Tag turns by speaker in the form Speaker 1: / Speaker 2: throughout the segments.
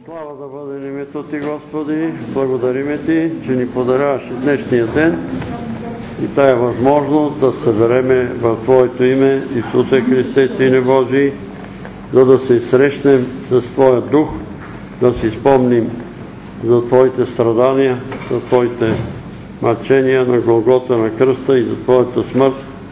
Speaker 1: Слава да бъде името Ти, Господи, благодариме Ти, че ни подаряваш днешния ден и тая възможност да събереме в Твоето име, Исусе Христе, Сине Божий, за да се срещнем с Твоя Дух, да си спомним за Твоите страдания, за Твоите мъчения на Голгота на кръста и за Твоята смърт,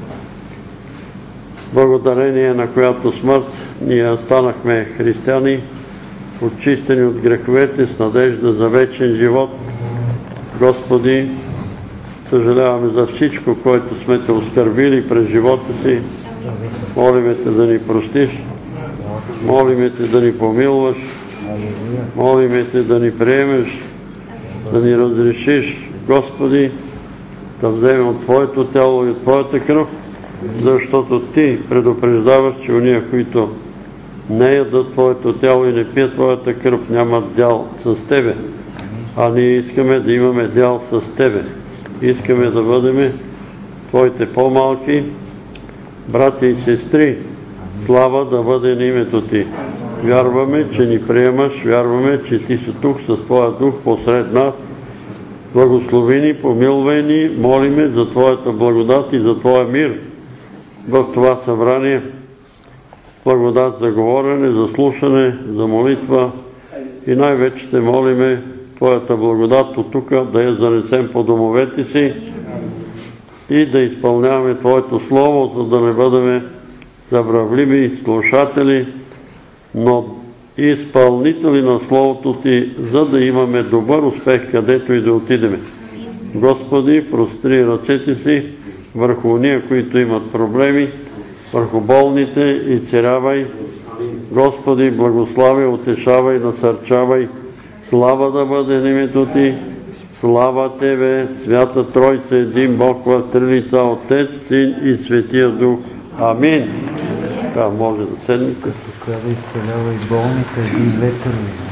Speaker 1: благодарение на която смърт ние станахме християни, очистени от греховете с надежда за вечен живот. Господи, съжаляваме за всичко, което сме Те оскърбили през живота си. Молиме Те да ни простиш, молиме Те да ни помилваш, молиме Те да ни приемеш, да ни разрешиш, Господи, да вземем от Твоето тяло и от Твоята кръв, защото Ти предупреждаваш, че уния, които не ядат Твоето тяло и не пият Твоята кръв, нямат дял с Тебе. А ние искаме да имаме дял с Тебе. Искаме да бъдем Твоите по-малки брати и сестри. Слава да бъде на името Ти. Вярваме, че ни приемаш, вярваме, че Ти си тук с Твоя Дух посред нас. Благослови ни, помилвай ни, молиме за Твоята благодат и за Твоя мир в това събрание. Благодат за говорене, за слушане, за молитва и най-вече Те молиме Твоята благодат от тук да я занесем по домовете си и да изпълняваме Твоето Слово, за да не бъдем забравливи слушатели, но и изпълнители на Словото Ти, за да имаме добър успех, където и да отидеме. Господи, простри ръцете си върху уния, които имат проблеми, върху болните и царявай. Господи, благослави, утешавай, насърчавай. Слава да бъде на името Ти. Слава Тебе, Свята Тройца, един Бог в три лица, Отец, Син и Светия Дух. Амин. Така, може да седнете.
Speaker 2: Тук да изцелява и болните, и лекар.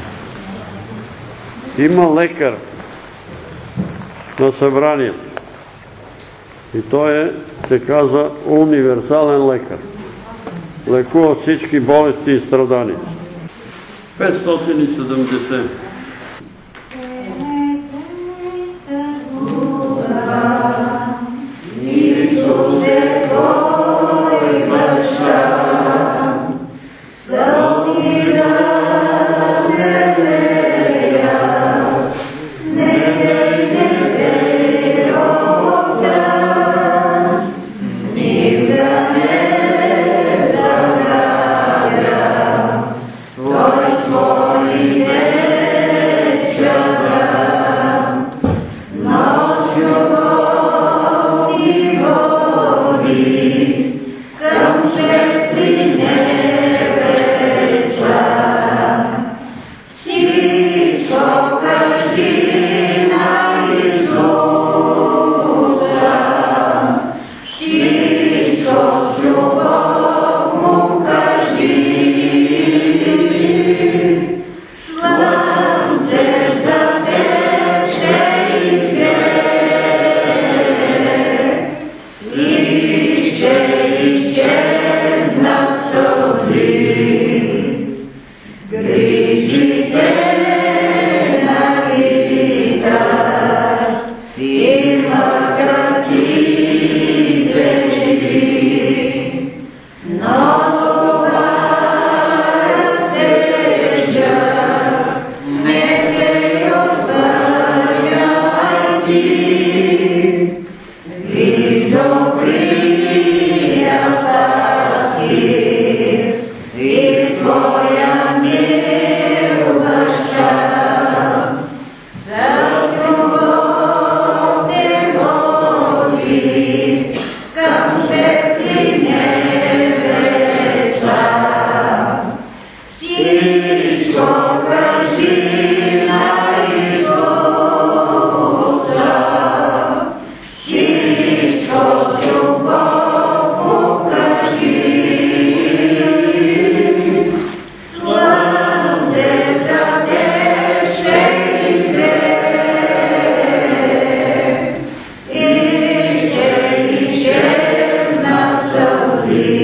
Speaker 1: Има лекар на събранието. И той се казва универсален лекар. Лекува всички болести и страдания. 570.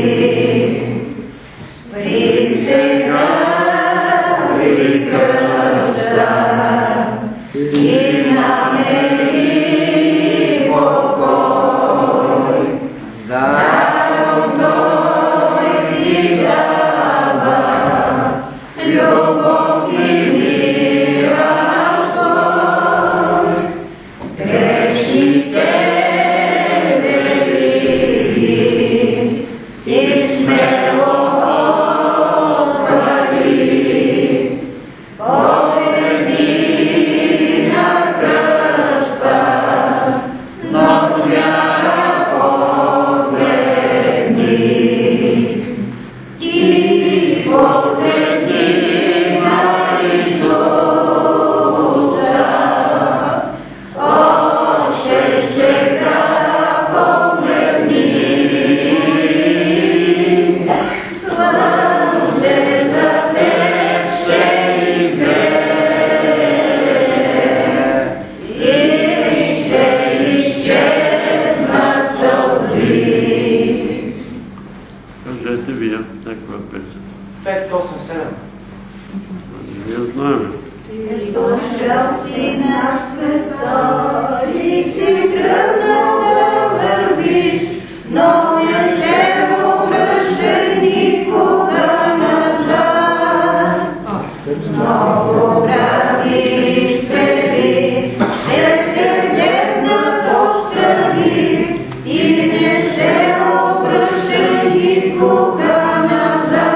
Speaker 3: Sri Sri
Speaker 1: Ние знаем.
Speaker 3: Дошъл си на света и си тръгнал да вървиш, но не се обръщай никога назад. Много брати изпреди ще те гледнат отстрани и не се обръщай никога назад.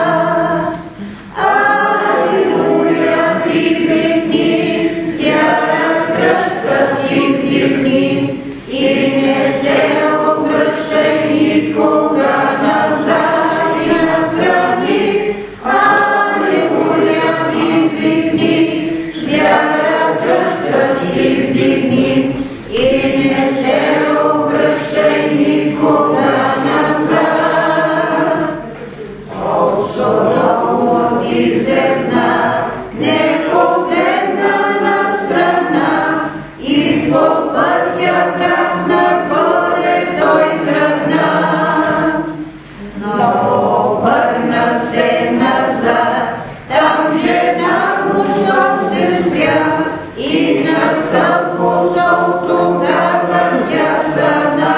Speaker 3: Алилуя, ти викни, вяра кръста си вдигни и не се обръщай никога назад и настрани. Алилуя, ти викни, вяра кръста си вдигни и не се обръщай никога назад. От Содом излезна, не погледна на страна и по пътя прав нагоре той тръгна. Но обърна се назад, там жена му се спря и на стълб позол тогава тя стана.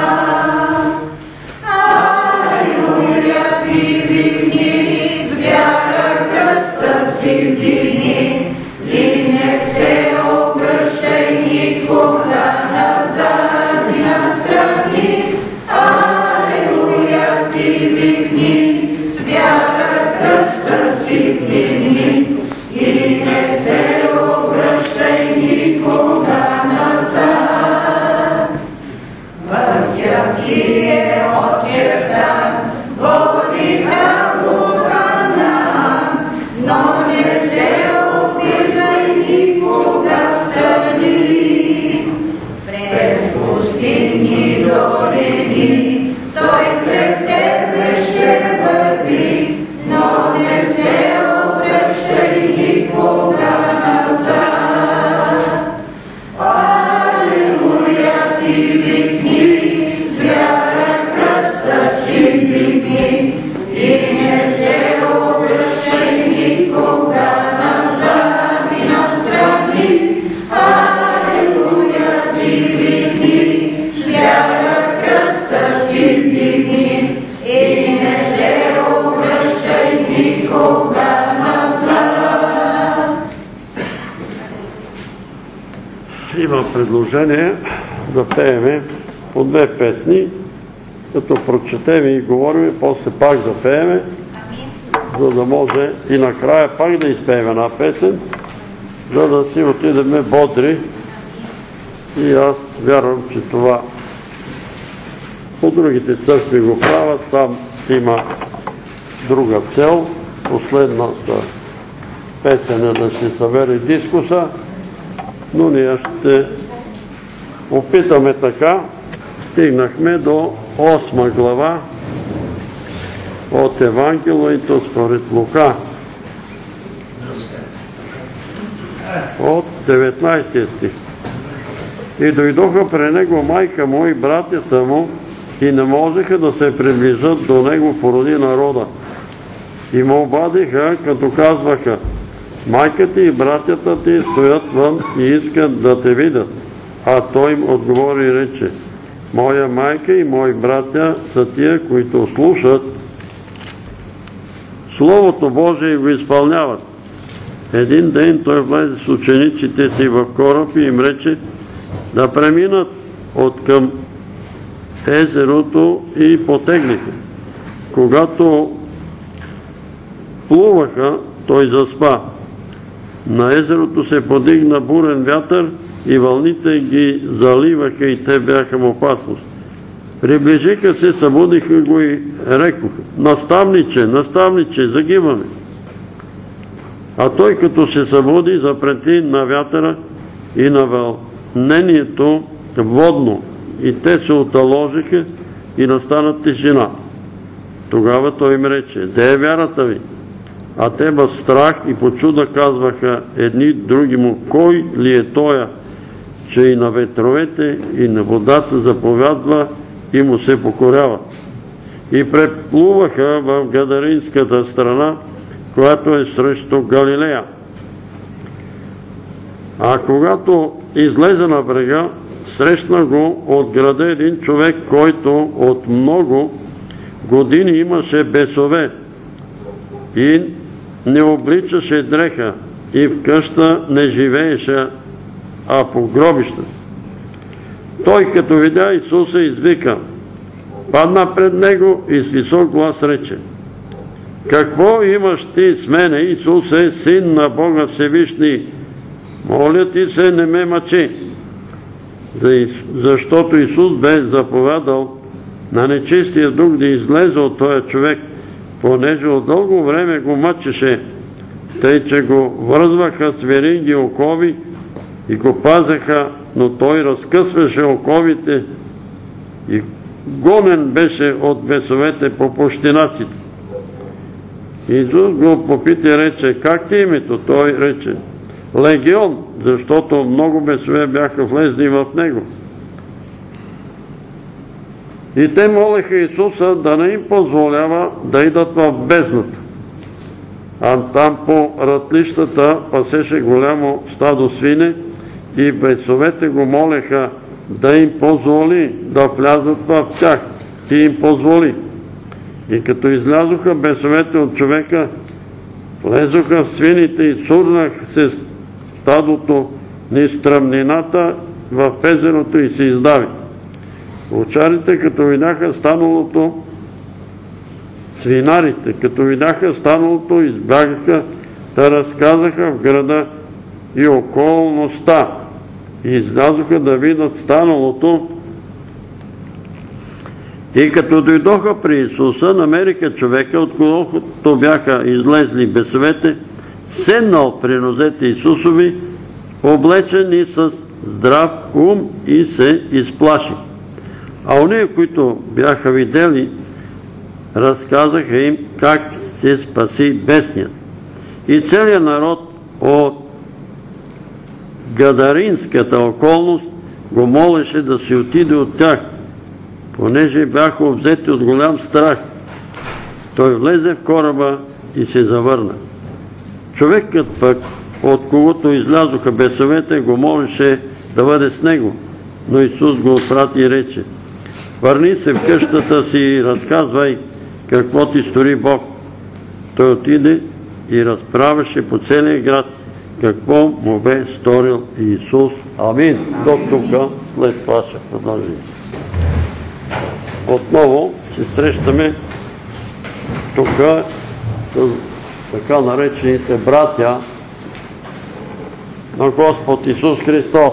Speaker 3: Алилуя, ти викни, с вяра кръста си вдигни и не се обръщай никога назад и настрани. Алилуя, ти викни, с вяра кръста си вдигни и не се обръщай никога назад. Пътят ти е очертан, води право в Ханаан, но не се обиждай никога встрани. През пустинни долини той пред тебе ще върви, но не се обръщай никога назад. Алилуя, ти викни, с вяра кръста си вдигни и не се обръщай никога назад и настрани. Алилуя, ти викни, с вяра кръста си вдигни и не се обръщай никога назад.
Speaker 1: Има предложение да пееме по две песни, като прочетеме и говориме, после пак да пееме, за да може и накрая пак да изпеем една песен, за да си отидеме бодри. И аз вярвам, че това по другите църкви го правят, там има друга цел. Последната песен е да се събере дискуса, но ние ще опитаме така. Стигнахме до 8 глава от Евангелието според Лука. От 19 стих. И дойдоха при него майка му и братята му и не можеха да се приближат до него поради народа. И му обадиха, като казваха: майка ти и братята ти стоят вън и искат да те видят. А той им отговори и рече: моя майка и мои братя са тия, които слушат Словото Божие и го изпълняват. Един ден той влезе с учениците си в кораб и им рече да преминат от към езерото и потеглиха. Когато плуваха, той заспа. На езерото се подигна бурен вятър и вълните ги заливаха и те бяха в опасност. Приближиха се, събудиха го и рекоха: наставниче, наставниче, загиваме. А той, като се събуди, запрети на вятъра и на вълнението водно, и те се оталожиха и настана тишина. Тогава той им рече: де е вярата ви? А те в страх и по чуда казваха едни други му: кой ли е тоя, че и на ветровете и на водата заповядва и му се покорява? И преплуваха в Гадаринската страна която е срещу Галилея. А когато излезе на брега, срещна го от града един човек, който от много години имаше бесове и не обличаше дреха и в къща не живееше, а по гробища. Той, като видя Исуса, извика, падна пред него и с висок глас рече: какво имаш ти с мене, Исусе, Син на Бога Всевишний? Моля ти се, не ме мъчи. Защото Исус бе заповядал на нечистия дух да излезе от този човек, понеже от дълго време го мъчеше, тъй че го вързваха с вериги окови и го пазеха, но той разкъсваше оковите и гонен беше от бесовете по пущинаците. Исус го попита и рече: как ти името? Той рече: Легион, защото много бесове бяха влезли в него. И те молеха Исуса да не им позволява да идат в бездната. А там по ратлищата пасеше голямо стадо свине и бесовете го молеха да им позволи да влязат в тях. И им позволи. И като излязоха бесовете от човека, влезоха в свините и сурнаха се стадото низ стръмнината в езерото и се издави. Овчарите, като видяха станалото, свинарите, като видяха станалото, избягаха да разказаха в града и околността. И излязоха да видят станалото. И като дойдоха при Исуса, намериха човека, от когото бяха излезли бесовете, седнал при нозете Исусови, облечен и с здрав ум, и се изплаших. А ония, които бяха видели, разказаха им как се спаси бесният. И целият народ от Гадаринската околност го молеше да си отиде от тях, понеже бяха обзети от голям страх. Той влезе в кораба и се завърна. Човекът пък, от когото излязоха бесовете, го молеше да бъде с него, но Исус го отпрати и рече: върни се в къщата си и разказвай какво ти стори Бог. Той отиде и разправяше по целия град какво му бе сторил Исус. Амин. До тук, след това ще продължим. Отново се срещаме тук с така наречените братя на Господ Исус Христос.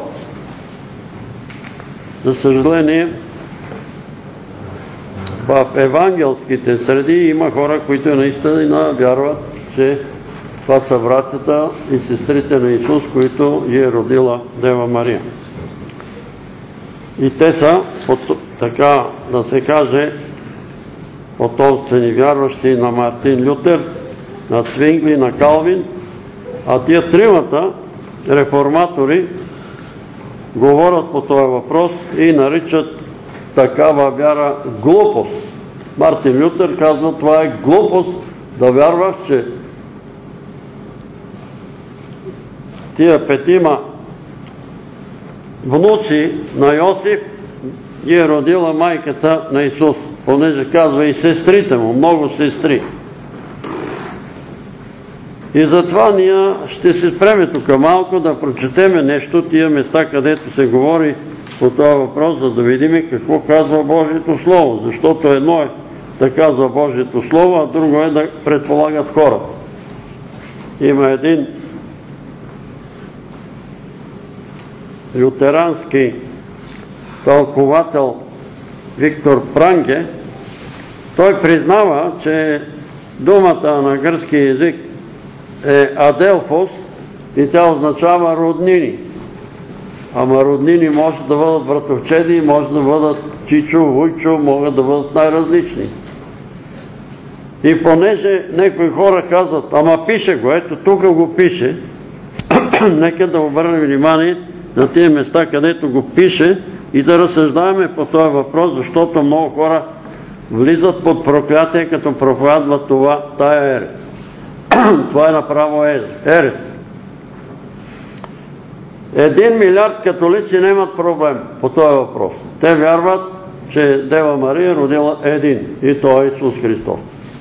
Speaker 1: За съжаление, в евангелските среди има хора, които наистина вярват, че това са братята и сестрите на Исус, които е родила Дева Мария. И те са, така да се каже, потомствени вярващи на Мартин Лютер, на Цвингли, на Калвин, а тия тримата реформатори говорят по този въпрос и наричат такава вяра глупост. Мартин Лютер казва: това е глупост да вярваш, че тия петима внуци на Йосиф ги е родила майката на Исус, понеже казва и сестрите му, много сестри. И затова ние ще се спреме тук малко да прочетеме нещо, тия места, където се говори по този въпрос, за да видим какво казва Божието Слово. Защото едно е да казва Божието Слово, а друго е да предполагат хората. Има един лютерански тълковател Виктор Пранге. Той признава, че думата на гръцки език е аделфос и тя означава роднини. Ама роднини може да бъдат братовчеди, може да бъдат чичо, вуйчо, могат да бъдат най-различни. И понеже някои хора казват: ама пише го, ето тук го пише, нека да обърнем внимание на тия места, където го пише и да разсъждаваме по този въпрос, защото много хора влизат под проклятие, като проповядват това, тая ерес. Това е направо ерес. 1 милиард католици нямат проблем по този въпрос. Те вярват, че Дева Мария родила един и той е Исус Христос.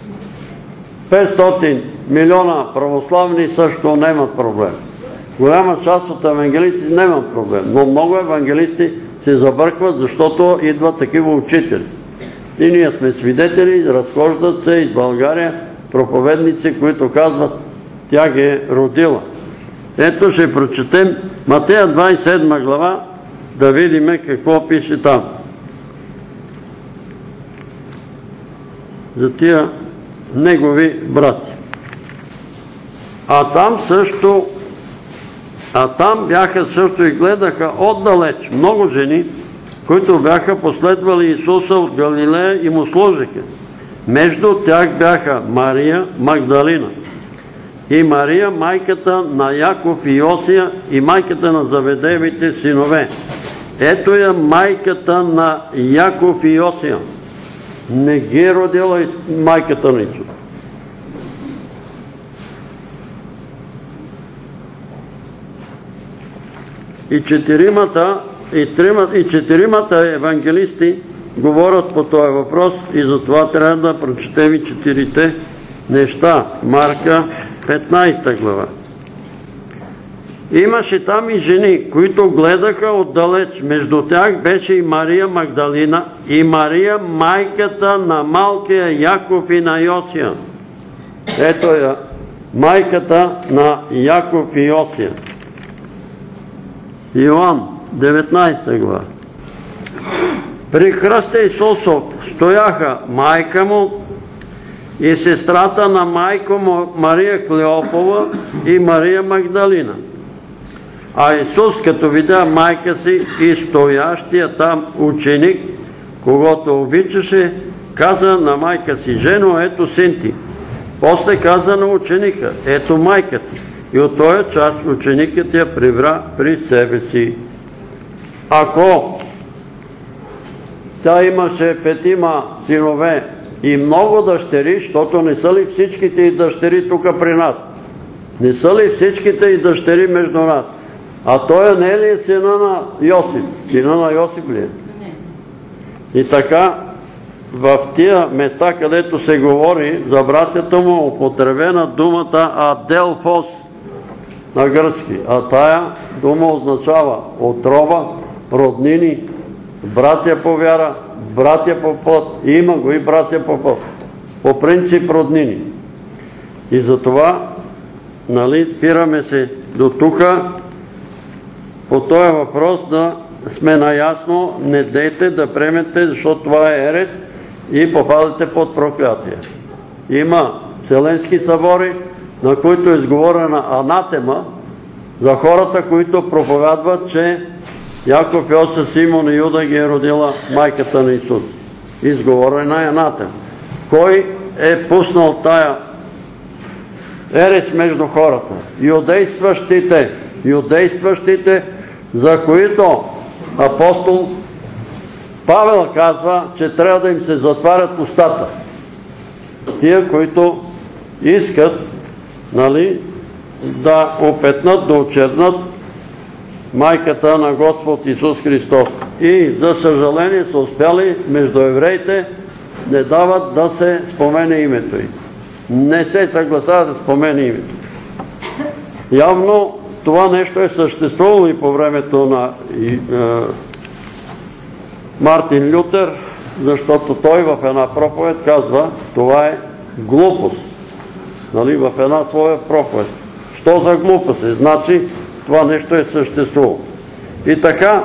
Speaker 1: 500 милиона православни също нямат проблем. Голяма част от евангелисти нямат проблем, но много евангелисти се забъркват, защото идват такива учители. И ние сме свидетели, разхождат се из България проповедници, които казват, тя ги е родила. Ето ще прочетем Матея 27 глава, да видим какво пише там. За тия негови брати. А там бяха също и гледаха отдалеч много жени, които бяха последвали Исуса от Галилея и му служиха. Между тях бяха Мария Магдалина и Мария, майката на Яков и Йосия и майката на Заведеевите синове. Ето я майката на Яков и Йосия. Не ги е родила майката на Исус. И четиримата евангелисти говорят по този въпрос и затова трябва да прочетем и 4 неща. Марка 15 глава. Имаше там и жени, които гледаха отдалеч. Между тях беше и Мария Магдалина и Мария, майката на малкия Яков и на Йосия. Ето я, майката на Яков и Йосия. Йоан 19 глава. При кръста Исусов стояха майка му и сестрата на майка му Мария Клеопова и Мария Магдалина. А Исус, като видя майка си и стоящия там ученик, когото обичаше, каза на майка си, жено, ето син ти. После каза на ученика, ето майка ти. И от този час ученикът я прибра при себе си. Ако тя имаше 5 синове и много дъщери, защото не са ли всичките и дъщери тук при нас? Не са ли всичките и дъщери между нас? А той не е ли сина на Йосиф? Сина на Йосиф ли е? И така, в тия места, където се говори за братята му, употребена думата Аделфос на гръцки. А тая дума означава отрова, роднини, братя по вяра, братя по път. Има го и братя по път. По принцип роднини. И затова, спираме се до тука. По този въпрос да сме наясно, не дейте да приемете, защото това е ерес и попадате под проклятие. Има вселенски събори, на които е изговорена анатема за хората, които проповядват, че Яков, Йосиф, Симон и Юда ги е родила майката на Исус. Изговорена е анатема. Кой е пуснал тая ерес между хората? Юдействащите, за които апостол Павел казва, че трябва да им се затварят устата. Тия, които искат да опетнат, да очернат майката на Господ Исус Христос. И за съжаление са успяли между евреите, не дават да се спомене името й. Не се съгласяват да спомене името. Явно това нещо е съществувало и по времето на Мартин Лютер, защото той в една проповед казва, това е глупост. В една своя проповед. Що за глупост е? Значи това нещо е съществувало. И така,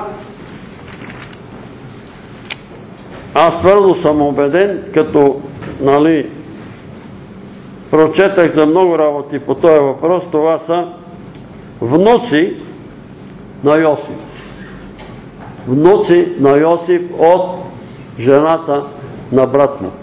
Speaker 1: аз твърдо съм убеден, като прочетах за много работи по този въпрос, това са внуци на Йосиф. Внуци на Йосиф от жената на брат му.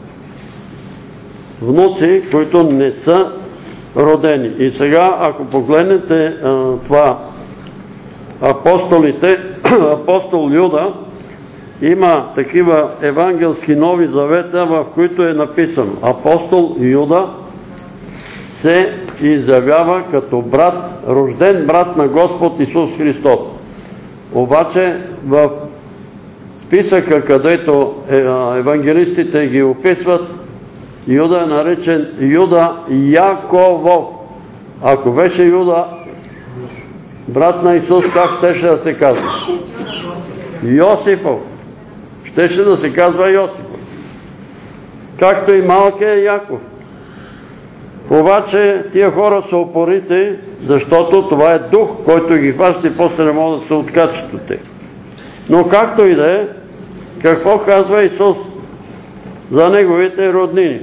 Speaker 1: Внуци, които не са родени. И сега, ако погледнете това апостолите, апостол Юда има такива евангелски нови завета, в които е написано. Апостол Юда се изявява като брат, рожден брат на Господ Исус Христос. Обаче в списъка, където евангелистите ги описват, Юда е наречен Юда Яковов. Ако беше Юда брат на Исус, как щеше да се казва? Йосипов. Щеше да се казва Йосипов. Както и малкият Яков. Обаче тия хора са упорити, защото това е дух, който ги хваща и после не могат да се откачат от тях. Но както и да е, какво казва Исус за неговите роднини?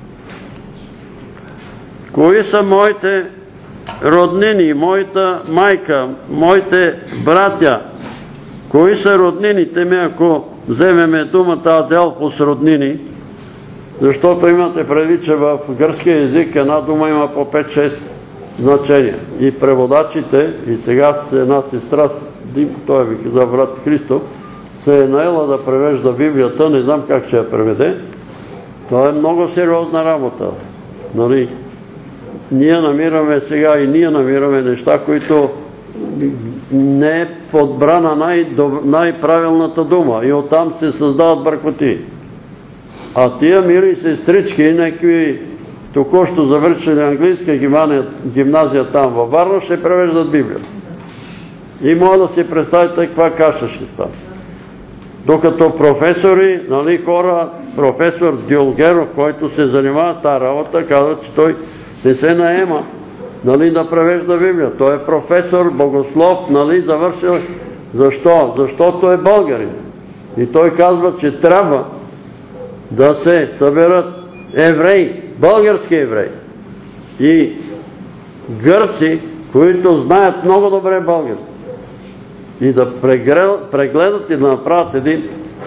Speaker 1: Кои са моите роднини, моята майка, моите братя? Кои са роднините ми, ако вземеме думата Аделфос роднини? Защото имате предвид, че в гръцкия език една дума има по 5-6 значения. И преводачите, и сега с една сестра, той ви каза брат Христов, се е наела да превежда Библията, не знам как ще я преведе. Това е много сериозна работа. Нали? Ние намираме неща, които не е подбрана най-правилната дума. И оттам се създават бъркоти. А тия мили сестрички, някакви току-що завършили английска гимназия там във Варна, ще превеждат Библията. И може да си представите каква каша ще стане. Докато професори, хора, професор Дюлгеров, който се занимава с тази работа, казва, че той не се наема да превежда Библия. Той е професор, богослов, завършил. Защо? Защото е българин. И той казва, че трябва да се съберат евреи, български евреи и гърци, които знаят много добре български. И да прегледат и да направят един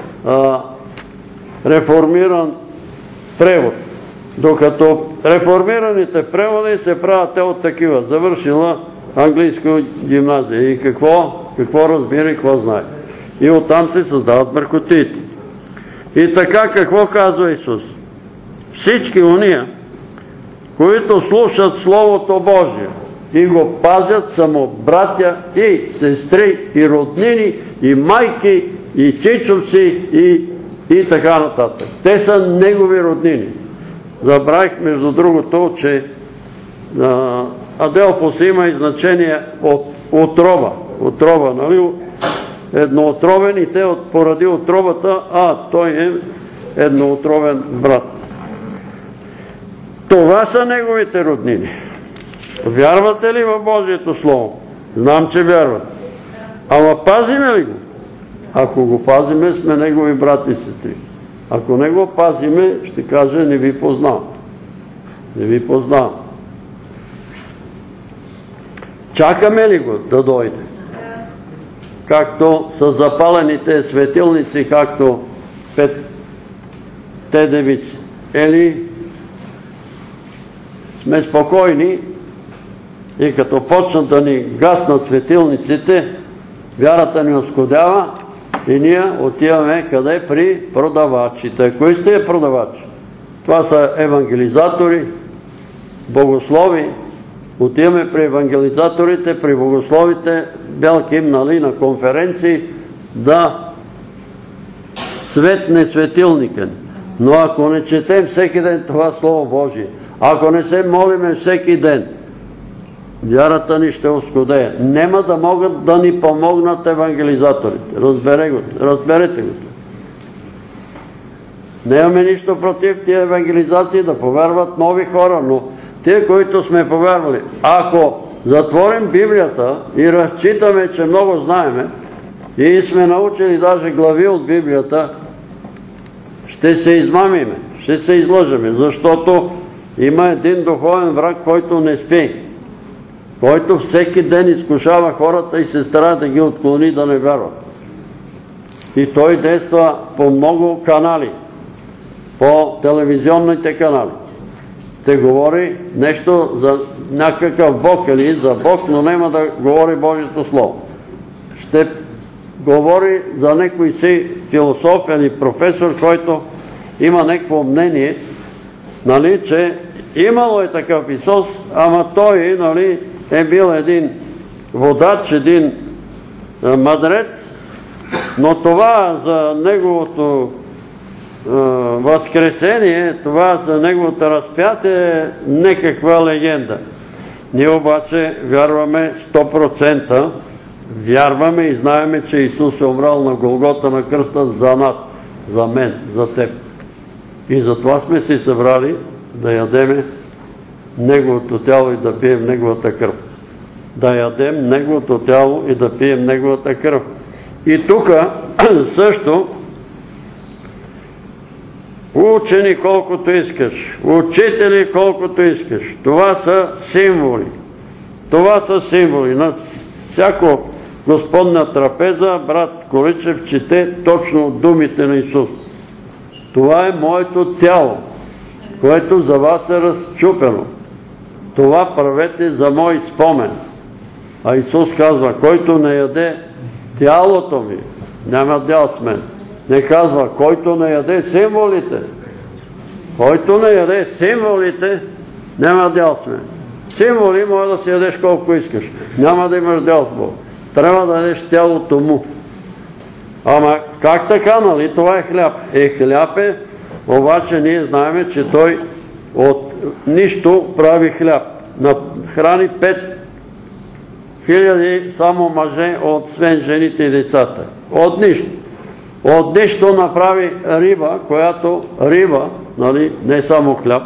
Speaker 1: реформиран превод. Докато реформираните преводи се правят те от такива. Завършила английска гимназия. И какво разбира и какво знае. И оттам се създават бъркотиите. И така какво казва Исус? Всички уния, които слушат Словото Божие и го пазят, са му братя и сестри, и роднини, и майки, и чичовци, и така нататък. Те са негови роднини. Забравих, между другото, че Аделфос има и значение от отрова. Отрова, нали? Едноотровен и те поради отровата, той е едноотровен брат. Това са неговите роднини. Вярвате ли в Божието Слово? Знам, че вярват. Ама пазиме ли го? Ако го пазиме, сме негови брати и сестри. Ако не го пазиме, ще каже, не ви познавам. Не ви познавам. Чакаме ли го да дойде? Както са запалените светилници, както те девици. Или сме спокойни и като почнат да ни гаснат светилниците, вярата ни оскудява и ние отиваме къде? При продавачите. Кои сте продавачи? Това са евангелизатори, богослови. Отиваме при евангелизаторите, при богословите, белки им, на конференции, да светне светилника. Но ако не четем всеки ден това Слово Божие, ако не се молиме всеки ден, вярата ни ще оскудее. Нема да могат да ни помогнат евангелизаторите. Разберете го. Нямаме нищо против тия евангелизации да повярват нови хора, но тия, които сме повярвали, ако затворим Библията и разчитаме, че много знаеме и сме научили даже глави от Библията, ще се измамиме, ще се излъжеме, защото има един духовен враг, който не спи, който всеки ден изкушава хората и се старае да ги отклони да не вярват. И той действа по много канали, по телевизионните канали. Ще говори нещо за някакъв Бог или за Бог, но няма да говори Божието Слово. Ще говори за някой си философ или професор, който има някакво мнение, че имало е такъв Исус, ама той, нали, е бил един водач, един мъдрец, но това за неговото възкресение, това за неговото разпятие е некаква легенда. Ние обаче вярваме 100%, вярваме и знаеме, че Исус е умрял на Голгота на кръста за нас, за мен, за теб. И затова сме се събрали да ядеме Неговото тяло и да пием Неговата кръв. Да ядем Неговото тяло и да пием Неговата кръв. И тук също учени колкото искаш, учители колкото искаш. Това са символи. Това са символи. На всяко Господна трапеза брат Количев чете точно думите на Исус. Това е моето тяло, което за вас е разчупено. Това правете за мой спомен. А Исус казва, който не яде тялото ми, няма дял с мен. Не казва, който не яде символите. Който не яде символите, няма дял с мен. Символи може да си ядеш колко искаш. Няма да имаш дял с Бог. Трябва да ядеш тялото му. Ама как така, нали? Това е хляб. Хляб е, обаче ние знаем, че той от нищо прави хляб. Храни 5000 само мъже, освен жените и децата. От нищо. От нищо направи риба, която риба, нали, не само хляб.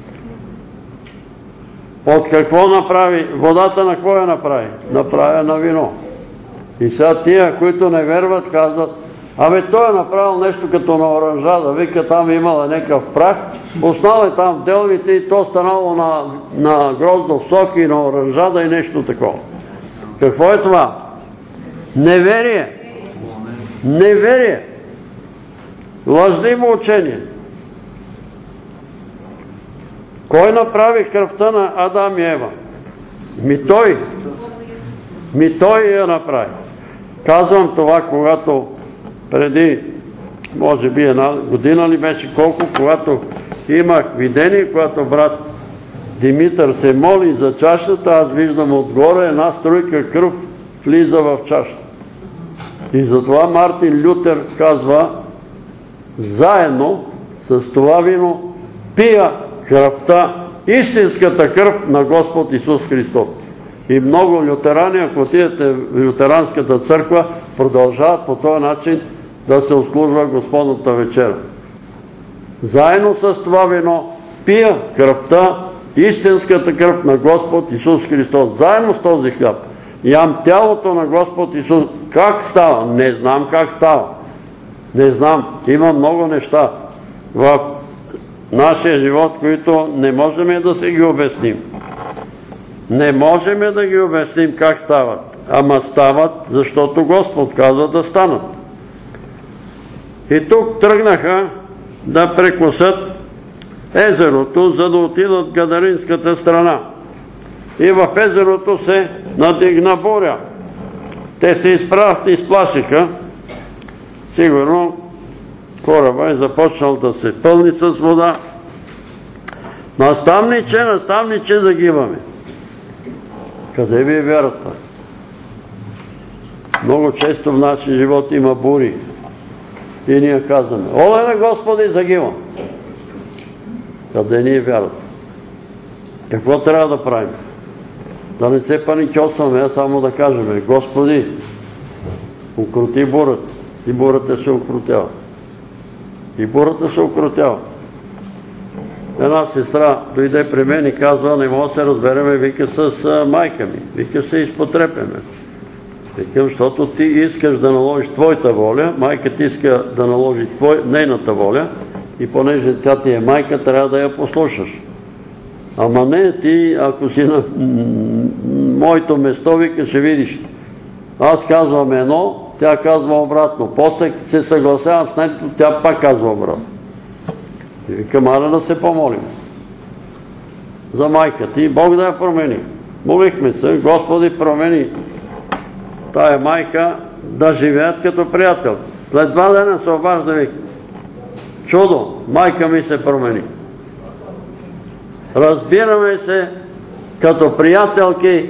Speaker 1: От какво направи? Водата на какво я направи? Направи на вино. И сега тия, които не верват, казват, абе той е направил нещо като на оранжада, вика там имала някакъв прах, оснал е там в делвите и то станало на гроздов сок и на оранжада и нещо такова. Какво е това? Неверие. Неверие. Лъжливо учение. Кой направи кръвта на Адам и Ева? Той я направи. Казвам това, когато преди, може би една година ли беше колко, когато имах видение, когато брат Димитър се моли за чашата, аз виждам отгоре една струйка кръв влиза в чашата. И затова Мартин Лютер казва, заедно с това вино пия кръвта, истинската кръв на Господ Исус Христос. И много лютерани, ако отидете в лютеранската църква, продължават по този начин да се обслужва Господната вечера. Заедно с това вино пия кръвта, истинската кръв на Господ Исус Христос. Заедно с този хляб ям тялото на Господ Исус. Как става? Не знам как става. Не знам. Има много неща в нашия живот, които не можем да си ги обясним. Не можем да ги обясним как стават. Ама стават, защото Господ казва да станат. И тук тръгнаха да прекусят езерото, за да отидат в Гадаринската страна. И в езерото се надигна буря. Те се изплашиха. Сигурно кораба е започнал да се пълни с вода. Наставниче, загиваме. Къде ви е вярата? Много често в нашия живот има бури. И ние казваме, оле Господи, загивам. Къде ни е вярата? Какво трябва да правим? Да не се паникьосваме, а само да кажем, Господи, укрути бурата. И бурата се укротява. И бурата се укротява. Една сестра дойде при мен и казва, не мога да се разбереме, вика, с майка ми. Вика, се изпотрепеме. Викам, защото ти искаш да наложиш твоята воля, майка ти иска да наложи нейната воля и понеже тя ти е майка, трябва да я послушаш. Ама не, ти, ако си на моето место, вика, ще видиш. Аз казвам едно, тя казва обратно. После се съгласявам с нето, тя пак казва обратно. И викам, ара да се помолим за майка ти, Бог да я промени. Молихме се, Господи, промени тая майка да живеят като приятел. След 2 дена се обажда, вика, чудо, майка ми се промени. разбираме се като приятелки.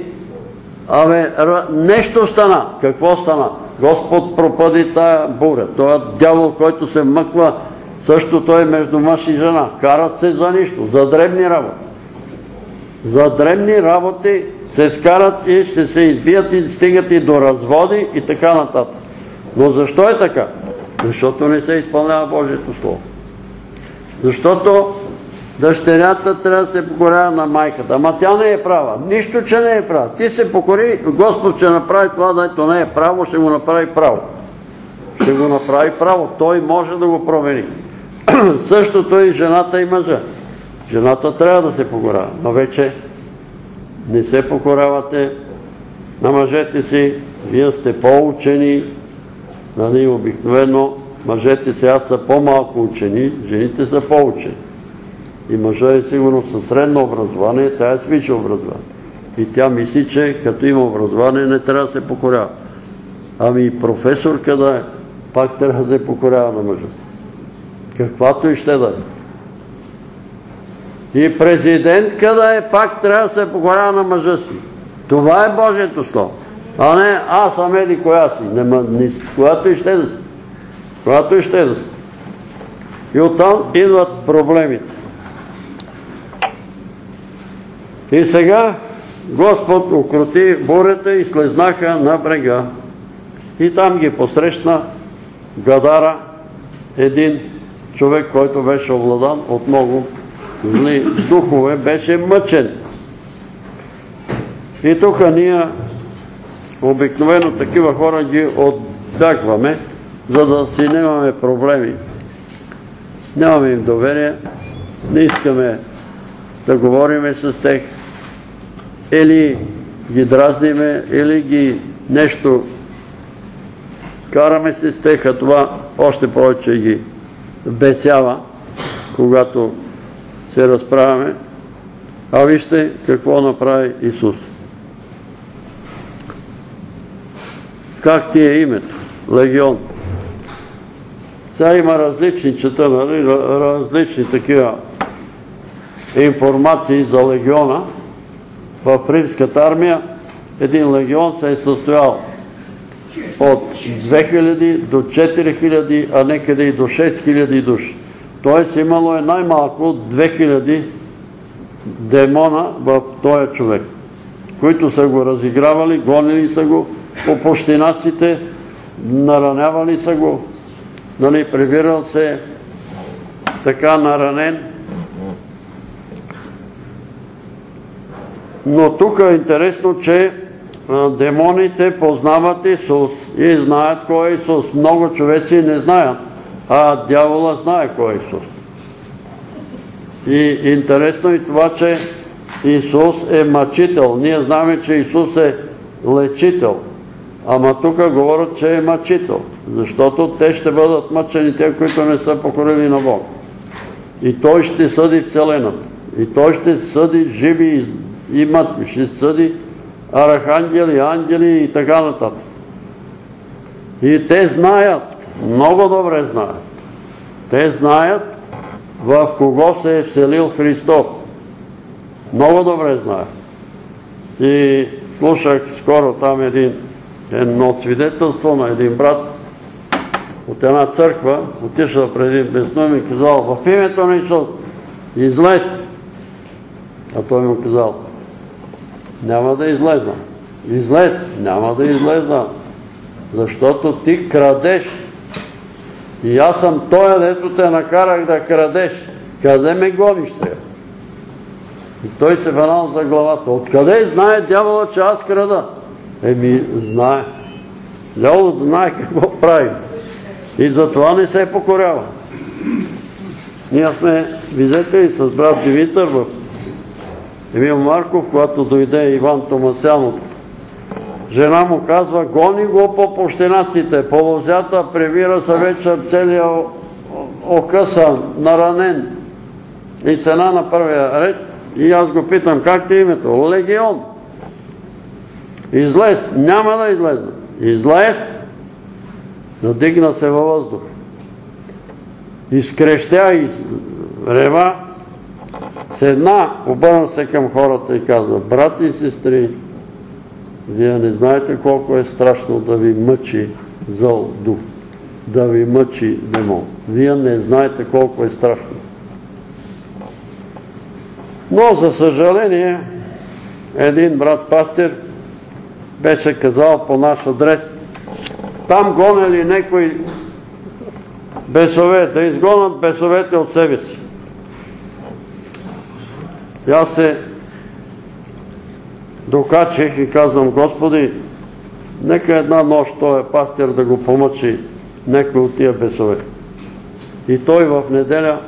Speaker 1: Нещо стана. Какво стана? Господ пропъди тая буря. Той дявол, който се мъква, също той между мъж и жена. Карат се за нищо, за дребни работи. За дребни работи се скарат и ще се избият и стигат и до разводи и така нататък. Но защо е така? Защото не се изпълнява Божието Слово. Защото дъщерята трябва да се покорява на майката. Ама тя не е права. Нищо, че не е права. Ти се покори, Господ ще направи това, дето не е право, ще го направи право. Ще го направи право. Той може да го промени. Същото и жената и мъжа. Жената трябва да се покорява, но вече не се покорявате на мъжете си. Вие сте по-учени. Нали, обикновено мъжете сега са по-малко учени, жените са по-учени. И мъжа е сигурно със средно образование, тя е с висше образование. И тя мисли, че като има образование не трябва да се покорява. Ами и професорка да е, пак трябва да се покорява на мъжа си. Каквато и ще да е. И президентка да е, пак трябва да се покорява на мъжа си. Това е Божието Слово. А не, аз съм еди коя си. Когато и ще да си. Когато и ще да си. И оттам идват проблемите. И сега Господ укроти бурята и слезнаха на брега. И там ги посрещна Гадара, един човек, който беше обладан от много зли духове, беше мъчен. И тук ние обикновено такива хора ги отбягваме, за да си нямаме проблеми. Нямаме им доверие, не искаме да говориме с тях, или ги дразниме, или ги нещо караме се с тях, а това още повече ги бесява, когато се разправяме. А вижте какво направи Исус. Как ти е името? Легион. Сега има различни чета, нали? Различни такива информации за легиона. В римската армия един легион се е състоял от 2000 до 4000, а некъде и до 6000 души. Тоест имало е най-малко 2000 демона в този човек, които са го разигравали, гонили са го по пущинаците, наранявали са го, нали, прибирал се така наранен. Но тук е интересно, че демоните познават Исус и знаят кой е Исус. Много човеци не знаят, а дявола знае кой е Исус. И интересно и това, че Исус е мъчител. Ние знаем, че Исус е лечител. Ама тук говорят, че е мъчител. Защото те ще бъдат мъчени, те, които не са покорили на Бог. И Той ще съди Вселената. И Той ще съди живи и мъртви. Ще съди архангели, ангели и така нататък. И те знаят, много добре знаят. Те знаят в кого се е вселил Христос. Много добре знаят. И слушах скоро там едно свидетелство на един брат от една църква, отишъл преди бездном и казал: в името на Исус излез. А той му казал: няма да излезна. Излез, няма да излезна. Защото ти крадеш. И аз съм той, дето те накарах да крадеш. Къде ме гониш те? И той се върнал за главата. Откъде знае дявола, че аз крада? Еми, знае. Дяволът знае какво прави. И затова не се покорява. Ние сме свидетели с брат Димитър в Емил Марков, когато дойде Иван Томасянов. Жена му казва: гони го по пущенаците, по лозята, прибира се вечер целия окъсан, наранен. И цена на първия ред. И аз го питам: как ти е името? Легион. Излез. Няма да излезна. Излез. Надигна се във въздух. Изкрещя и рева. Седна, обърна се към хората и казва: брати и сестри, вие не знаете колко е страшно да ви мъчи зъл дух, да ви мъчи демон. Вие не знаете колко е страшно. Но, за съжаление, един брат пастир беше казал по наш адрес: там гонели някои бесове, да изгонят бесовете от себе си. И аз се докачих и казвам: Господи, нека една нощ този пастир да го помъчи някой от тия бесове. И той в неделя,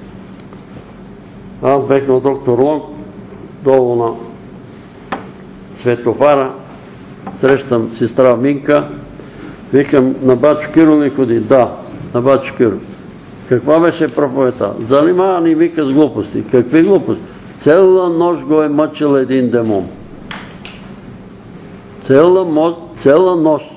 Speaker 1: аз бех на доктор Лонг, долу на Светофара, срещам сестра Минка, викам: на Бачо Киро ли ходи? Да, на Бачо Киро. Каква беше проповедта? Занимава ни, вика, с глупости. Какви глупости? Цяла нощ го е мъчил един демон. Цяла нощ.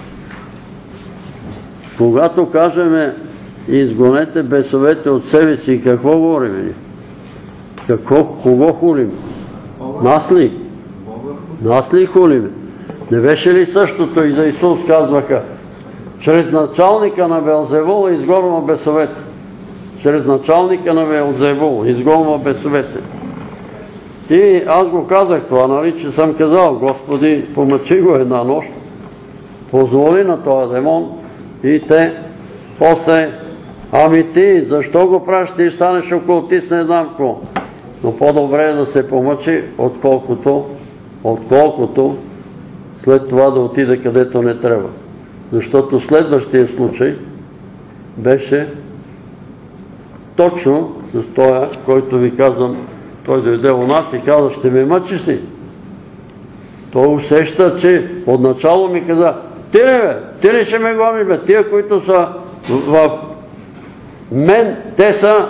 Speaker 1: Когато кажем: изгонете бесовете от себе си, какво говорим ни? Кого хулим? Нас ли? Нас ли хулим? Не беше ли същото и за Исус казваха: чрез началника на Белзевул изгонва бесовете. Чрез началника на Белзевул изгонва бесовете. И аз го казах това, нали, че съм казал: Господи, помъчи го една нощ, позволи на този демон. И те после: ами ти, защо го правиш, ти станеш окултист, не знам какво. Но по-добре е да се помъчи, отколкото след това да отиде където не трябва. Защото следващия случай беше точно с този, който ви казвам. Той дойде у нас и каза: ще ме мъчиш ли? Той усеща, че отначало ми каза: ти ли ще ме гониш, бе? Тия, които са в мен, те са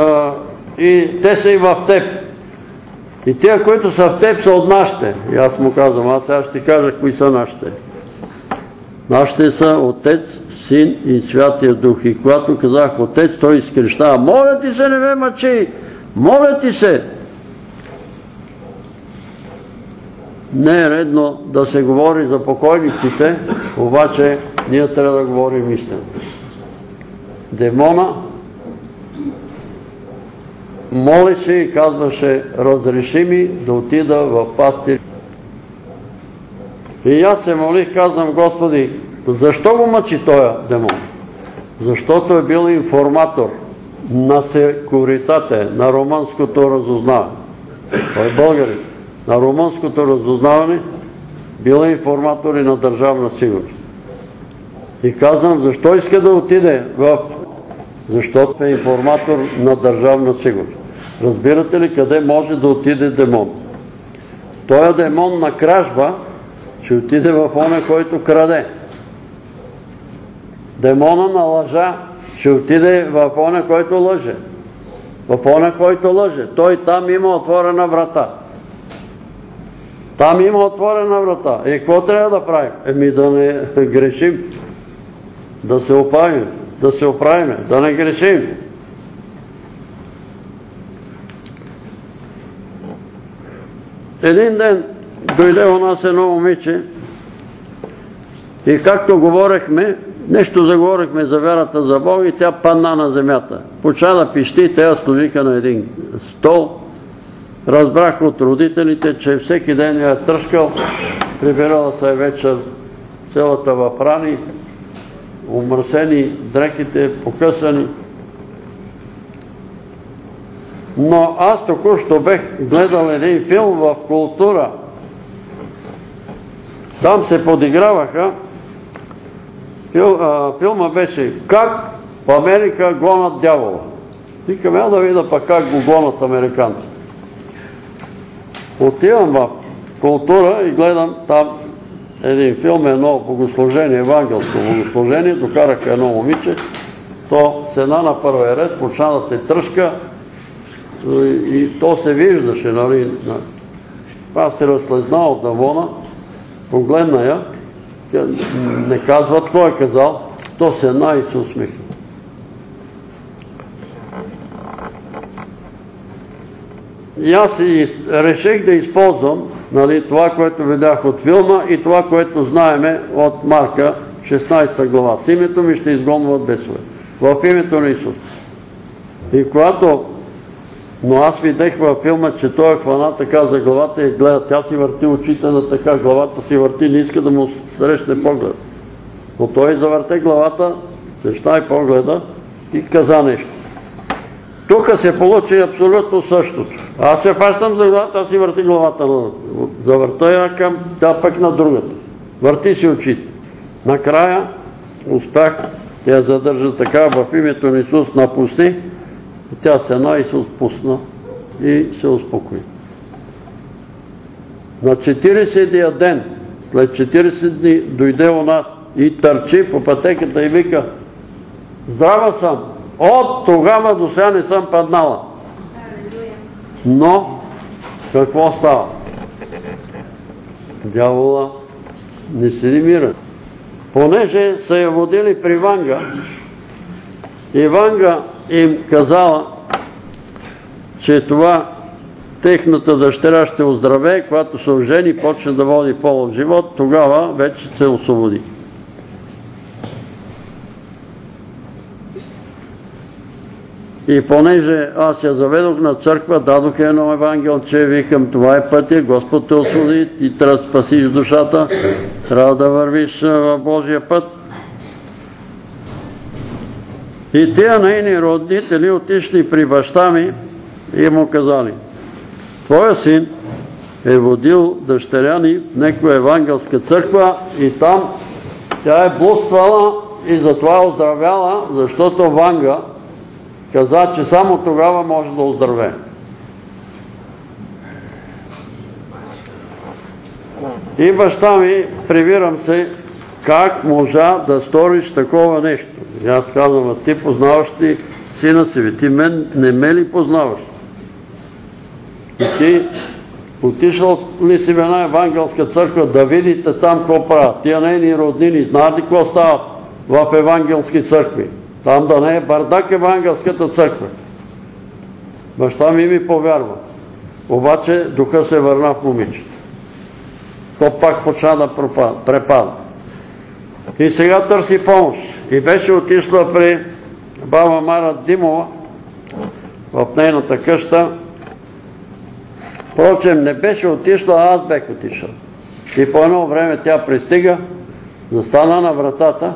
Speaker 1: и в теб. И тия, които са в теб, са от нашите. И аз му казвам: аз сега ще ти кажа кои са нашите. Нашите са Отец, Син и Святия Дух. И когато казах Отец, той изкрещава: моля ти се, не ме мъчи! Моля ти се! Не е редно да се говори за покойниците, обаче ние трябва да говорим истината. Демона молеше и казваше: разреши ми да отида в пастир. И аз се молих, казвам: Господи, защо го мъчи този демон? Защото е бил информатор на Секуритате, на румънското разузнаване. Той е българин. На румънското разузнаване бил информатор и на Държавна сигурност. И казвам: защо иска да отиде Защото е информатор на Държавна сигурност. Разбирате ли къде може да отиде демон? Той е демон на кражба, ще отиде в оня, който краде. Демона на лъжа ще отиде в оня, който лъже. В оня, който лъже. Той там има отворена врата. Там има отворена врата. И какво трябва да правим? Да не грешим. Да се оправим. Да не грешим. Един ден дойде у нас едно момиче и както говорихме, нещо заговорихме за вярата за Бог и тя падна на земята. Поча да пищи, те я служиха на един стол. Разбрах от родителите, че всеки ден я е тръшкал, прибирала се вечер цялата в рани, умърсени, дрехите покъсани. Но аз току-що бех гледал един филм в Култура. Там се подиграваха. Филма беше "Как в Америка гонят дявола". Викам: я да видя пък как го гонят американците. Отивам в Култура и гледам там един филм, едно богослужение, евангелско богослужение, докараха едно момиче, то седна на първия ред, почна да се тръшка и то се виждаше, нали. Аз се разслезна от демона, погледна я, не казва какво е казал, то седна и се усмихна. И аз реших да използвам това, което видях от филма и това, което знаеме от Марка 16 глава. С името ми ще изгонват бесове. В името на Исус. И когато... Но аз видях във филма, че той е хвана така за главата и гледа. Тя си върти очите на така, главата си върти, не иска да му срещне поглед. Но той завърте главата, срещна и погледа и каза нещо. Тук се получи абсолютно същото. Аз се фащам за главата, аз си върти главата. Завърта я към тя пък на другата. Върти си очите. Накрая успях да я задържа така в името на Исус, напусни. Тя сена и се отпусна и се успокои. На 40-дия ден, след 40 дни, дойде у нас и търчи по пътеката и вика: здрава съм, от тогава до сега не съм паднала. Но, какво става? Дявола не седи мирен. Понеже са я водили при Ванга, и Ванга им казала, че това техната дъщеря ще оздравее, когато се ожени и почне да води полов живот, тогава вече се освободи. И понеже аз я заведох на църква, дадох едно евангелче, викам: това е пътя, Господ те освободи, ти трябва да спасиш душата, трябва да вървиш в Божия път. И тия нейни родители отишли при баща ми и му казали: твоя син е водил дъщеря ни в някоя евангелска църква и там тя е блудствала и затова е оздравяла, защото Ванга каза, че само тогава може да оздравее. И баща ми, прибирам се, как можа да сториш такова нещо? И аз казвам: а ти познаваш ли сина си? Ти мен не ме ли познаваш? И ти отишъл ли си в една евангелска църква да видите там какво правят? Тия нейни роднини знаят ли какво стават в евангелски църкви? Там да не е бардак евангелската църква. Баща ми повярва. Обаче духа се върна в момичето. То пак почна да препада. И сега търси помощ. И беше отишла при баба Мара Димова в нейната къща. Впрочем, не беше отишла, а аз бех отишъл. И по едно време тя пристига, застана на вратата.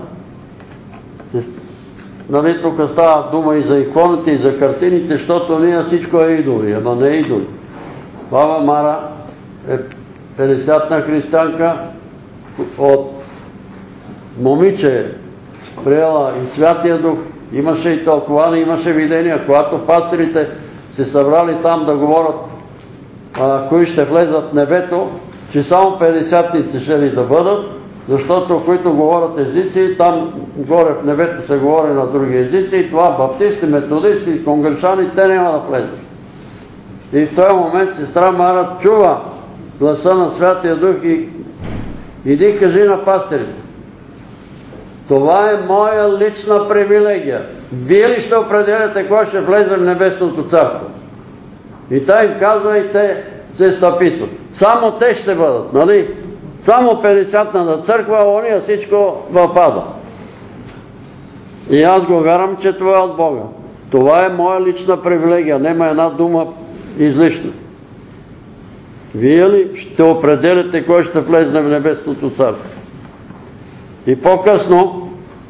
Speaker 1: Нали, тук става дума и за иконите, и за картините, защото ние всичко е идоли, ама не е идоли. Баба Мара е 50-на християнка, от момиче приела и Святия Дух, имаше и тълкование, имаше видения, когато пастирите се събрали там да говорят кои ще влезат в небето, че само 50-ници ще ли да бъдат, защото които говорят езици, там горе в небето се говори на други езици и това баптисти, методисти, конгрешани, те няма да влезат. И в този момент сестра Мара чува гласа на Святия Дух и иди кажи на пастирите: това е моя лична привилегия. Вие ли ще определяте кой ще влезе в небесното царство? И тя им казва и те се стъписват. Само те ще бъдат, нали? Само 50-на църква, а ония всичко въпада. И аз го вярвам, че това е от Бога. Това е моя лична привилегия, нема една дума излишна. Вие ли ще определяте кой ще влезне в небесното царство? И по-късно,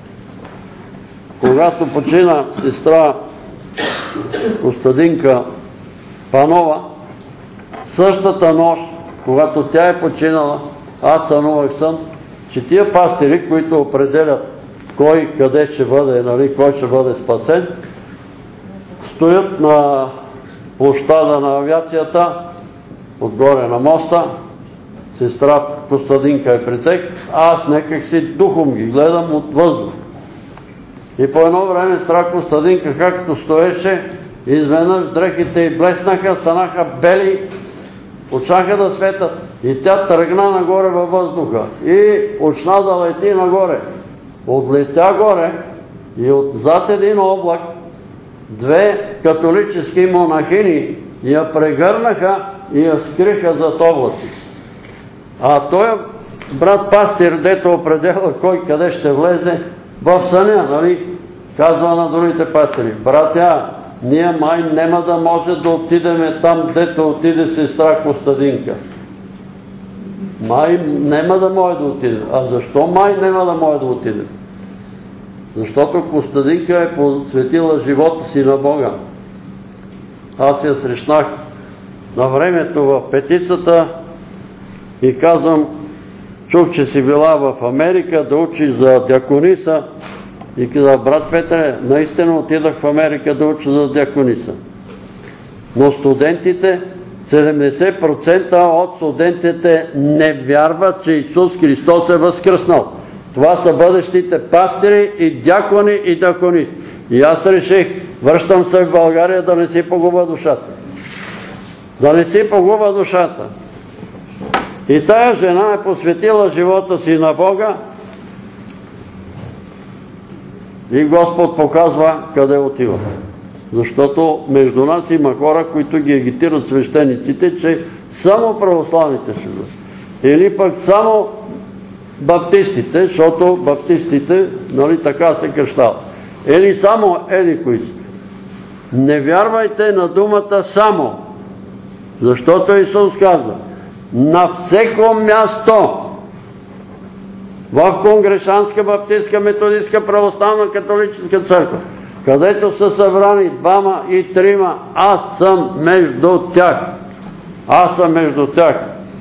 Speaker 1: когато почина сестра Костадинка Панова, същата нощ, когато тя е починала, аз сънувах сън, че тия пастири, които определят кой къде ще бъде, нали, кой ще бъде спасен, стоят на площада на авиацията, отгоре на моста, сестра Костадинка е при тях, аз някак си духом ги гледам от въздух. И по едно време сестра Костадинка, както стоеше, изведнъж дрехите й блеснаха, станаха бели, почнаха да светят и тя тръгна нагоре във въздуха и почна да лети нагоре. Отлетя горе и отзад един облак две католически монахини я прегърнаха и я скриха зад облаци. А той брат пастир, дето определя кой къде ще влезе, в съня, нали? Казва на другите пастири: братя, ние май няма да може да отидеме там, дето отиде сестра Костадинка. Май няма да може да отидем. А защо май няма да може да отидем? Защото Костадинка е посветила живота си на Бога. Аз я срещнах на времето в Петицата и казвам: чух, че си била в Америка да учиш за дякониса. И каза: брат Петре, наистина отидах в Америка да уча за дякониса. Но студентите, 70% от студентите не вярват, че Исус Христос е възкръснал. Това са бъдещите пастири и дякони и дякониси. И аз реших, връщам се в България да не си погуба душата. Да не си погуба душата. И тая жена е посветила живота си на Бога и Господ показва къде отива. Защото между нас има хора, които ги агитират свещениците, че само православните ще бъдат. Или пък само баптистите, защото баптистите, нали, така се кръщава. Или само еди кои са. Не вярвайте на думата само. Защото Исус казва: на всеко място в Конгрешанска, баптистка, методистка, православна, католическа църква, където са събрани 2 и 3, аз съм между тях. Аз съм между тях.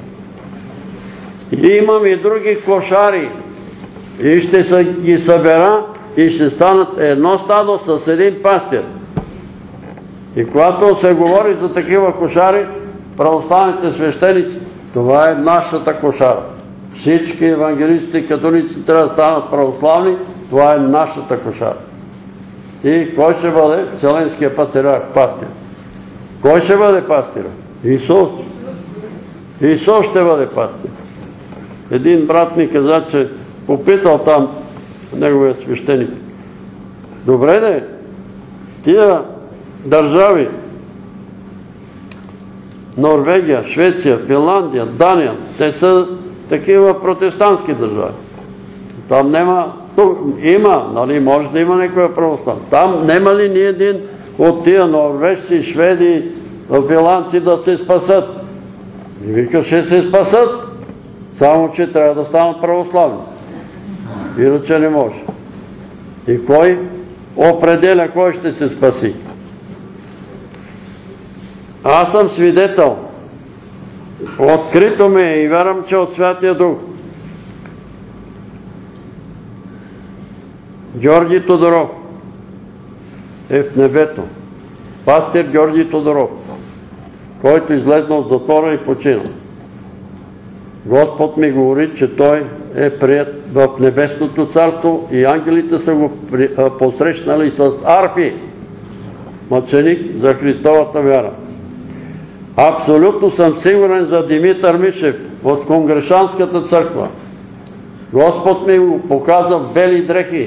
Speaker 1: И имам и други кошари. И ще ги събера и ще станат едно стадо с един пастир. И когато се говори за такива кошари, православните свещеници, това е нашата кошара. Всички евангелисти и католици трябва да станат православни, това е нашата кошара. И кой ще бъде? Вселенския патриарх, пастир. Кой ще бъде пастир? Исус. Исус ще бъде пастир. Един брат ми каза, че попитал там неговия свещеник: добре де, тия държави, Норвегия, Швеция, Финландия, Дания, те са такива протестантски държави. Там няма, има, нали, може да има някоя православна. Там няма ли ни един от тия норвежци, шведи, финландци да се спасат? И вика: ще се спасат, само че трябва да станат православни. Иначе не може. И кой определя кой ще се спаси? Аз съм свидетел. Открито ме и вярвам, че от Святия Дух. Георги Тодоров е в небето. Пастир Георги Тодоров, който излезна от затвора и почина. Господ ми говори, че той е приет в небесното царство и ангелите са го посрещнали с арфи. Мъченик за Христовата вяра. Абсолютно съм сигурен за Димитър Мишев от Конгрешанската църква. Господ ми го показа в бели дрехи.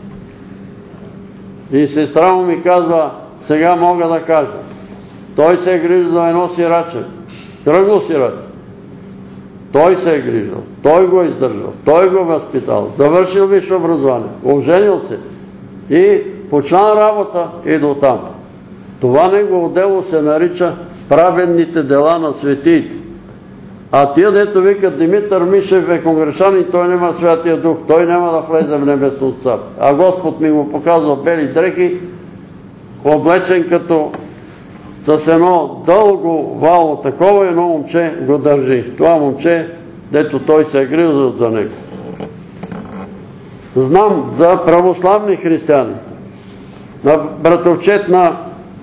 Speaker 1: И сестра му ми казва: сега мога да кажа. Той се е грижил за едно сираче. Кръгло сираче. Той се е грижил. Той го е издържал. Той го е възпитал. Завършил висше образование. Оженил се. И почна работа и до там. Това негово дело се нарича праведните дела на светиите. А тия, дето викат Димитър Мишев е конгрешанин, той няма Святия Дух, той няма да влезе в небесното царство. А Господ ми го показва бели дрехи, облечен като с едно дълго вало, такова едно момче го държи. Това момче, дето той се е грижил за него. Знам за православни християни, на братовчет на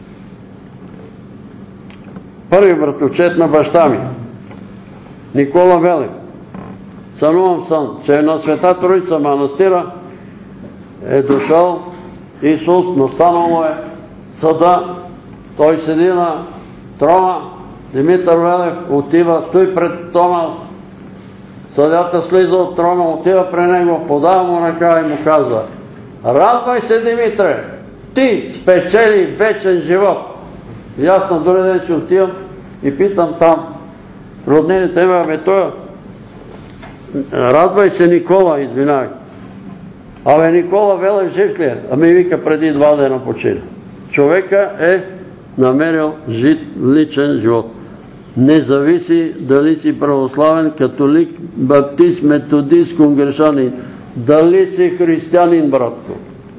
Speaker 1: първи братовчет на баща ми, Никола Велев. Сънувам сън, че на Света Троица манастира е дошъл Исус, настанало е съда, той седи на трона, Димитър Велев отива, стои пред трона, съдята слиза от трона, отива при него, подава му ръка и му казва: радвай се, Димитре, ти спечели вечен живот. И аз на други ден си отивам и питам там роднините, той радвай се, Никола, извинявай. Абе, Никола Велев жив ли е? Ами вика, преди 2 дена почина. Човека е намерил личен живот. Не зависи дали си православен, католик, баптист, методист, конгрешанин. Дали си християнин, братко?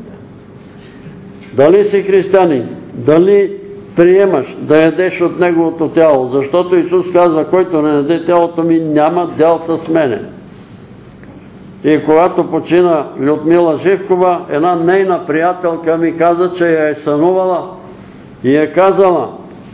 Speaker 1: Дали си християнин? Дали приемаш да ядеш от неговото тяло? Защото Исус казва, който не яде тялото ми, няма дял с мене. И когато почина Людмила Живкова, една нейна приятелка ми каза, че я е сънувала и е казала: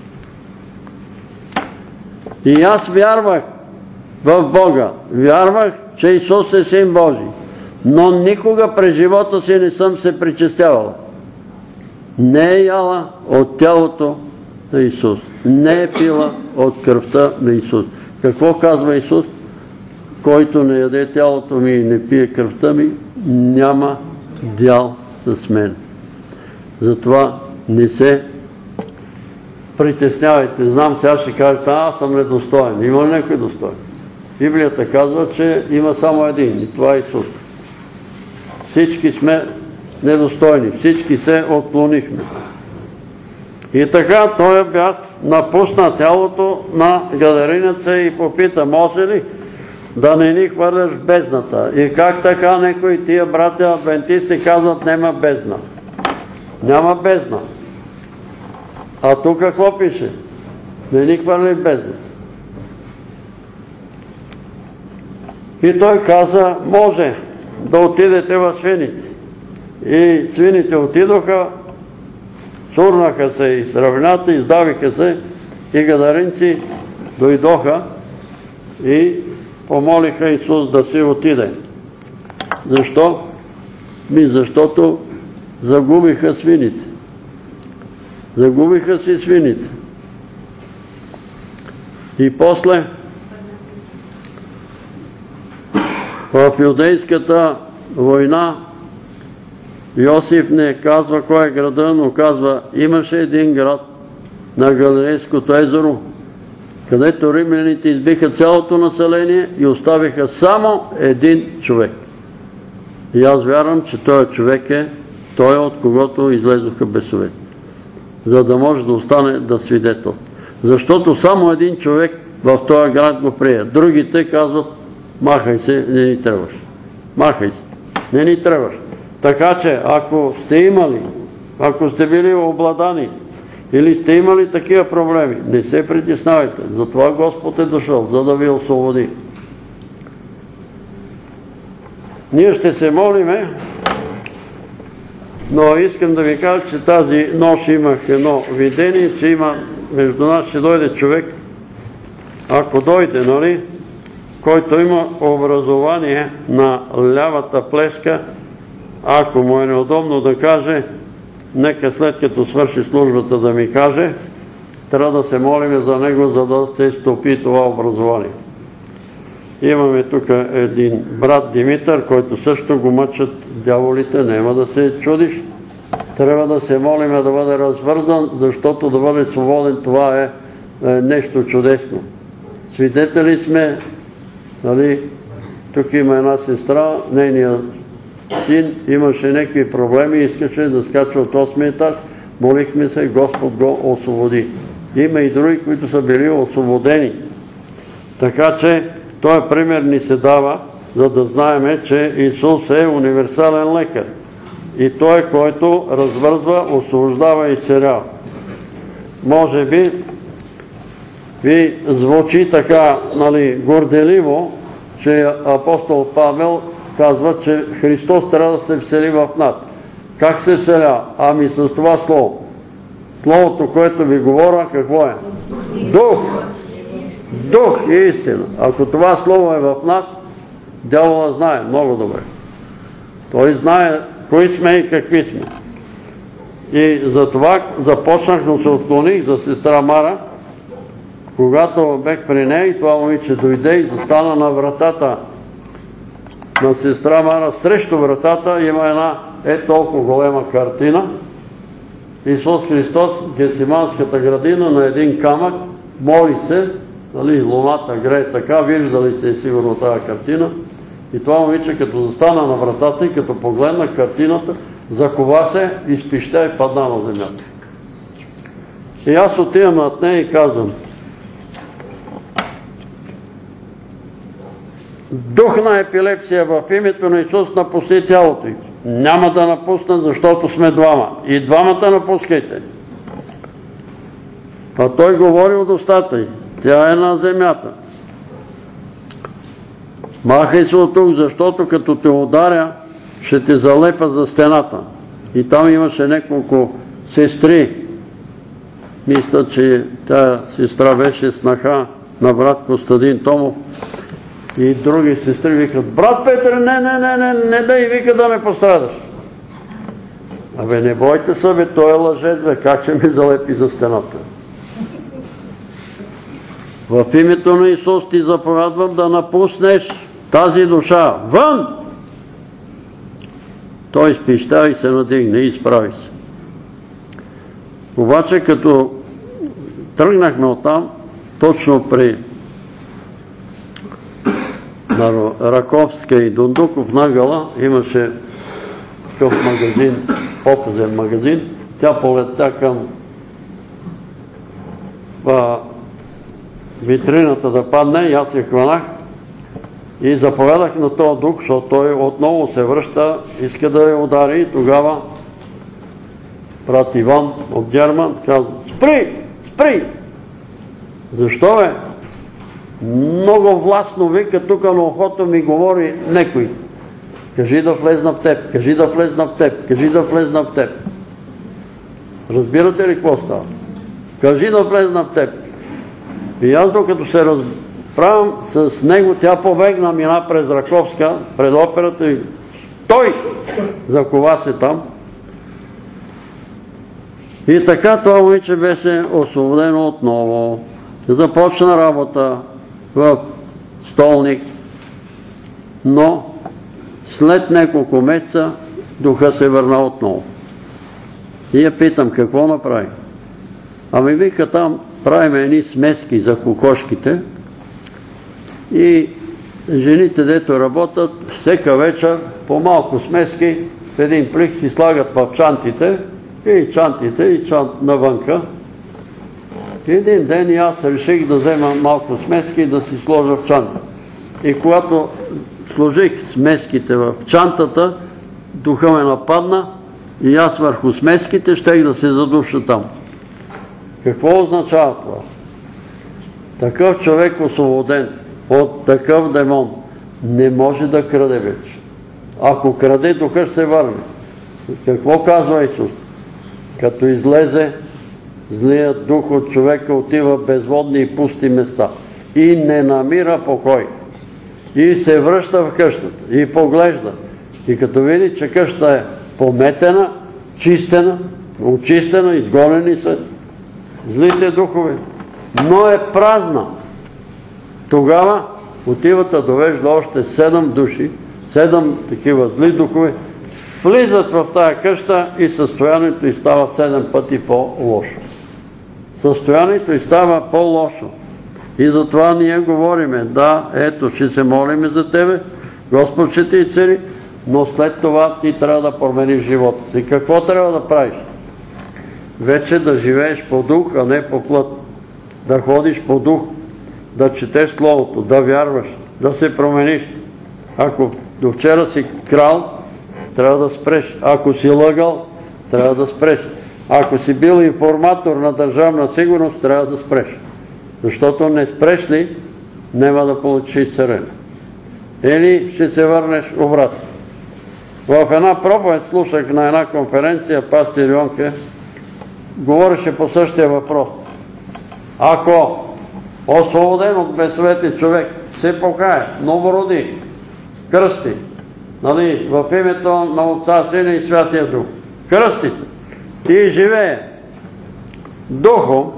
Speaker 1: и аз вярвах в Бога, вярвах, че Исус е Син Божий, но никога през живота си не съм се причестявала. Не е яла от тялото на Исус, не е пила от кръвта на Исус. Какво казва Исус? Който не яде тялото ми и не пие кръвта ми, няма дял с мен. Затова не се притеснявайте. Знам, сега ще кажете, аз съм недостоен. Има ли някой достоен? Библията казва, че има само един и това е Исус. Всички сме недостойни, всички се отклонихме. И така той бяс напусна тялото на гадариница и попита: може ли да не ни хвърляш в бездната? И как така някои тия братя адвентисти казват: няма бездна? Няма бездна. А тук какво пише? Не ни хвърли в бездната. И той каза: може да отидете в свините. И свините отидоха, сурнаха се из равнината, издавиха се и гадаринци дойдоха и помолиха Исус да си отиде. Защо? Защото загубиха свините. Загубиха си свините. И после в Юдейската война Йосиф не казва кой е града, но казва: имаше един град на Галилейското езеро, където римляните избиха цялото население и оставиха само един човек. И аз вярвам, че този човек е той, от когото излезоха бесовете, за да може да остане да свидетелства. Защото само един човек в този град го прие. Другите казват: махай се, не ни трябваш. Махай се, не ни трябваш. Така че, ако сте имали, ако сте били обладани или сте имали такива проблеми, не се притеснявайте. Затова Господ е дошъл, за да ви освободи. Ние ще се молиме, но искам да ви кажа, че тази нощ имах едно видение, че има между нас ще дойде човек, ако дойде, нали, който има образование на лявата плешка. Ако му е неудобно да каже, нека след като свърши службата да ми каже, трябва да се молим за него, за да се стопи това образование. Имаме тук един брат Димитър, който също го мъчат дяволите, няма да се чудиш. Трябва да се молим да бъде развързан, защото да бъде свободен, това е нещо чудесно. Свидетели сме, нали, тук има една сестра, нейният син имаше някакви проблеми, искаше да скача от 8 етаж, молихме се, Господ го освободи. Има и други, които са били освободени. Така че този пример ни се дава, за да знаем, че Исус е универсален лекар. И той, който развързва, освобождава и изцелява. Може би ви звучи така, нали, горделиво, че апостол Павел казва, че Христос трябва да се всели в нас. Как се вселява? Ами с това слово. Словото, което ви говоря, какво е? Дух. Дух и истина. Ако това слово е в нас, дявола знае много добре. Той знае кои сме и какви сме. И затова започнах, но се отклоних за сестра Мара. Когато бех при нея и това момиче дойде и застана на вратата на сестра Мара, срещу вратата има една толкова голема картина Исус Христос в Гесиманската градина на един камък, моли се, луната грее така, виждали се сигурно тази картина, и това момиче като застана на вратата и като погледна картината, закова се, изпища и падна на земята. И аз отивам над нея и казвам: дух на епилепсия в името на Исус напусти тялото й. Няма да напусна, защото сме двама. И двамата напускайте. А той говори от устата й. Тя е на земята. Махай се от тук, защото като те ударя, ще те залепа за стената. И там имаше няколко сестри. Мисля, че тая сестра беше снаха на брат Костадин Томов. И други сестри викат: брат Петър, не дай, вика, да не пострадаш. Абе, не бойте се, бе, той е лъжец, бе, как ще ми залепи за стената? В името на Исус ти заповядвам да напуснеш тази душа. Вън! Той изпища и се надигне и изправи се. Обаче, като тръгнахме оттам, точно при на Раковска и Дундуков нагъла имаше такъв магазин, показен магазин. Тя полетя към витрината да падне и аз я хванах и заповядах на този дух, защото той отново се връща, иска да я удари, и тогава брат Иван от Герман казва: спри! Спри! Защо, бе? Много властно вика, тук на ухото ми говори некой: кажи да влезна в теб, кажи да влезна в теб, кажи да влезна в теб. Разбирате ли какво става? Кажи да влезна в теб. И аз докато се разправям с него, тя побегна, мина през Раковска, пред операта и той закова се там. И така това момиче беше освободено отново. Започна работа в Столник, но след няколко месеца духа се върна отново. И я питам: какво направи? Ами вика, там правим едни смески за кокошките и жените, дето работят, всека вечер по малко смески в един плик си слагат в чантите и чант навънка. Един ден и аз реших да взема малко смески и да си сложа в чанта. И когато сложих смеските в чантата, духа ме нападна и аз върху смеските щех да се задуша там. Какво означава това? Такъв човек, освободен от такъв демон, не може да краде вече. Ако краде, духа ще се върне. Какво казва Исус? Като излезе злият дух от човека, отива в безводни и пусти места и не намира покой. И се връща в къщата и поглежда. И като види, че къщата е пометена, чистена, очистена, изгонени са злите духове, но е празна. Тогава отиват да довежда още 7 души, 7 такива зли духове, влизат в тая къща и състоянието й става 7 пъти по-лошо. Състоянието й става по-лошо. И затова ние говориме: да, ето, ще се молиме за тебе, Господ ще те изцели, но след това ти трябва да промениш живота си. Какво трябва да правиш? Вече да живееш по дух, а не по плът. Да ходиш по дух, да четеш Словото, да вярваш, да се промениш. Ако до вчера си крал, трябва да спреш. Ако си лъгал, трябва да спреш. Ако си бил информатор на Държавна сигурност, трябва да спреш. Защото не спреш ли, няма да получиш изцеление. Или ще се върнеш обратно. В една проповед слушах на една конференция, пастир Йонке говореше по същия въпрос. Ако освободен от бесовете човек се покае, новороди, кръсти, в името на Отца, Сина и Святия Дух, кръсти се и живее духом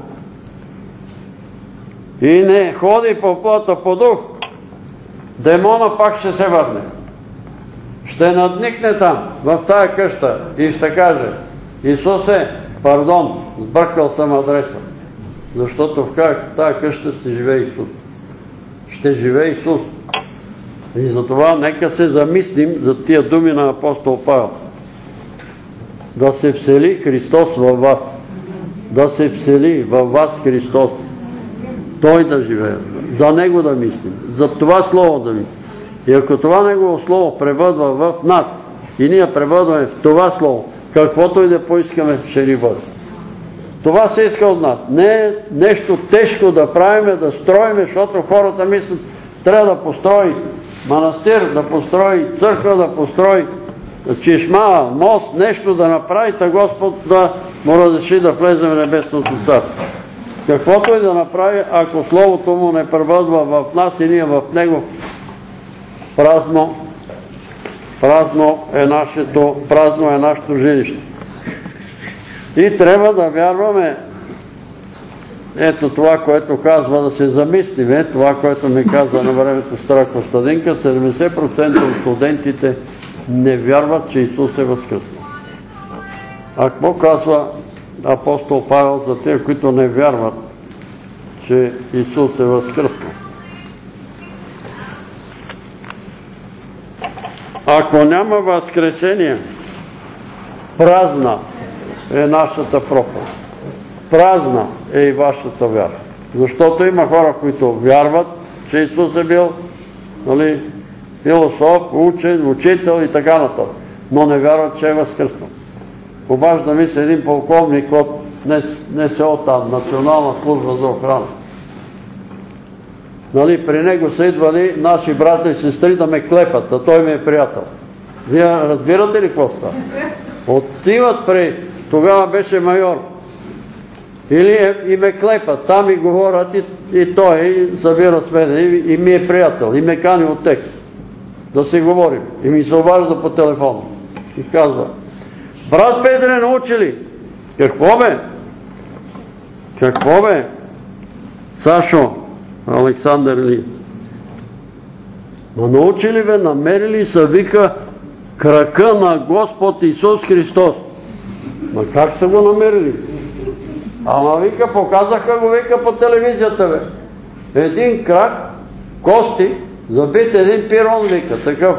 Speaker 1: и не ходи по плътта по дух, демона пак ще се върне. Ще надникне там, в тая къща, и ще каже: Исусе, Пардон, сбъркал съм адреса, защото в тази къща ще живее Исус. Ще живее Исус. И затова нека се замислим за тия думи на апостол Павел. Да се всели Христос във вас. Да се всели във вас Христос. Той да живее. За Него да мислим. За това Слово да мислим. И ако това Негово Слово пребъдва в нас и ние пребъдваме в това Слово, каквото и да поискаме, ще ни бъде. Това се иска от нас. Не е нещо тежко да правиме, да строиме, защото хората мислят, трябва да построи манастир, да построи църква, да построи чешма, мост, нещо да направи, та Господ да му разреши да влезе в небесното царство. Каквото и да направи, ако Словото му не пребъдва в нас и ние в него, празно е нашето жилище. И трябва да вярваме, ето това, което казва, да се замислиме, това, което ми каза на времето стара Костадинка, 70% от студентите не вярват, че Исус е възкръснал. А какво казва апостол Павел за тези, които не вярват, че Исус е възкръснал? Ако няма възкресение, празна е нашата проповед. Празна е и вашата вяра. Защото има хора, които вярват, че Исус е бил философ, учен, учител и така нататък. Но не вярват, че е възкръснал. Обажда ми се един полковник от НСО, Национална служба за охрана. При него са идвали наши брата и сестри да ме клепат, а той ми е приятел. Вие разбирате ли какво става? Отиват тогава беше майор. И ме клепат, там и говорят и той събира сведения и ми е приятел. И ме кани от тях да си говорим. И ми се обажда по телефона. И казва: брат Петре, научи ли? Какво бе? Какво бе? Сашо, Александър ли? Но научи ли бе, намери ли са, вика, крака на Господ Исус Христос? Ма как са го намерили? Ама вика, показаха го, вика, по телевизията, бе. Един крак, кости, забит един пирон, вика, такъв,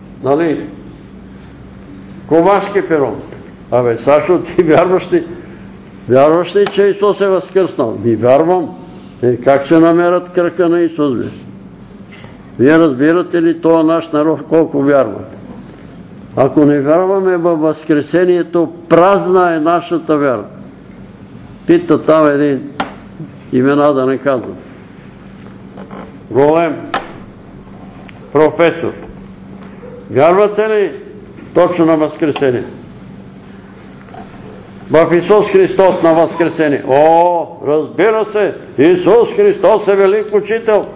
Speaker 1: ковашки пирон. Абе, Сашо, ти вярваш ли, че Исус е възкръснал? Ми вярвам. Как ще намерят крака на Исус, бе? Вие разбирате ли този наш народ колко вярва? Ако не вярваме във възкресението, празна е нашата вяра. Пита там един, имена да не казвам, голем професор. Вярвате ли точно на възкресение? В Исус Христос на възкресение. О, разбира се, Исус Христос е велик учител.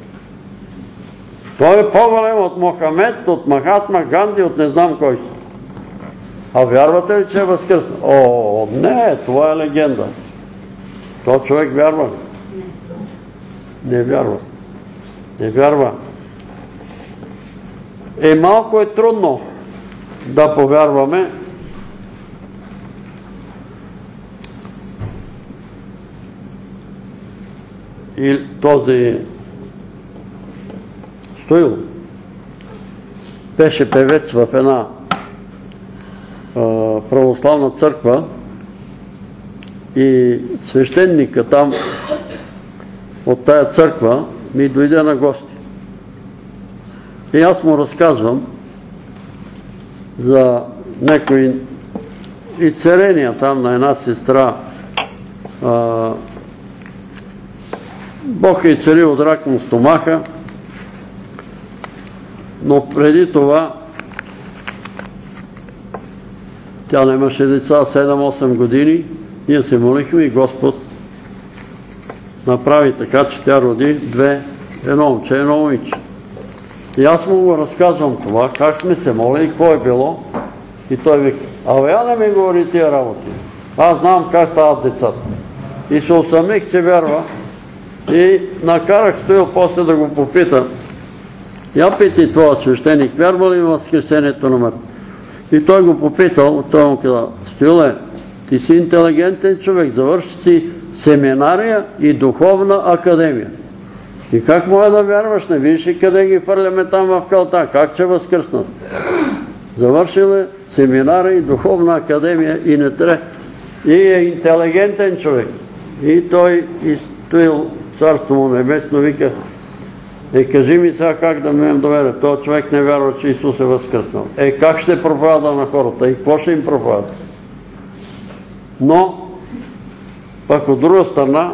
Speaker 1: Той е по-голем от Мохамед, от Махатма Ганди, от не знам кой си. А вярвате ли, че е възкръснал? О, не, това е легенда. То човек вярва ли? Не вярва. Не вярва. Малко е трудно да повярваме. И този Стоил беше певец в една православна църква и свещеника там от тая църква ми дойде на гости. И аз му разказвам за някои изцеления там на една сестра. Бог е изцелил от рак на стомаха, но преди това тя нямаше деца 7-8 години. Ние се молихме и Господ направи така, че тя роди едно момче, едно момиче. И аз му го разказвам това, как сме се молили, какво е било. И той вика: абе, я не ми говори тия работи. Аз знам как стават децата. И се усъмних, че вярва. И накарах Стоил после да го попита: я питай твоя свещеник, вярва ли в възкресението на мъртвите? И той го попитал, той му каза: Стоиле, Ти си интелигентен човек, завърши си семинария и духовна академия. И как може да вярваш? Не видиш ли къде ги фърляме там в калта? Как че възкръснат? Завършил е семинария и духовна академия и не трябва. И е интелигентен човек. И той изстоил царство му небесно, вика: кажи ми сега как да ми имам доверие. Този човек не вярва, че Исус е възкръснал. Как ще проповяда на хората? И какво ще им проповяда? Но, пък от друга страна,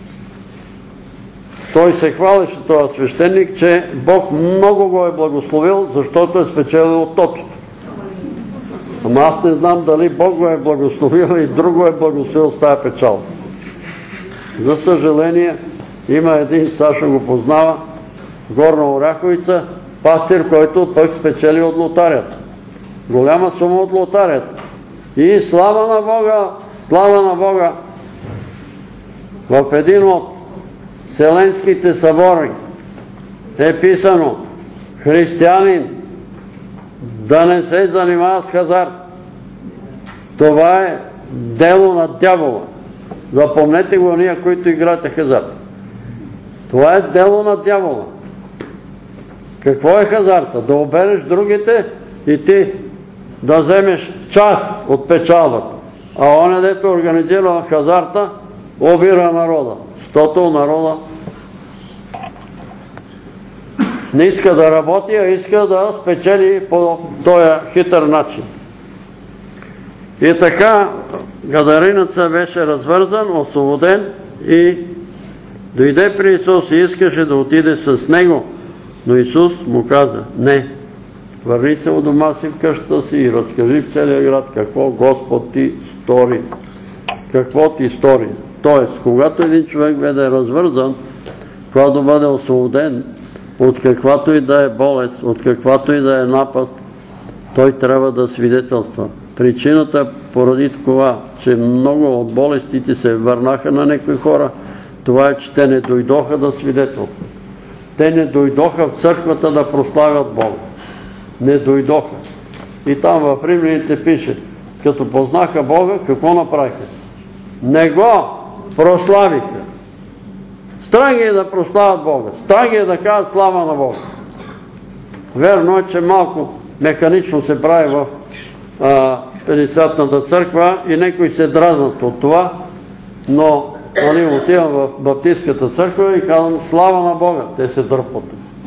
Speaker 1: той се хвалеше, този свещеник, че Бог много го е благословил, защото е спечелил от тотото. Ама аз не знам дали Бог го е благословил и друго е благословил с тая печал. За съжаление, има един, Сашо го познава, в Горна Оряховица, пастир, който пък спечели от лотарията. Голяма сума от лотарията. И слава на Бога, слава на Бога! В един от Вселенските събори е писано: християнин да не се занимава с хазарт. Това е дело на дявола. Запомнете го ние, които играете хазарт. Това е дело на дявола. Какво е хазарта? Да обереш другите и ти да вземеш част от печалбата. А он, дето организира хазарта, обира народа. Защото народа не иска да работи, а иска да спечели по този хитър начин. И така гадарината беше развързан, освободен и дойде при Исус и искаше да отиде с него. Но Исус му каза: не, върни се у дома си, в къщата си и разкажи в целия град какво Господ ти стори. Какво ти стори. Тоест, когато един човек бъде развързан, когато бъде освободен от каквато и да е болест, от каквато и да е напаст, той трябва да свидетелства. Причината поради това, че много от болестите се върнаха на някои хора, това е, че те не дойдоха да свидетелстват. Те не дойдоха в църквата да прославят Бога. Не дойдоха. И там в Римляните пише: като познаха Бога, какво направиха? Не го прославиха. Страх е да прославят Бога. Страх е да кажат слава на Бога. Верно е, че малко механично се прави в Петдесятната църква и някои се дразнат от това, но отивам в Баптистската църква и казвам слава на Бога. Те се дърпат.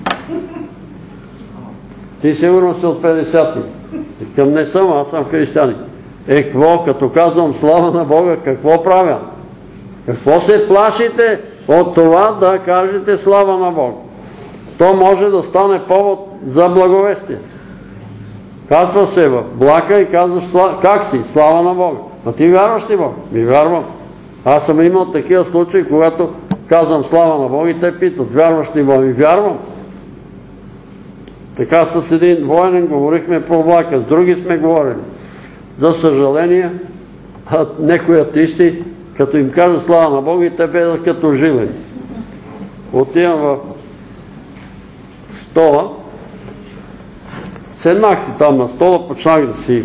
Speaker 1: Ти сигурно си от 50-ти. Към не съм, аз съм християнин. Какво, като казвам слава на Бога, какво правя? Какво се плашите от това да кажете слава на Бога? То може да стане повод за благовестие. Казва се в блака и казваш: как си? Слава на Бога. А ти вярваш ли Бога? Ми вярвам. Аз съм имал такива случаи, когато казвам слава на Бога и те питат: вярваш ли Бога? Ми вярвам. Така с един военен говорихме по влака, с други сме говорили. За съжаление, някои атеисти, като им кажа слава на Бога, и те бедат като жилени. Отивам в стола, седнах си там на стола, почнах да си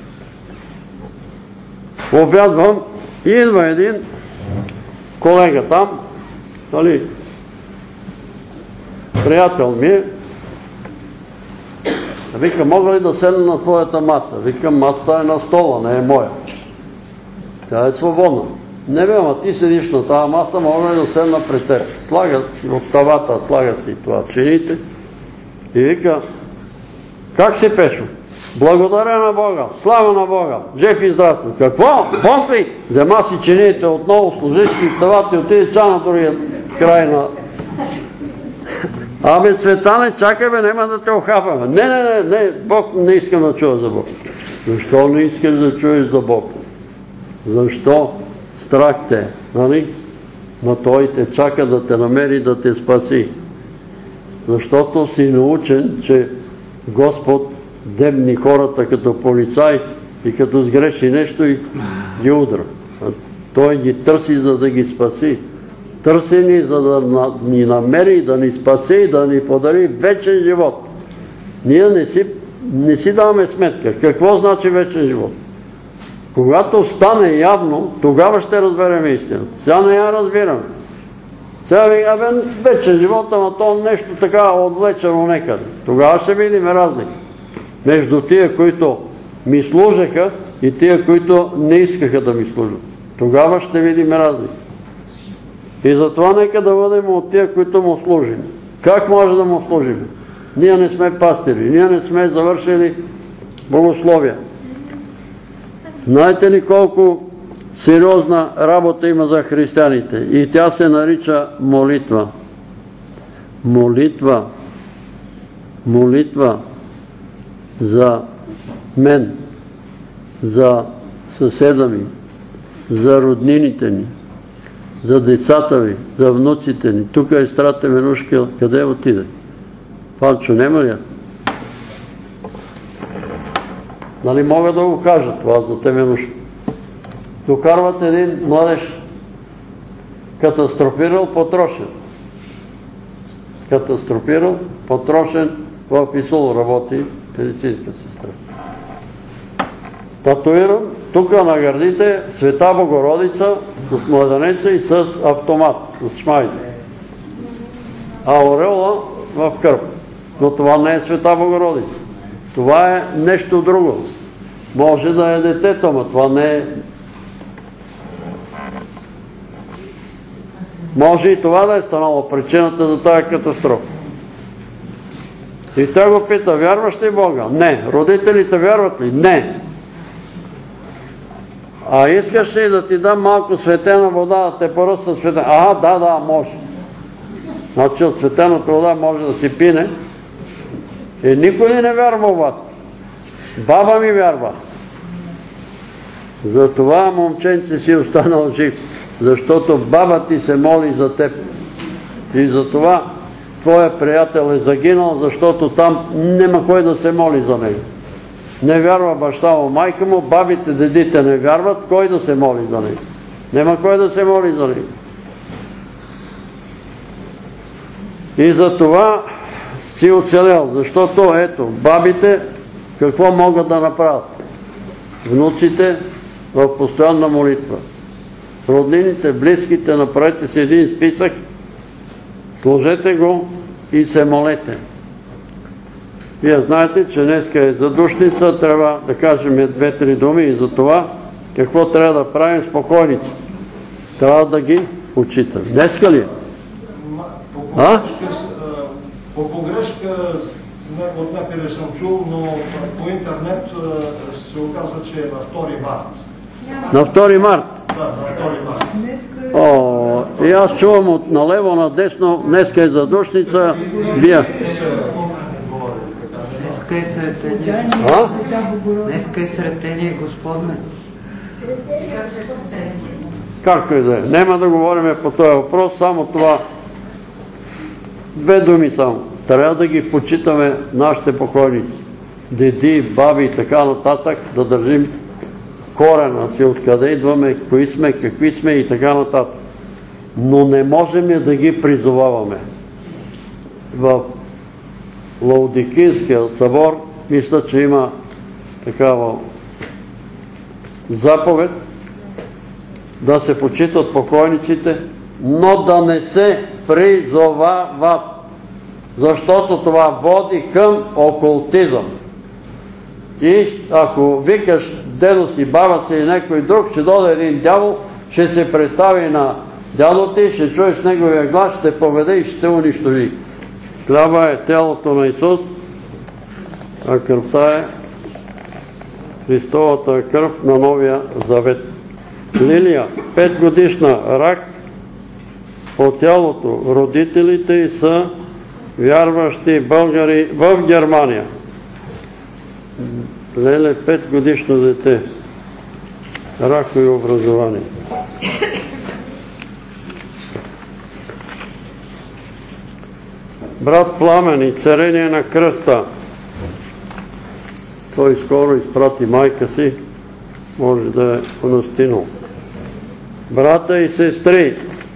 Speaker 1: обядвам и идва един колега там, приятел ми е, вика: мога ли да седна на твоята маса? Викам: масата е на стола, не е моя. Тя е свободна. Не бе, ама ти седиш на тази маса, мога ли да седна при теб? Слага си от тавата, слага си това чините и вика: как си, Пешо? Благодаря на Бога, слава на Бога, жив и здравствуй. Какво? Бог ли? Взема си чините, отново служиш и тавата и отиде ча на другия край на... Абе, Цветане, чакай бе, няма да те охапаме. Не, Бог не искам да чуя за Бог. Защо не искаш да чуеш за Бог? Защо? Страх те, нали? Но Той те чака да те намери, да те спаси. Защото си научен, че Господ дебни хората като полицай и като сгреши нещо и ги удра. Той ги търси, за да ги спаси. Търси ни, за да ни намери, да ни спаси и да ни подари вечен живот. Ние не си даваме сметка. Какво значи вечен живот? Когато стане явно, тогава ще разберем истината. Сега не я разбираме. Сега вече живота, ама то нещо така отвлечено некъде. Тогава ще видим разлика между тия, които ми служеха и тия, които не искаха да ми служат. Тогава ще видим разлика. И затова нека да бъдем от тия, които му служим. Как може да му служим? Ние не сме пастири, ние не сме завършили богословия. Знаете ли колко сериозна работа има за християните? И тя се нарича молитва. Молитва. Молитва за мен, за съседа ми, за роднините ни, за децата ви, за внуците ни. Тук е сестра Теменушка. Къде отиде? Панчо, нема ли? Нали мога да го кажа това за Теменушка? Докарват един младеж катастрофирал, потрошен. Катастрофирал, потрошен, в Исул работи медицинска сестра. Татуиран, тук на гърдите Света Богородица с младенеца и с автомат, с шмайди. А ореола в кърп. Но това не е Света Богородица. Това е нещо друго. Може да е детето, но това не е. Може и това да е станало причината за тази катастрофа. И той го пита, вярваш ли Бога? Не. Родителите вярват ли? Не. А искаш ли да ти дам малко светена вода, да те поръсва светена? Да, може. Значи от светената вода може да си пине. И никой не вярва у вас. Баба ми вярва. Затова момченце си останал жив. Защото баба ти се моли за теб. И затова твоя приятел е загинал, защото там нема кой да се моли за него. Не вярва баща му, майка му, бабите, дедите не вярват, кой да се моли за него? Нема кой да се моли за него. И затова си оцелял, защото ето, бабите какво могат да направят? Внуците в постоянна молитва. Роднините, близките, направете си един списък, сложете го и се молете. Вие знаете, че днеска е задушница, трябва да кажем 2-3 думи и за това какво трябва да правим с покойниците. Трябва да ги почитаме. Днеска ли?
Speaker 4: По погрешка от някъде съм чул, но по интернет се оказва, че е на 2 март.
Speaker 1: На 2 март?
Speaker 4: Да, на 2 март.
Speaker 1: И аз чувам от налево надесно, днеска е задушница, вие.
Speaker 2: Днеска е сретение. Днеска е сретение, Господне.
Speaker 1: Както и да е. Нема да говорим по този въпрос, само това. 2 думи само. Трябва да ги почитаме нашите покойници. Деди, баби и така нататък, да държим корена си, откъде идваме, кои сме, какви сме и така нататък. Но не можем да ги призоваваме. В Лаудикийския събор, мисля, че има такава заповед да се почитат покойниците, но да не се призовават, защото това води към окултизъм. И ако викаш дедо си, баба си и някой друг, ще дойде един дявол, ще се представи на дядо ти, ще чуеш неговия глас, ще поведе и ще унищожи. Хляба е тялото на Исус, а кръвта е Христовата кръв на Новия Завет. Лилия, 5 годишна, рак по тялото. Родителите й са вярващи българи в Германия. Леле, 5 годишно дете. Ракови образование. Брат Пламен и царение на кръста. Той скоро изпрати майка си, може да е понастинал. Брата и сестри,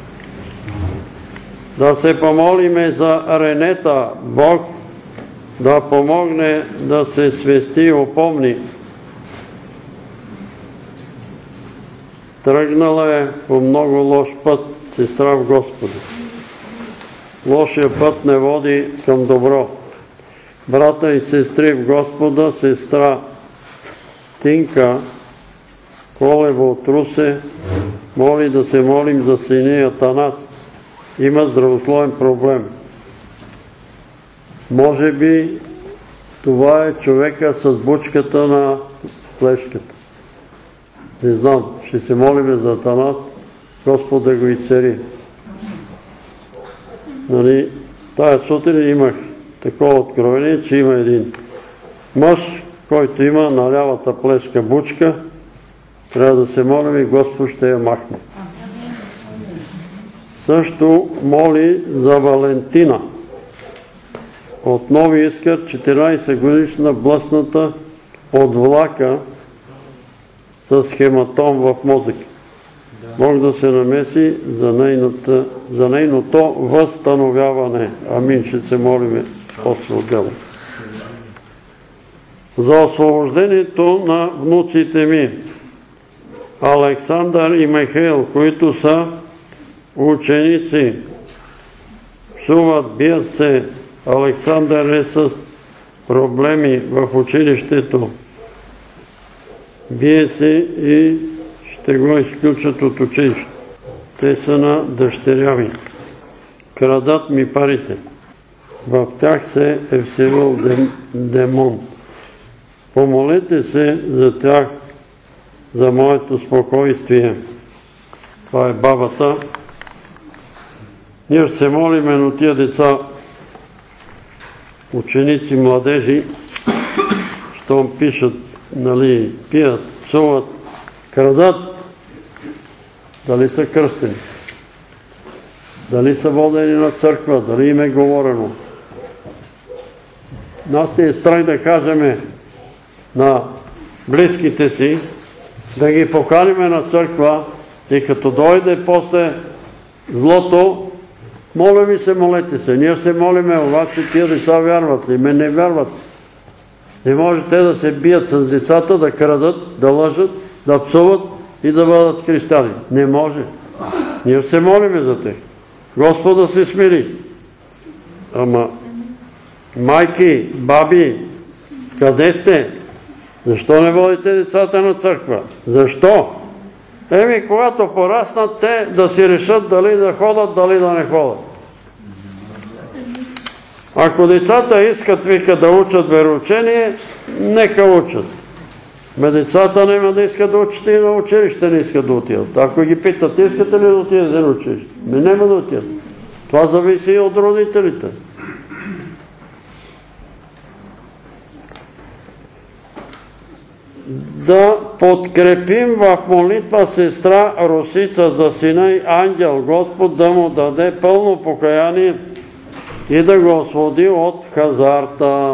Speaker 1: да се помолиме за Ренета, Бог да помогне да се свести и опомни. Тръгнала е по много лош път, сестра в Господа. Лошия път не води към добро. Брата и сестри в Господа, сестра Тинка Колева от Русе моли да се молим за сина Атанас. Има здравословен проблем. Може би това е човека с бучката на плешката. Не знам, ще се молим за Атанас, Господ да го изцели. Тая сутрин имах такова откровение, че има един мъж, който има на лявата плешка бучка, трябва да се молим и Господ ще я махне. Също моли за Валентина. От Нови Искър, 14 годишна, блъсната от влака с хематом в мозъка. Бог да се намеси за нейното възстановяване. Амин, ще се молиме после отделно. За освобождението на внуците ми, Александър и Михаил, които са ученици, псуват, бият се. Александър е с проблеми в училището. Бие се и ще го изключат от училище. Те са на дъщеря ми. Крадат ми парите. В тях се е вселил демон. Помолете се за тях, за моето спокойствие. Това е бабата. Ние ще се молиме, но тия деца, ученици, младежи, щом пишат, пият, псуват, крадат, дали са кръстени, дали са водени на църква, дали им е говорено. Нас не е страх да кажеме на близките си, да ги поканиме на църква и като дойде после злото, моля ви се, молете се. Ние се молиме, обаче тия деца вярват ли? Не вярват. Не може те да се бият с децата, да крадат, да лъжат, да псуват и да бъдат християни. Не може. Ние се молиме за тях. Господ да се смири. Ама, майки, баби, къде сте? Защо не водите децата на църква? Защо? Когато пораснат те да си решат дали да ходят, дали да не ходят. Ако децата искат, вика, да учат вероучение, нека учат. Децата няма да искат да учат и на училище не искат да отидат. Ако ги питат, искате ли да отидете на училище? Няма да отидат. Това зависи и от родителите. Да подкрепим в молитва сестра Русица за сина и Ангел, Господ да му даде пълно покаяние и да го освободи от хазарта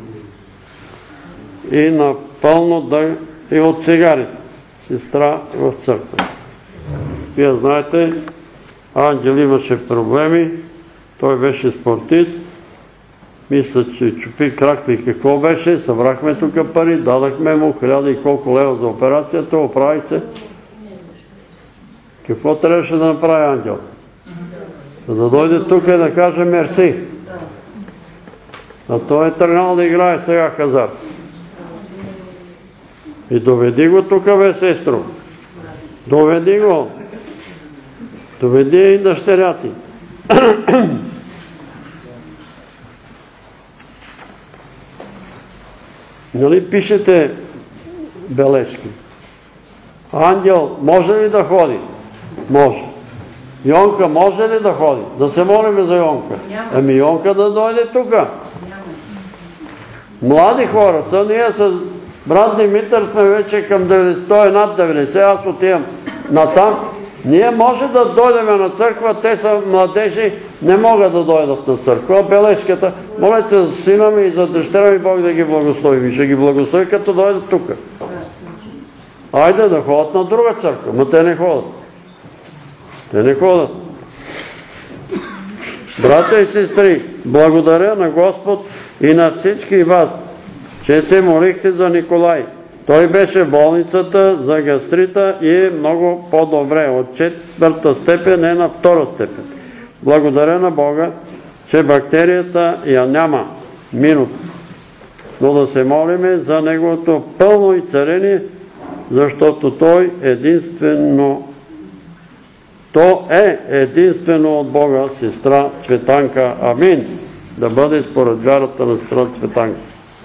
Speaker 1: и напълно и от цигарите. Сестра в църква. Вие знаете, Ангел имаше проблеми, той беше спортист, мисля, че чупи крак ли какво беше, събрахме тук пари, дадахме му 1000 и колко лева за операцията, оправи се. Какво трябваше да направи Ангел? Да дойде тук и да каже мерси. А той е тръгнал да играе сега хазарт. И доведи го тук, бе, сестро. Доведи го. Доведи и дъщеря ти. Нали пишете бележки? Ангел може ли да ходи? Може. Йонка може ли да ходи? Да се молим за Йонка. Ами Йонка да дойде тук. Млади хора са, ние с брат Димитър сме вече към 90, той е над 90, аз отивам натам. Ние може да дойдем на църква, те са младежи, не могат да дойдат на църква. Бележката, молете за сина ми и за дъщеря ми, Бог да ги благослови. Ще ги благослови, като дойдат тук. Айде да ходят на друга църква, но те не ходят. Те не ходят. Братя и сестри, благодаря на Господ и на всички вас, че се молихте за Николай. Той беше в болницата за гастрита и е много по-добре. От 4-та степен е на 2-та степен. Благодаря на Бога, че бактерията я няма минута. Но да се молиме за неговото пълно изцеление, защото той е единствено от Бога, сестра Цветанка. Амин. Да бъде според вярата на сестра Цветанка.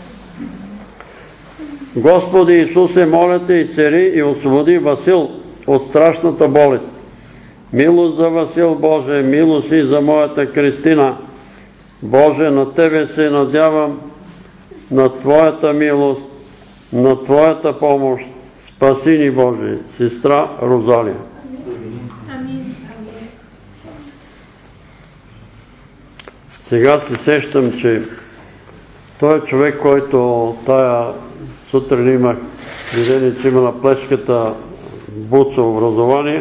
Speaker 1: Господи Исусе, моля те, изцели и освободи Васил от страшната болест. Милост за Васил, Боже, милост и за моята Кристина. Боже, на Тебе се надявам, на Твоята милост, на Твоята помощ. Спаси ни, Боже, сестра Розалия. Сега се сещам, че той е човек, който тая сутрин имах видение, че има на плешката Буца образование,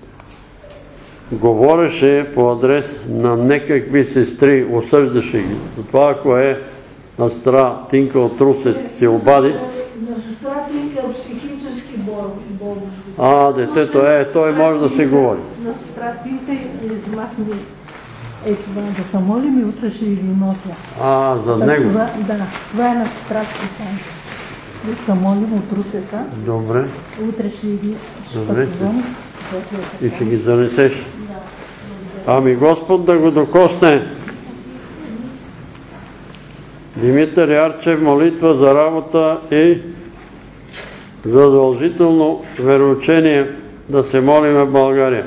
Speaker 1: говореше по адрес на некакви сестри, осъждаше ги. Затова ако е на сестра Тинка от Русе се обади.
Speaker 5: На сестра Тинка е психически болни.
Speaker 1: Детето той може да се говори.
Speaker 5: На сестра Тинка измахни това да се молим и утре ще ги нося.
Speaker 1: За него?
Speaker 5: Да, това е на сестра Тинка. Да се молим от Русеса.
Speaker 1: Добре.
Speaker 5: Утре ще ги
Speaker 1: пътувам. И ще ги занесеш. Ами Господ да го докосне. Димитър Ярчев, молитва за работа и задължително вероучение да се молим в България.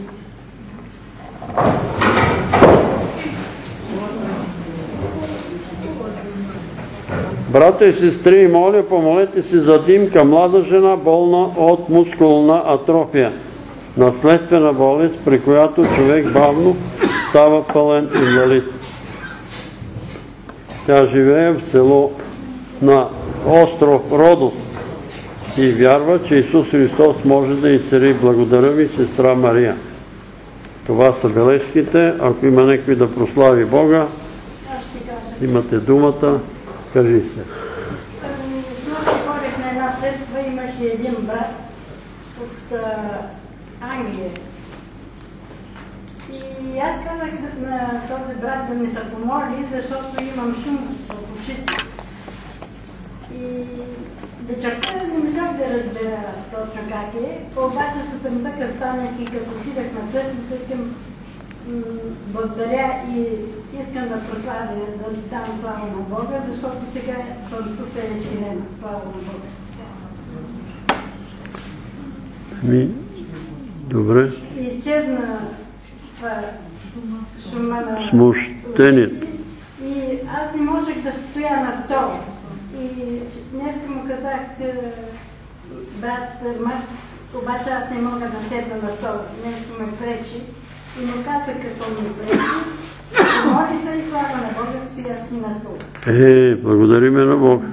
Speaker 1: Брата и сестри, моля, помолете си за Димка, млада жена, болна от мускулна атрофия, наследствена болест, при която човек бавно става пълен инвалид. Тя живее в село на остров Родос и вярва, че Исус Христос може да изцели. Благодаря ви, сестра Мария. Това са бележките. Ако има някой да прослави Бога, имате думата. Кажи се.
Speaker 6: Снощи ходих на една църква, имаше един брат от Англия. И аз казах на този брат да ми се помоли, защото имам шум в ушите. И вечерта не можах да разбера точно как е. Обаче сутринта, като станах и като отидах на църквата, искам благодаря и искам да прославя, да дам слава на Бога, защото сега съм супер изцелена. Слава на Бога.
Speaker 1: Добре.
Speaker 6: Изчезна шума на
Speaker 1: смущението.
Speaker 6: И аз не можех да стоя на стол. И днес му казах, брат, обаче аз не мога да седна на стол. Нещо ме пречи. И му казах какво ми пречи. Моли се и слава на Бога, си аз си на стол.
Speaker 1: Благодариме на Бога.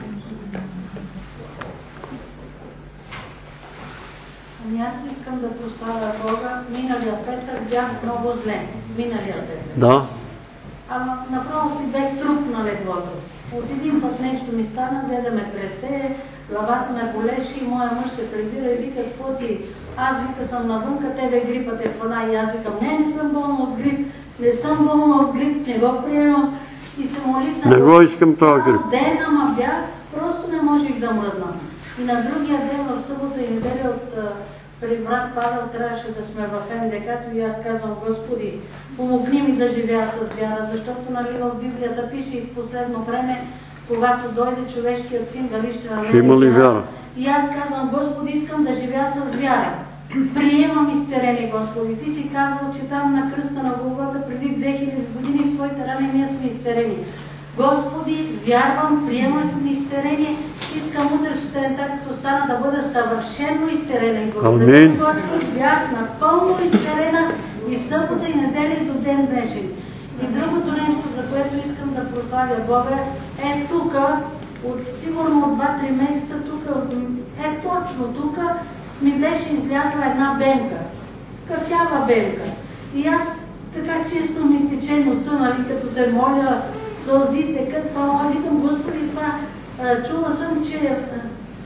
Speaker 6: Аз искам да прославя Бога. Миналия петък бях много зле. Миналия петък.
Speaker 1: Да.
Speaker 6: Ама направо си бех труп на леглото. От един път нещо ми стана, взе да ме тресе, главата ме болеше и моя мъж се прибира и вика, какво ти? Аз вика съм навънка, тебе грипът е плана и аз викам, не съм болна от грип, не съм болна от грип, не го приемам и се молих на
Speaker 1: не го искам това грип.
Speaker 6: Ден, ама бях, просто не можех да мръдна. И на другия ден в събота и неделя при брат Павел трябваше да сме в НДК-то и аз казвам, Господи, помогни ми да живея с вяра, защото нали в Библията пише и в последно време, когато дойде човешкият син, дали ще даде
Speaker 1: вяра.
Speaker 6: И аз казвам, Господи, искам да живея с вяра. Приемам изцеление, Господи. Ти си казвал, че там на кръста на Голгота преди 2000 години в Твоите рани ние сме изцелени. Господи, вярвам, приемам изцеление. Искам утре сутринта, като стана да бъда съвършено изцелена. Благодаря, Господи, бях напълно изцелена и събота и неделя до ден днешен. И другото нещо, за което искам да прославя Бога, е тук, сигурно от 2-3 месеца, тук, точно тук, ми беше излязла една бемка. Кафява бемка. И аз така често ми тече носа, нали, като се моля, сълзи текат, това, викам, Господи, това, чула съм, че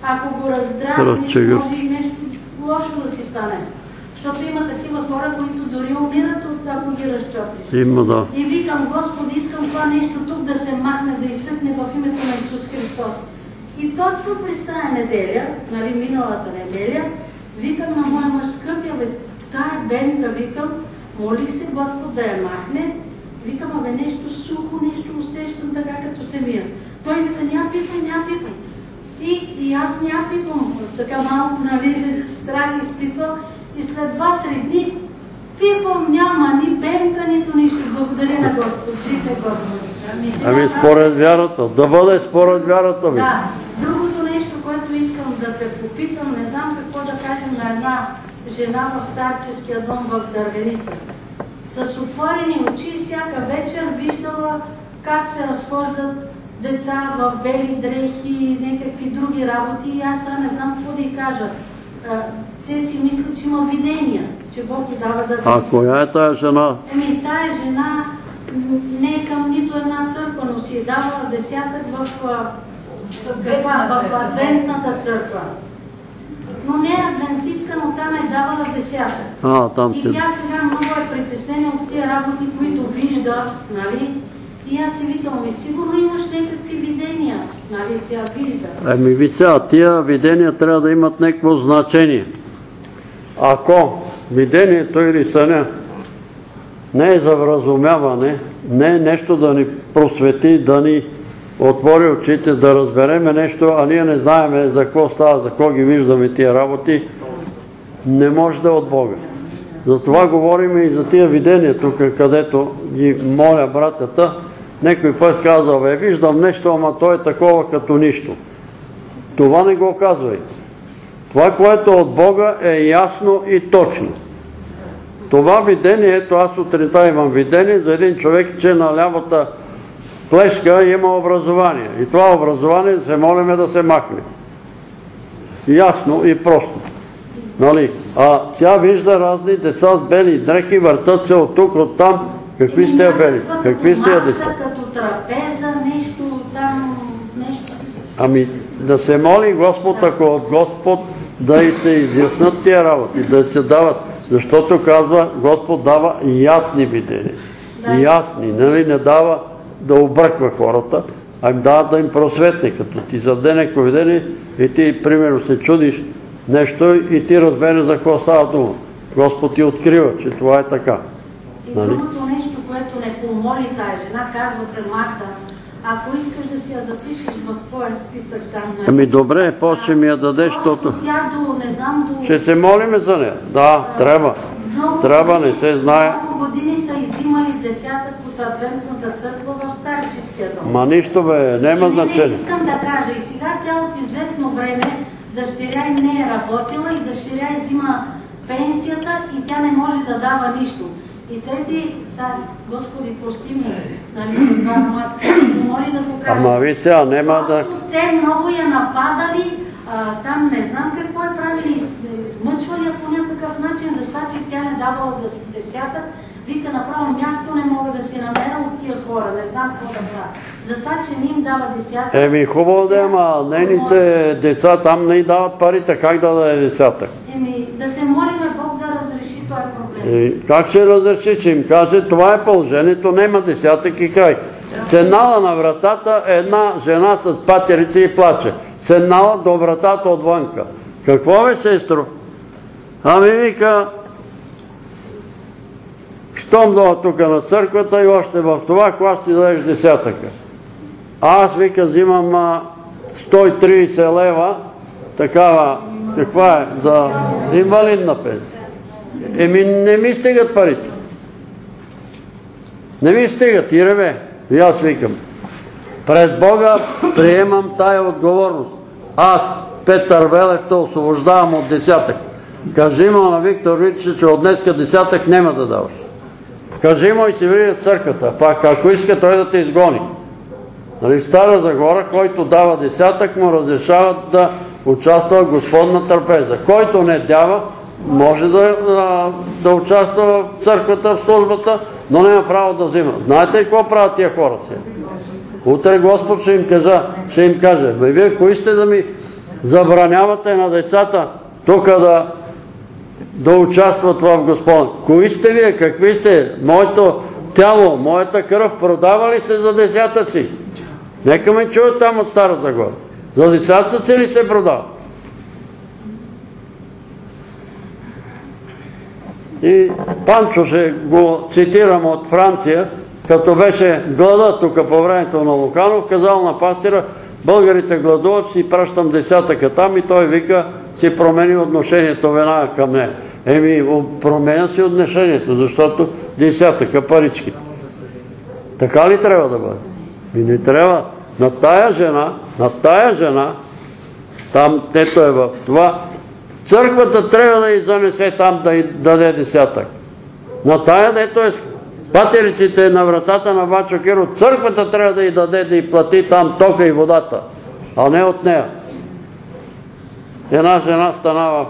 Speaker 6: Ако го раздразниш, може и нещо лошо да си стане. Защото има такива хора, които дори умират, ако ги разчоплиш.
Speaker 1: Има, да.
Speaker 6: И викам, Господи, искам това нещо тук да се махне, да изсъхне в името на Исус Христос. И точно през тая неделя, нали, миналата неделя, викам на моя мъж, скъпя, бе, тая бенка, викам, молих се Господ да я махне, викам, абе, нещо сухо, нещо усещам така, като се мия. Той вика, няма пипай. И аз няма пипам, така малко, нали, страх изпитвам. И след 2-3 дни пипам, няма ни бенка, нито нищо. Благодаря на Господ. Жите Господи.
Speaker 1: Ами според вярата. Да бъде според вярата ми.
Speaker 6: Да. Другото нещо, което искам да те попитам, не знам какво да кажем на една жена в старческия дом в Дървеница. С отворени очи всяка вечер виждала как се разхождат деца в бели дрехи и някакви други работи. И аз сега не знам какво да й кажа. Те си мисля, че има видения, че Бог ти дава да види.
Speaker 1: А коя е тая жена?
Speaker 6: Тая жена не е към нито една църква, но си е дала десятък в адвентната църква. Но не е адвентистка, но там е давала десятък.
Speaker 1: Там
Speaker 6: и
Speaker 1: си.
Speaker 6: тя сега много е притеснена от тия работи, които вижда, нали? И аз си викам, сигурно имаш някакви видения, нали? Тя вижда.
Speaker 1: Ви сега, тия видения трябва да имат някакво значение. Ако видението или съня не е за вразумяване, не е нещо да ни просвети, да ни отвори очите, да разбереме нещо, а ние не знаеме за какво става, за какво ги виждаме тия работи, не може да е от Бога. Затова говорим и за тия видения тук, където ги моля братята. Некой път казал, виждам нещо, ама то е такова като нищо. Това не го казвай. Това, което е от Бога, е ясно и точно. Това видение, ето аз сутринта имам видение за един човек, че на лявата клешка има образование. И това образование се молиме да се махне. Ясно и просто. Нали? А тя вижда разни деца с бели дрехи, въртат се от тук, от там. Какви сте бели? Какви сте деца?
Speaker 6: Като трапеза, нещо там, нещо...
Speaker 1: Ами да се моли Господ, ако от Господ да и се изяснат тия работи, да се дават. Защото казва, Господ дава ясни видения. Ясни, нали, не дава да обърква хората, а им дава да им просветне. Като ти заде някакво видение и ти, примерно, се чудиш нещо и ти разбере за какво става дума. Господ ти открива, че това е така.
Speaker 6: И другото нещо, което не помоли тая жена, казва се Магда. Ако искаш да си я запишеш в твоя списък там...
Speaker 1: Ами добре, после ми я дадеш, защото...
Speaker 6: Тя не знам до...
Speaker 1: Ще се молиме за нея. Да, трябва. Трябва, не се знае.
Speaker 6: Много години са изимали десятък от адвентната църква в старческия дом.
Speaker 1: Ма нищо бе, няма значение.
Speaker 6: Не искам да кажа. И сега тя от известно време, дъщеря им не е работила и дъщеря взима пенсията и тя не може да дава нищо. И тези, Господи, прости ми, нали, за това, моли да го кажа.
Speaker 1: Ама ви сега, нема да...
Speaker 6: Те много я нападали, там не знам какво е правили, измъчвали я по някакъв начин, за това, че тя не давала десятък. Вика, направо място не мога да си намеря от тия хора, не знам какво да правя. За това, че не им дава десятък.
Speaker 1: Хубаво да е, ама нейните деца там не й дават парите, как да даде десятък?
Speaker 6: Да се молиме Бог да разреши този проблем.
Speaker 1: Как ще разреши, че им каже, това е положението, нема десятък и край. Седнала на вратата една жена с патерица и плаче. Седнала до вратата отвънка. Какво бе, сестро? Ами вика, щом дойда тук на църквата и още в това, кога ще ти дадеш десятъка? Аз, вика, взимам 130 лева, такава, каква е, за инвалидна пенсия. Не ми стигат парите. Не ми стигат и реве. И аз викам, пред Бога приемам тая отговорност. Аз, Петър Велев, те освобождавам от десятък. Кажи му на Виктор Виче, че от днеска десятък няма да даваш. Кажи му и си види в църквата, пак ако иска той да те изгони. Нали, в Стара Загора, който дава десятък, му разрешават да участва в Господна трапеза. Който не дава, може да участва в църквата, в службата, но няма право да взима. Знаете ли какво правят тия хора сега? Утре Господ ще им каже, вие кои сте да ми забранявате на децата тук да участват в Господа. Кои сте вие? Какви сте? Моето тяло, моята кръв продава ли се за десятъци? Нека ме чуят там от Стара Загора. За десятъци ли се продава? И Панчо ще го цитирам от Франция, като беше глада тук по времето на Луканов, казал на пастира: българите гладуват, си пращам десятъка там, и той вика, си промени отношението веднага към нея. Променя си отношението, защото десятъка паричките. Така ли трябва да бъде? И не трябва. На тая жена, там тето е в това, църквата трябва да й занесе там да й даде десятък. На тая дето е патериците на вратата на Бачо Киро, църквата трябва да й даде, да й плати там тока и водата, а не от нея. Една жена стана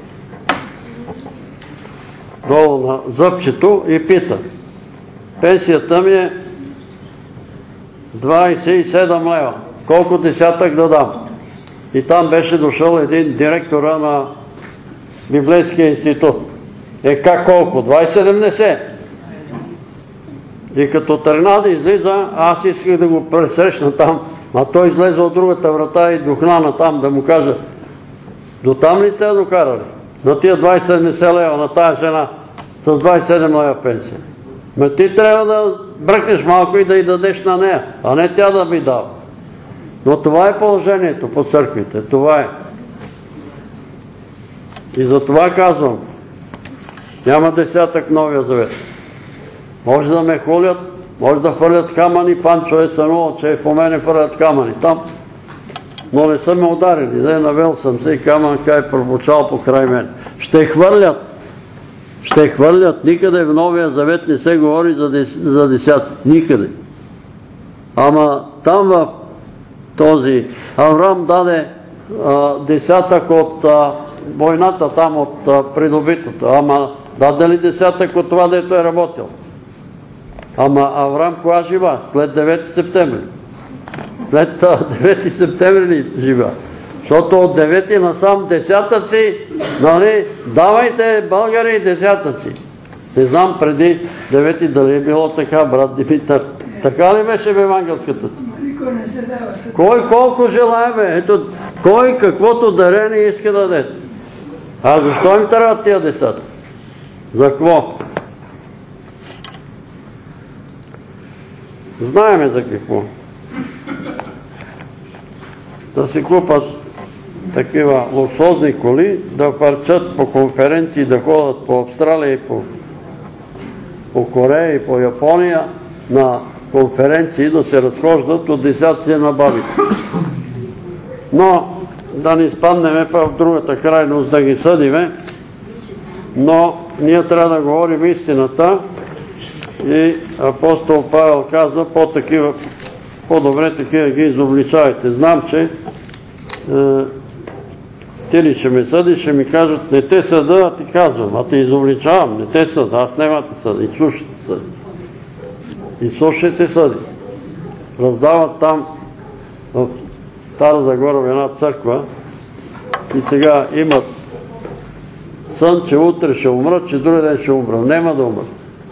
Speaker 1: долу на зъбчето и пита: пенсията ми е 27 лева. Колко десятък да дам? И там беше дошъл един директора на Библейския институт. Как колко? 2,70. И като тръгна да излиза, аз исках да го пресрещна там, а той излезе от другата врата и духна там да му кажа: до там ли сте я докарали? На тия 2,70 лева, на тая жена с 27 лева пенсия. Ти трябва да бръкнеш малко и да й дадеш на нея, а не тя да ми дава. Но това е положението по църквите. Това е. И за това казвам, няма десятък Новия Завет. Може да ме хулят, може да хвърлят камъни. Панчо е сънувал, че по мене хвърлят камъни там, но не са ме ударили. Навел съм се и камънка е пробучал покрай мен. Ще хвърлят. Никъде в Новия Завет не се говори за десятък. Никъде. Ама там в този Авраам даде десятък от войната, там от придобитото. Ама даде ли десятък от това, дето е работил? Ама Авраам кога жива? След 9 септември. След 9 септември ли жива? Защото от 9 насам десятъци, нали, давайте, българи, десятъци. Не знам преди 9 дали е било така, брат Димитър. Така ли беше в евангелската? Кой колко желае, бе? Ето, кой каквото дарение иска да даде. А защо им трябва тия десятъци? За какво? Знаеме за какво. Да си купат такива луксозни коли, да парчат по конференции, да ходят по Австралия и по Корея и по Япония на конференции, да се разхождат от десятци на бабите. Но да не изпаднем в другата крайност, да ги съдиме, но ние трябва да говорим истината и апостол Павел казва: по-добре такива ги изобличавайте. Знам, че ти ли ще ме съдиш, ще ми кажат: не те съда, а ти казвам, а те изобличавам, не те съда, аз няма те съда, и слушайте съди. И слушайте съди. Раздават там в Стара Загора в една църква и сега имат сън, че утре ще умрат, че други ден ще умрат. Нема да умрат.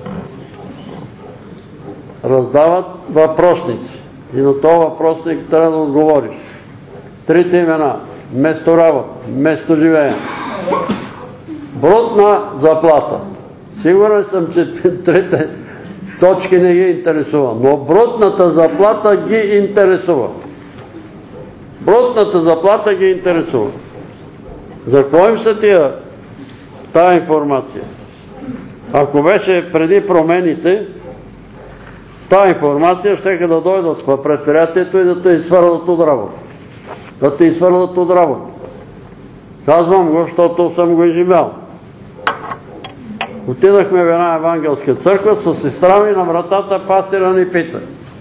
Speaker 1: Раздават въпросници и на този въпросник трябва да отговориш. 3 имена: место работа, место живеене, брутна заплата. Сигурен съм, че 3 точки не ги интересува, но брутната заплата ги интересува. Брутната заплата ги интересува. За кой им са тая информация? Ако беше преди промените, с тая информация щеха да дойдат в предприятието и да те изхвърлят от работа. Казвам го, защото съм го изживял. Отидахме в една евангелска църква с сестра ми, на вратата пастира ни пита: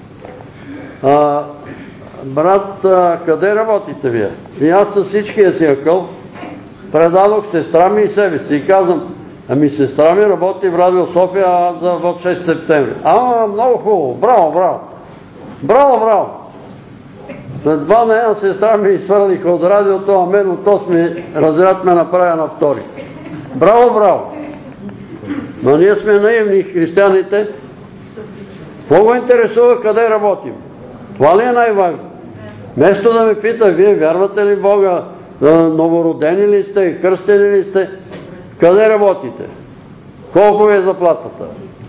Speaker 1: брат, къде работите вие? И аз с всичкия си акъл предадох сестра ми и себе си и казвам: ами сестра ми работи в Радио София в 6 септември. Много хубаво, браво. След 2 дни една сестра ми изхвърлиха от радиото, а мен от 8 разряд ме направя на 2. Браво, браво! Но ние сме наивни, християните. Какво го интересува къде работим? Това ли е най-важно? Вместо да ме пита, вие вярвате ли в Бога, новородени ли сте, кръстени ли сте, къде работите? Колко ви е заплатата?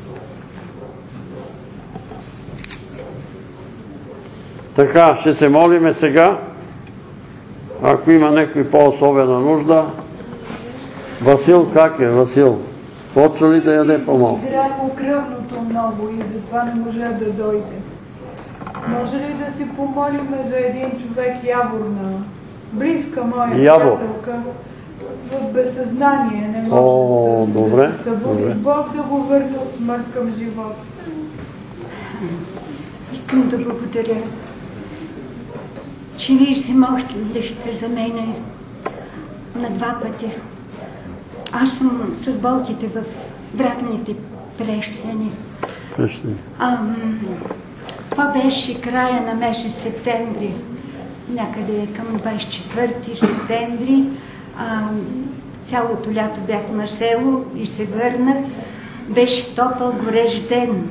Speaker 1: Така, ще се молиме сега. Ако има някой по-особена нужда. Васил, как е, Васил? Почва ли да яде по-малко?
Speaker 7: Играе кръвното много и затова не може да дойде. Може ли да си помолиме за един човек Яворна, близка моя приятелка, в безсъзнание, не може да се събуди. Бог да го върне от смърт към живот.
Speaker 8: Искам да благодаря, че вие се молихте за мене на 2 пъти. Аз съм с болките в вратните плещени. Това беше края на месец септември, някъде към 24 септември. Цялото лято бях на село и се върнах. Беше топъл, горещ ден.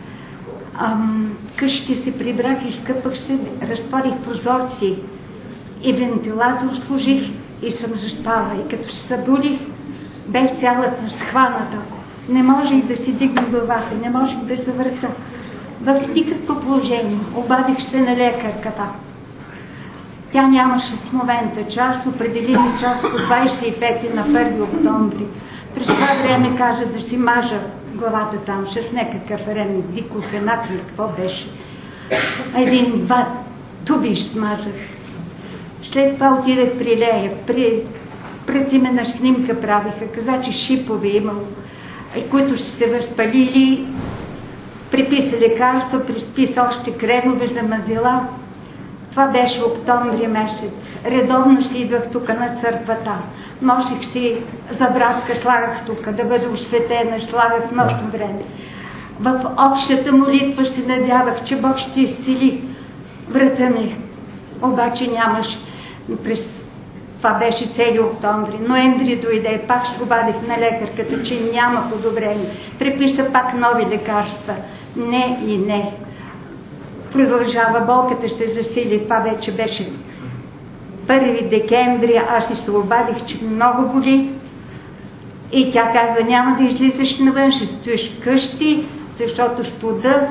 Speaker 8: Къщи се прибрах, изкъпах се, разпарих прозорци и вентилатор служих и съм заспала. И като се събудих, бех цялата схваната. Не можех да си дигна главата, не можех да завърта. В никакво положение. Обадих се на лекарката. Тя нямаше в момента час, определи ми час по 25 на 1 октомври. През това време каза да си мажа главата там, с някакъв ремни, дикофенак или какво беше. 1-2 туби смазах. След това отидах при Лея. Пред имена снимка правиха. Каза, че шипове имало, които са се възпалили. Приписа лекарства, присписа още кремове за мазила. Това беше октомври месец. Редовно си идвах тук на църквата. Носих си забратка, слагах тук, да бъде осветена, слагах нощно време. В общата молитва се надявах, че Бог ще изцели брата ми. Обаче нямаш. Това беше цели октомври. Ноември дойде, пак се обадих на лекарката, че няма подобрение. Преписа пак нови лекарства. Не и не. Продължава, болката ще се засили. Това вече беше 1 декември. Аз си се обадих, че много боли. И тя каза, няма да излизаш навън, ще стоиш вкъщи, защото студа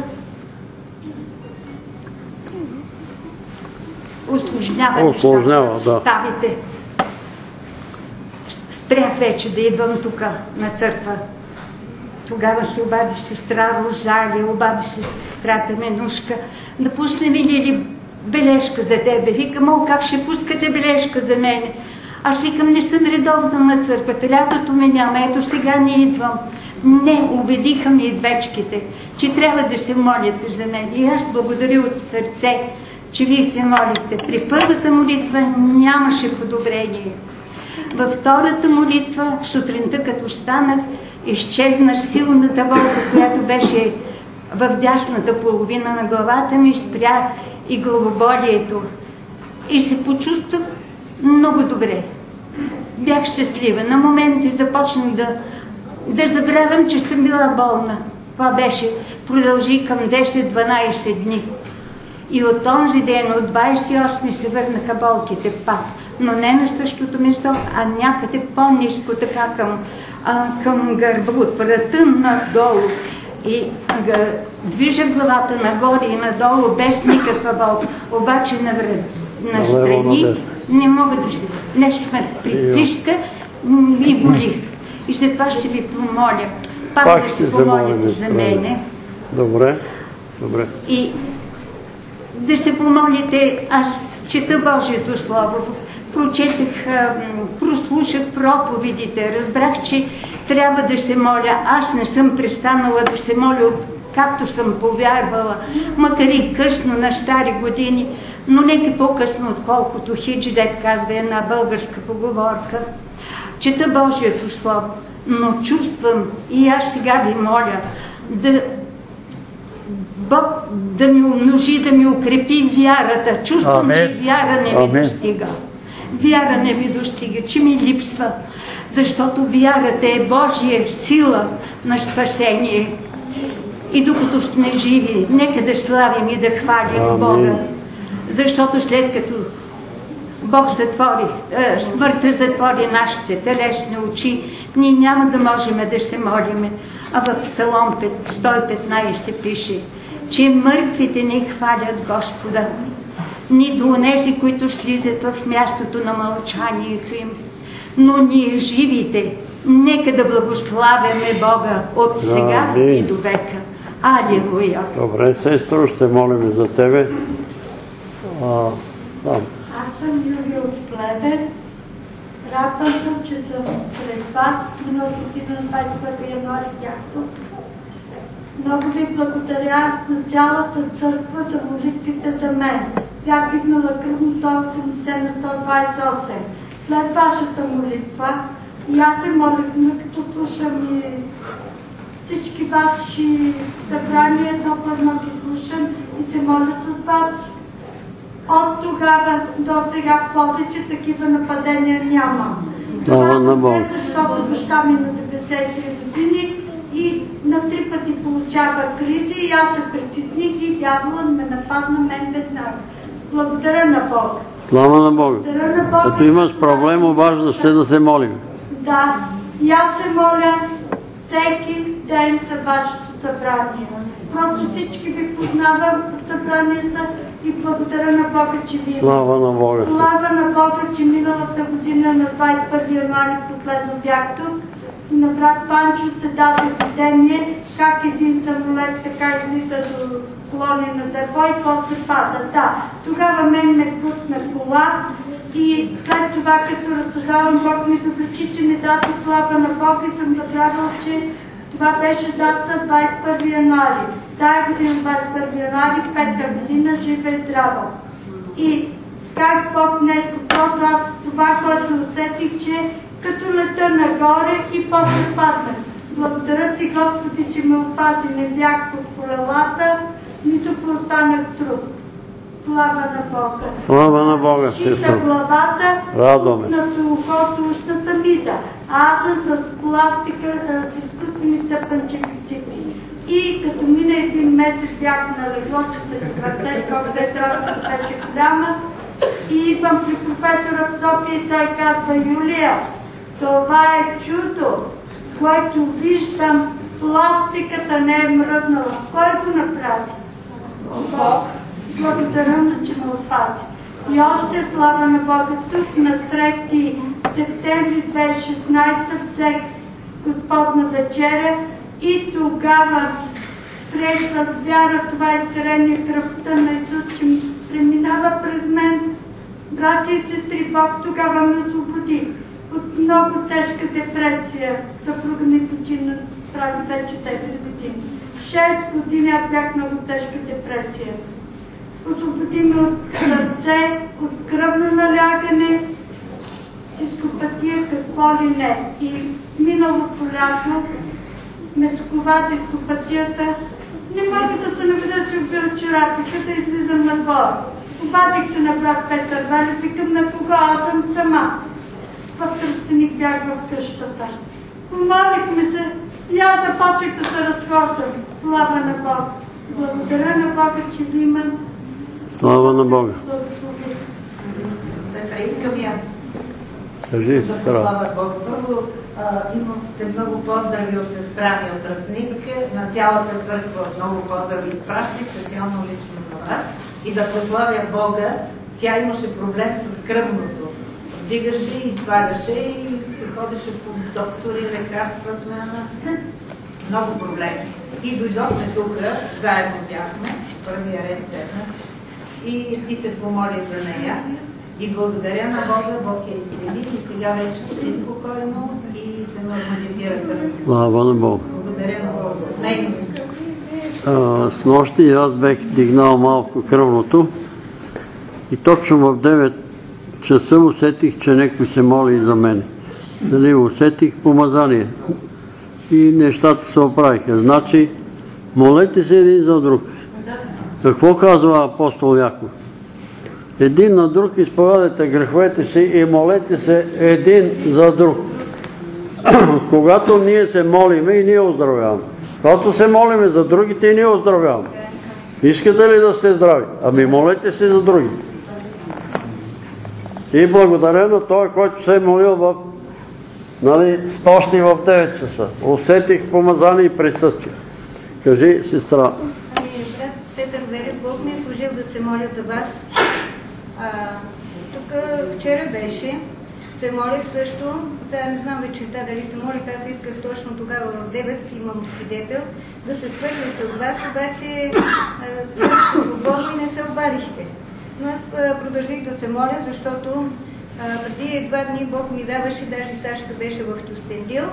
Speaker 8: усложнява ставите. Спрях вече да идвам тук на църква. Тогава се обади сестра Розалия, обади се сестрата Менушка, да пуснем ли бележка за тебе. Викам, как ще пускате бележка за мене? Аз викам, не съм редовна на църквата, лятото ме няма, ето сега не идвам. Не, убедиха ми и двечките, че трябва да се молите за мен. И аз благодаря от сърце, че вие се молите. При първата молитва нямаше подобрение. Във втората молитва, сутринта като станах, изчезна силната болка, която беше в дясната половина на главата ми, спря и главоболието. И се почувствах много добре. Бях щастлива. На моменти започнах да забравям, че съм била болна. Това беше, продължи към 10-12 дни. И от този ден, от 28 се върнаха болките пак. Но не на същото место, а някъде по-ниско, така към гърба, от врата надолу. И движа главата нагоре и надолу, без никаква болка. Обаче настрани не мога да се... Нещо ме притиска и боли. И след това ще ви помоля. Пак да се помолите за мене.
Speaker 1: Добре, добре.
Speaker 8: И да се помолите, аз чета Божието Слово, прочетах, прослушах проповедите, разбрах, че трябва да се моля. Аз не съм престанала да се моля, както съм повярвала, макар и късно, на стари години, но нека по-късно, отколкото хидж, дет казва една българска поговорка. Чета Божието Слово, но чувствам, и аз сега ви моля, Бог да ми умножи, да ми укрепи вярата. Чувствам, че вяра не ми достига. Вяра не ми достига, че ми липсва. Защото вярата е Божия сила на спасение. И докато сме живи, нека да славим и да хвалим Бога. Защото след като Бог смъртта затвори нашите телесни очи, ние няма да можем да се молиме. А в Псалом 115 пише, че мъртвите не хвалят Господа, нито онези, които слизат в мястото на мълчанието им. Но ние живите, нека да благославяме Бога от сега и до века. Алилуя!
Speaker 1: Добре, сестро, ще молим за тебе.
Speaker 9: Аз съм Юлия от Плевен. Радвам се, че съм сред вас. Миналата година на 21 януари бях тук. Много ви благодаря на цялата църква за молитвите за мен. Бях дигнала кръвното 80 на 128. След вашата молитва и аз се молих, като слушам и всички ваши събрания, едно по едно ги слушам и се моля с вас. От тогава до сега повече такива нападения няма. Това е защото баща ми на 93 години и на 3 пъти получава кризи и аз се притесних и дявола ме нападна мен веднага. Благодаря на Бога.
Speaker 1: Слава на Бога. Като имаш проблем, важно ще да се молим.
Speaker 9: Да, и аз се моля всеки ден за вашето събрание. Просто всички ви познавам в събранията и благодаря на Бога, че ви...
Speaker 1: Слава на Бога.
Speaker 9: Слава на Бога, че миналата година на 21 януари последно бях тук и на брат Панчо се даде видение как един самолет така излита до клони на дърво и после пада. Да, тогава мен ме пусна кола и след това, като разсъждавам, Бог ми забличи, че не даде слава на Бога и съм забравил, че това беше дата 21 януари. Тая година, 21 януари, 5-та година, жива и здрава. И как Бог нещо просто, аз това, което усетих, че като лета нагоре и после паднах. Благодаря ти, Господи, че ме опази, не бях под колелата, нито останах труп. Слава на Бога.
Speaker 1: Слава на Бога,
Speaker 9: сестра. Главата, на ухото, ушната мида. Аз съм с пластика, с изкуствени тъпанчевици. И като мина един месец бях на легло, че се върте, колкото е трябвало, беше голяма. И идвам при професора в София и той казва: Юлия, това е чудо, което виждам, пластиката не е мръднала. Кой го направи? Бог. Благодаря, че ме опази. И още слава на Бога, тук на 3 септември 2016 взех Господна вечеря и тогава приех с вяра това изцеление кръвта на Исус, че преминава през мен. Братя и сестри, Бог тогава ме освободи от много тежка депресия. Съпруга ми почина, прави вече 10 години. 6 години аз бях много тежка депресия. Освободи ме от сърце, от кръвно налягане, дископатия, какво ли не. И миналото лято ме скова дископатията. Не мога да се наведа си обира чорапика, да излизам на двора. Обадих се на брат Петър Велев, викам: на кого? Аз съм сама. В Тръстеник бях в къщата. Помолихме се и аз започнах да се разхождам. Слава на Бога. Благодаря на Бога, че ви имам.
Speaker 1: Слава на Бога.
Speaker 10: Петра, искам и аз.
Speaker 1: Кажи, сестра.
Speaker 10: Слава Бога. Първо, имате много поздрави от сестра ми от Тръстник, на цялата църква много поздрави изпращам, специално лично за вас. И да прославя Бога, тя имаше проблем с кръвното. Вдигаше и сваляше и ходеше по доктори, лекарства, смяна. Много проблеми. И дойдохме тук, заедно бяхме, първия ред седнах и се помоли за нея. И благодаря на Бога, Бог я изцели и сега вече спи спокойно и се нормализира кръвното.
Speaker 1: Слава на Бога.
Speaker 10: Благодаря на Бога.
Speaker 1: С нощи аз бех дигнал малко кръвното и точно в 9 часа усетих, че някой се моли за мен. Усетих помазание и нещата се оправиха. Значи Молете се един за друг. Какво казва апостол Яков? Един на друг изповядайте греховете си и молете се един за друг. Когато ние се молиме и ние оздравяваме. Когато се молиме за другите и ние оздравяваме. Искате ли да сте здрави? Ами молете се за други. И благодаря на той, който се е молил снощи в 9 часа. Усетих помазание и присъствие. Кажи, сестра.
Speaker 8: Брат Петър Велев, Бог ми е служил да се моля за вас. Тук вчера беше, се молих също, сега не знам вечерта дали се молих, аз исках точно тогава в 9, имам свидетел, да се свърля с вас, обаче свободно и не се обадихте. Но аз продължих да се моля, защото преди 2 дни Бог ми даваше, даже Сашка беше в Кюстендил,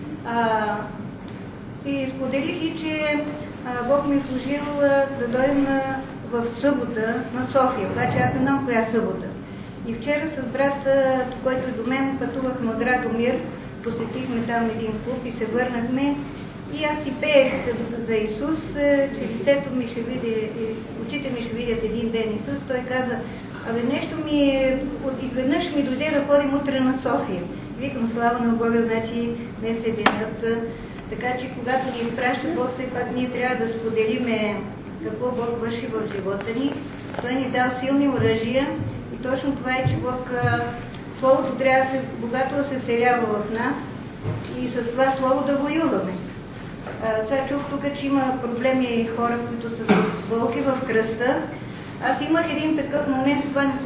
Speaker 8: и споделих и, че Бог ми е служил да дойдем в събота на София, обаче аз не знам коя събота. И вчера с брат, който е до мен, пътувахме от Радомир, посетихме там един клуб и се върнахме. И аз си пеех за Исус, че лицето ми ще види, очите ми ще видят един ден Исус. Той каза, нещо изведнъж ми дойде да ходим утре на София. Викам, слава на Бога, значи днес е денят. Така че когато ни изпраща Бог, все пак ние трябва да споделиме какво Бог върши в живота ни. Той ни дал силни оръжия и точно това е, че Бог, Словото трябва богато да се селява в нас и с това Слово да воюваме. Сега чух тук, че има проблеми и хора, които са с болки в кръста. Аз имах един такъв момент, това не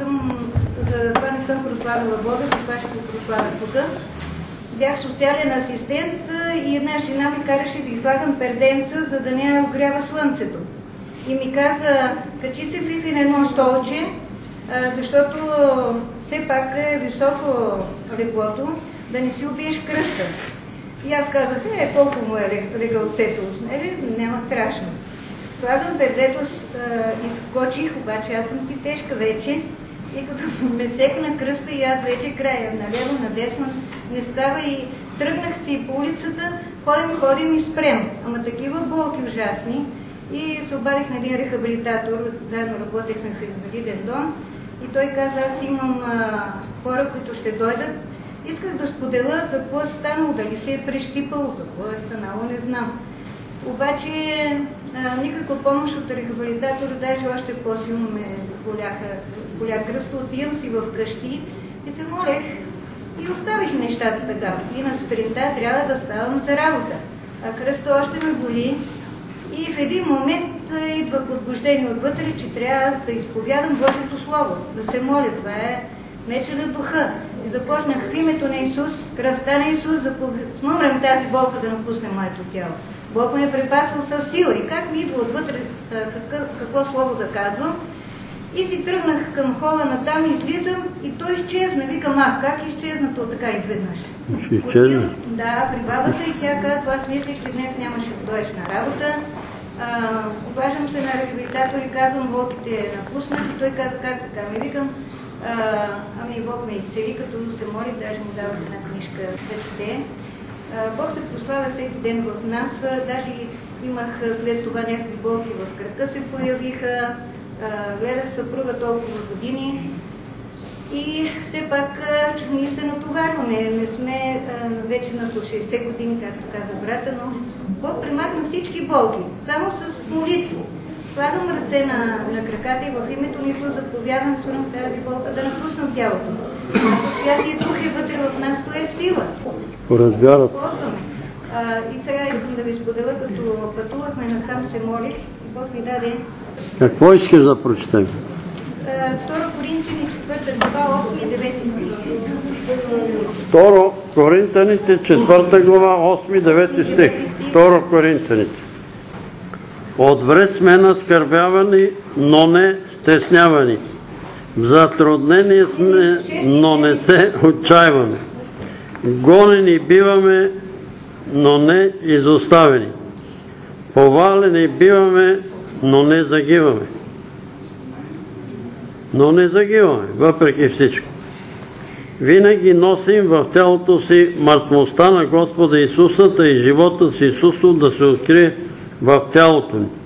Speaker 8: съм прославила Бога, това ще го прославя тук. Бях социален асистент и една жена ми караше да излагам перденца, за да не огрява слънцето. И ми каза, качи се Фифи на едно столче, защото все пак е високо леглото, да не си убиеш кръста. И аз казах, колко му е легалцето, няма страшно. Слагам пердето, изскочих, обаче аз съм си тежка вече. И като ме секна кръста и аз вече края, наляво, надесно, не става и тръгнах си по улицата, ходим и спрем. Ама такива болки ужасни. И се обадих на един рехабилитатор, заедно работехме в инвалиден дом. И той каза, аз имам хора, които ще дойдат. Исках да споделя какво е станало, дали се е прещипало, какво е станало, не знам. Обаче никаква помощ от рехабилитатора, даже още по-силно ме боля кръста, отивам си в къщи и се молех и оставих нещата така. И на сутринта трябва да ставам за работа, а кръста още ме боли и в един момент идва подбуждение отвътре, че трябва аз да изповядам Божието Слово, да се моля. Това е меча на духа. И започнах в името на Исус, кръвта на Исус, да смъмрям тази болка да напусне моето тяло. Бог ме е препасал със сила и как ми идва отвътре какво слово да казвам. И си тръгнах към хола натам, излизам и той изчезна. Викам, как изчезна то така изведнъж?
Speaker 1: Изчезна?
Speaker 8: Да, при бабата и тя казва, аз мислих, че днес нямаше да дойдеш на работа. Обаждам се на рехабилитатор и казвам, болките напуснах и той каза, как така? Ми викам, ами Бог ме изцели, като се молих, даже му давах една книжка да чете. Бог се прославя всеки ден в нас, даже имах след това някакви болки в крака се появиха, гледах съпруга толкова години и все пак ние се натоварваме, не сме вече на 60 години, както каза брата, но Бог примахна всички болки, само с молитва. Слагам ръце на краката и в името на Исус заповядам тази болка да напуснам тялото. Ако Святия Дух е вътре в нас, то е сила.
Speaker 1: Поразбярат.
Speaker 8: И сега искам да ви споделя, като пътувахме насам, се молих и Бог ми даде.
Speaker 1: Какво искаш да прочетем?
Speaker 8: 2 Коринтияни 4 глава 8 и 9 стих.
Speaker 1: 2 Коринтяните 4 глава 8 и 9 стих. 2 Коринтяните. Отвред сме наскърбявани, но не стеснявани. В затруднение сме, но не се отчаиваме. Гонени биваме, но не изоставени. Повалени биваме, но не загиваме. Но не загиваме, въпреки всичко. Винаги носим в тялото си мъртвостта на Господа Исуса, и живота с Исусов да се открие в тялото ни.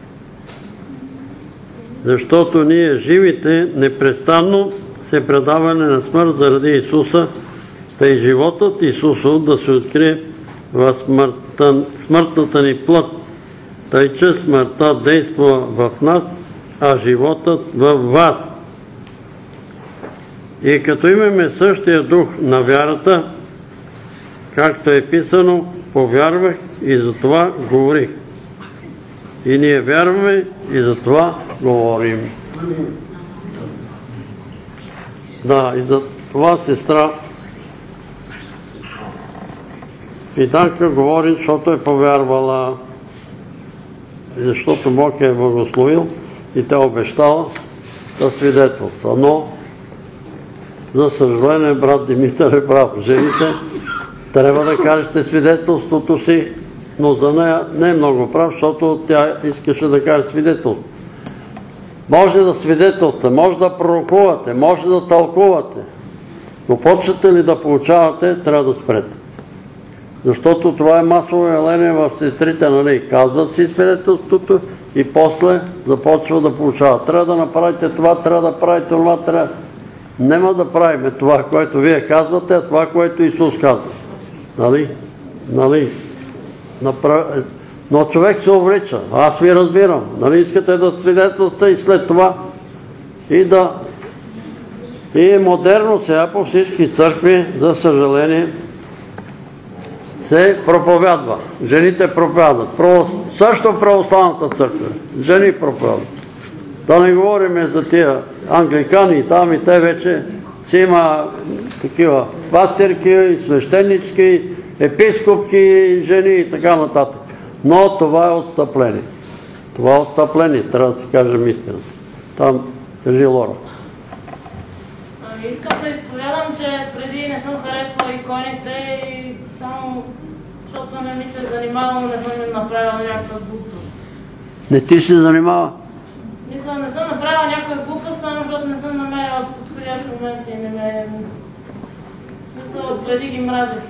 Speaker 1: Защото ние живите непрестанно се предаваме на смърт заради Исуса, тъй животът Исусов да се открие в смъртната ни плът, тъй че смъртта действа в нас, а животът във вас. И като имаме същия дух на вярата, както е писано, повярвах и затова говорих. И ние вярваме и затова говорим. Да, и за това сестра Питанка говори, защото е повярвала, защото Бог е благословил и тя обещала да свидетелства. Но, за съжаление, брат Димитър е прав. Жените трябва да кажете свидетелството си, но за нея не е много прав, защото тя искаше да каже свидетелство. Може да свидетелствате, може да пророкувате, може да тълкувате, но почнете ли да получавате, трябва да спрете. Защото това е масово явление в сестрите, нали? Казват си свидетелството и после започва да получават. Трябва да направите това, трябва да правите това, трябва. Нема да правиме това, което вие казвате, а това, което Исус казва. Нали? Нали? Но човек се увлича. Аз ви разбирам. Нали искате да свидетелствате и след това и да... И модерно сега по всички църкви, за съжаление, се проповядва. Жените проповядват. Също православната църква. Жени проповядват. Да не говорим за тия англикани и там и те вече си има такива пастирки, свещенички, епископки, жени и така нататък. Но това е отстъпление. Това е отстъпление, трябва да си кажем истината. Там, кажи Лора.
Speaker 11: Искам да изповядам, че преди не съм харесвала иконите и само защото не ми се занимавам, не съм направила някаква глупост. Не
Speaker 1: ти се занимава?
Speaker 11: Мисля, не съм направила някаква глупост, само защото не съм намерила подходящ момент и не ме... Мисля, преди ги мразех.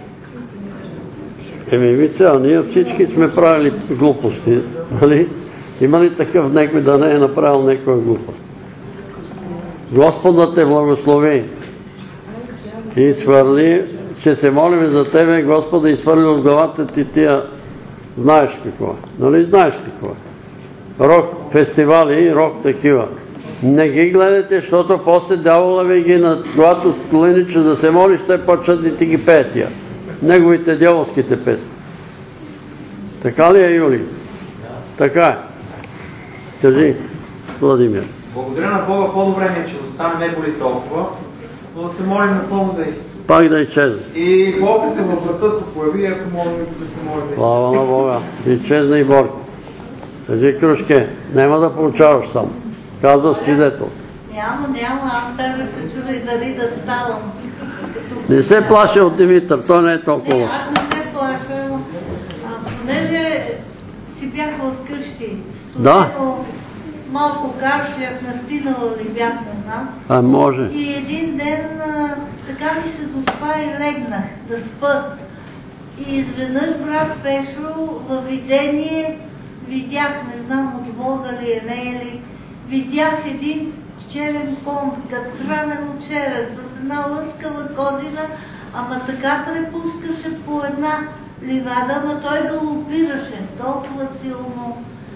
Speaker 1: Вице, ние всички сме правили глупости, нали? Има ли такъв някой да не е направил някаква глупост? Господ да те благослови и свърли, че се молим за тебе, Господ да изхвърли от главата ти тия, знаеш какво е, нали знаеш какво е. Рок фестивали, рок такива. Не ги гледайте, защото после дявола ви ги на когато колениче да се молиш, те почват и ти ги пеят тия. Неговите дяволските песни. Така ли е, Юли? Така е. Кажи, Владимир.
Speaker 12: Благодаря на Бога, по-добре ми е, че остане не боли толкова, но да се молим напълно за изцеление.
Speaker 1: Пак да изчезне.
Speaker 12: И болката във врата се появи, ако молим да се моли за изцеление.
Speaker 1: Слава на Бога. Изчезна и болка. Кажи, Крушке, няма да получаваш само. Казва свидетел.
Speaker 10: Няма, аз трябва да се чуда и дали да ставам.
Speaker 1: Не се плаши от Димитър, той не е толкова.
Speaker 10: Не, аз не се плаша, понеже си бяха от къщи. Студено, малко кашлях, настинала ли бях, не знам.
Speaker 1: Може.
Speaker 10: И един ден така ми се доспа и легнах да спа. И изведнъж брат Пешо във видение видях, не знам от Бога ли е, не е ли, видях един черен кон, катранен от черен, с една лъскава козина, ама така препускаше по една ливада, ама той галопираше толкова силно.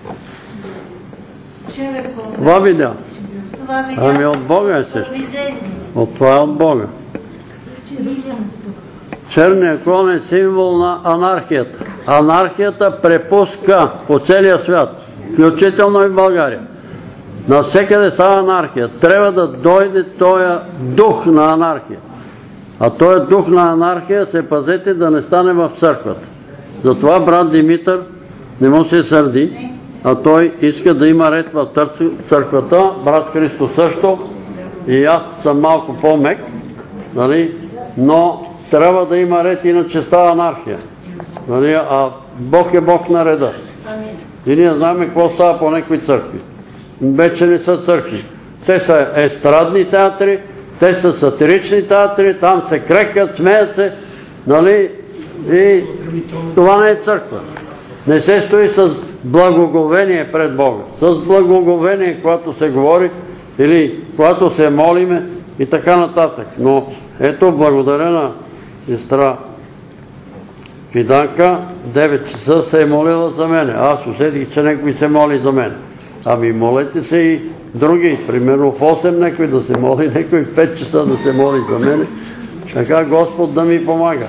Speaker 10: Черен кон.
Speaker 1: Това видя?
Speaker 10: Това видя.
Speaker 1: Ами от Бога е също. От това е от Бога. Черният кон е символ на анархията. Анархията препуска по целия свят, включително и в България. Навсекъде става анархия. Трябва да дойде този дух на анархия. А този дух на анархия се пазете да не стане в църквата. Затова брат Димитър не му се сърди, а той иска да има ред в църквата, брат Христо също, и аз съм малко по-мек, нали? Но трябва да има ред, иначе става анархия. Нали? А Бог е Бог на реда. И ние знаем какво става по някои църкви. Вече не са църкви. Те са естрадни театри, те са сатирични театри, там се крекат, смеят се, нали? И това не е църква. Не се стои с благоговение пред Бога. С благоговение, когато се говори или когато се молиме и така нататък. Но ето, благодаря на сестра Фиданка, 9 часа се е молила за мене. Аз усетих, че някой се моли за мен. Ами молете се и други. Примерно в 8 някой да се моли, някой в 5 часа да се моли за мене. Така Господ да ми помага.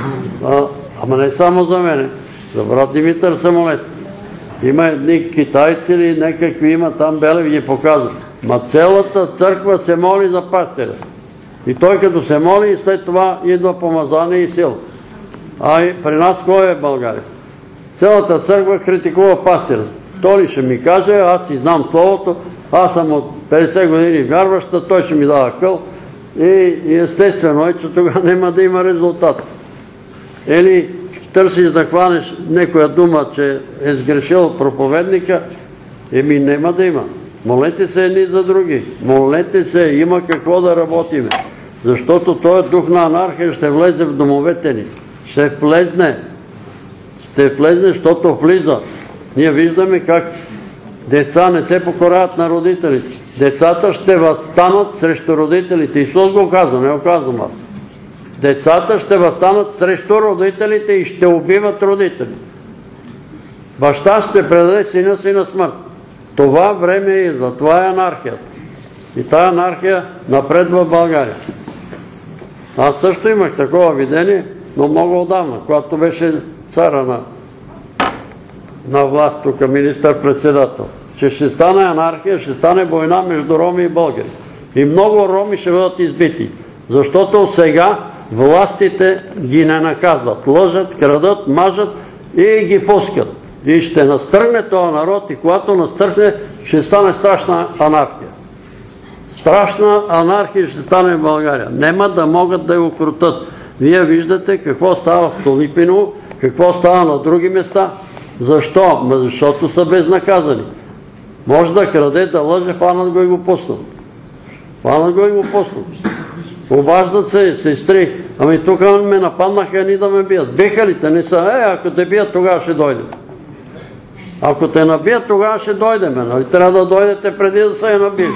Speaker 1: Ама не само за мене. За брат Димитър се молете. Има едни китайци или някакви има там белеви ги показват. Ма цялата църква се моли за пастиря. И той като се моли и след това идва помазание и сила. А и при нас кой е в България? Цялата църква критикува пастира. Той ли ще ми каже, аз си знам словото, аз съм от 50 години вярваща, той ще ми дава къл и естествено е, че тогава няма да има резултат. Или търсиш да хванеш някоя дума, че е сгрешил проповедника, няма да има. Молете се едни за други. Молете се, има какво да работиме. Защото този дух на анархия ще влезе в домовете ни. Ще влезне, защото влиза. Ние виждаме как деца не се покоряват на родителите. Децата ще възстанат срещу родителите. Исус го казва, не го казвам аз. Децата ще възстанат срещу родителите и ще убиват родители. Баща ще предаде сина си на смърт. Това време идва, това е анархията. И тая анархия напредва в България. Аз също имах такова видение, но много отдавна, когато беше цара на власт, тук министър-председател, че ще стане анархия, ще стане война между роми и българи. И много роми ще бъдат избити, защото сега властите ги не наказват. Лъжат, крадат, мажат и ги пускат. И ще настръгне този народ и когато настръгне, ще стане страшна анархия. Страшна анархия ще стане в България. Нема да могат да я укротят. Вие виждате какво става в Столипиново, какво става на други места. Защо? Защото са безнаказани. Може да краде, да лъже, фанат го и го пуснат. Фанат го и го пуснат. Обаждат се сестри. Ами тук ме нападнаха едни да ме бият. Биха ли те? Не са. Ако те бият, тогава ще дойдем. Ако те набият, тогава ще дойдем. Нали? Трябва да дойдете преди да се я набият.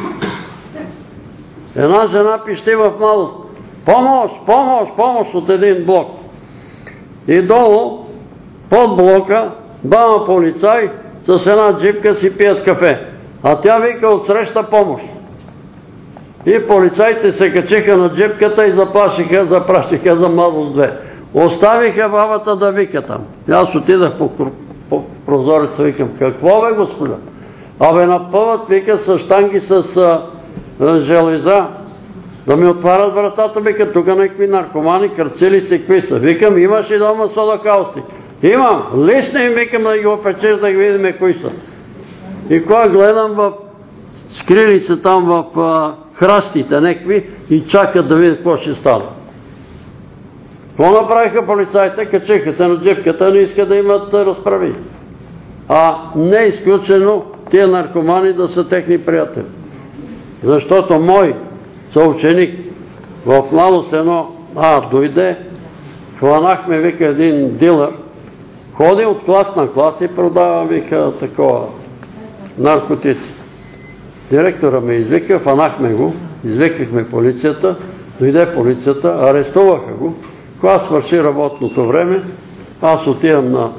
Speaker 1: Една жена пищи в младост. Помощ, помощ, помощ от един блок. И долу, под блока, двама полицаи с една джипка си пият кафе. А тя вика отсреща помощ. И полицаите се качиха на джипката и запрашиха за младост 2. Оставиха бабата да вика там. Аз отидах по прозореца, викам, какво бе, господа? Абе напъват, вика, с щанги, с железа, да ми отварят вратата, вика, тук някакви наркомани, кръцили се, какви са. Викам, имаш ли дома сода каустик? Имам, лисни им, викам, да ги опечеш, да ги видим кои са. И кога гледам скрили се там в храстите някакви и чакат да видят какво ще стане. Какво направиха полицаите? Качиха се на джипката, не искат да имат разправи. А не е изключено тия наркомани да са техни приятели. Защото мой съученик в младост дойде, хванахме, вика, един дилър, ходи от клас на клас и продава, вика, такова наркотици. Директора ме извика, фанахме го, извикахме полицията, дойде полицията, арестуваха го. Когато свърши работното време, аз отивам на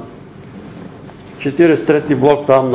Speaker 1: 43-ти блок там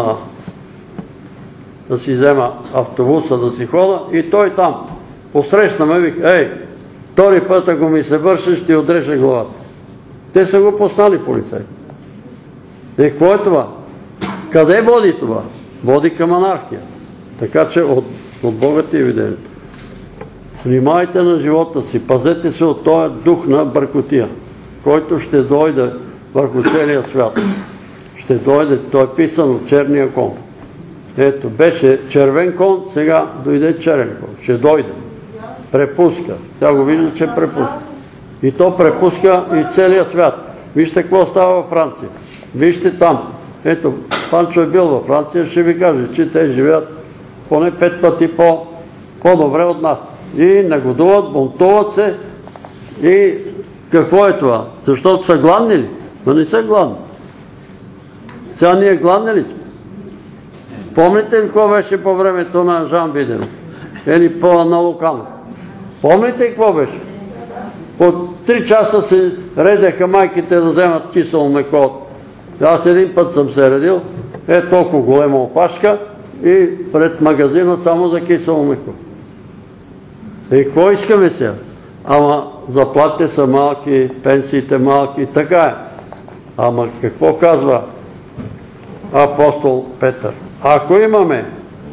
Speaker 1: да си взема автобуса да си хода и той там посрещна ме, вика, ей, втори път, ако ми се върши, ще отрежа главата. Те са го поснали полицаи. И какво е това? Къде води това? Води към анархия. Така че от Бога ти е видението. Внимайте на живота си, пазете се от този дух на бъркотия, който ще дойде върху целия свят. Ще дойде, той е писан от черния кон. Ето, беше червен кон, сега дойде черен кон. Ще дойде. Препуска. Тя го вижда, че препуска. И то препуска и целия свят. Вижте какво става във Франция. Вижте там. Ето, Панчо е бил във Франция, ще ви каже, че те живеят поне 5 пъти по-добре от нас. И негодуват, бунтуват се. И какво е това? Защото са гладни ли? Но не са гладни. Сега ние гладни ли сме? Помните ли какво беше по времето на Жан Виденов? Или на Луканов? Помните ли какво беше? По 3 часа се редеха майките да вземат кисело меко. Аз един път съм се редил, толкова голема опашка и пред магазина само за кисело меко. И какво искаме сега? Ама заплатите са малки, пенсиите малки, така е. Ама какво казва апостол Петър? Ако имаме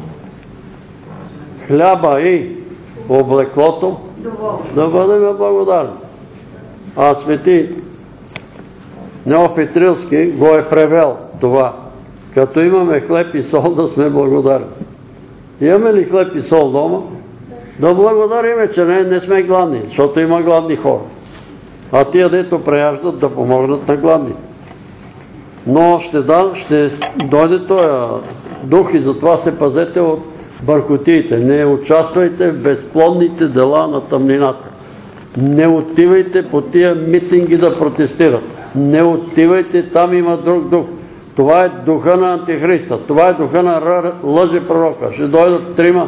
Speaker 1: хляба и облеклото, да бъдем благодарни. А свети Неофит Рилски го е превел това. Като имаме хлеб и сол, да сме благодарни. Имаме ли хлеб и сол дома? Да благодариме, че не сме гладни, защото има гладни хора. А тия, дето преяждат, да помогнат на гладните. Но ще дойде този дух и затова се пазете от бъркотиите. Не участвайте в безплодните дела на тъмнината. Не отивайте по тия митинги да протестират. Не отивайте, там има друг дух. Това е духа на Антихриста. Това е духа на лъжепророка. Ще дойдат 3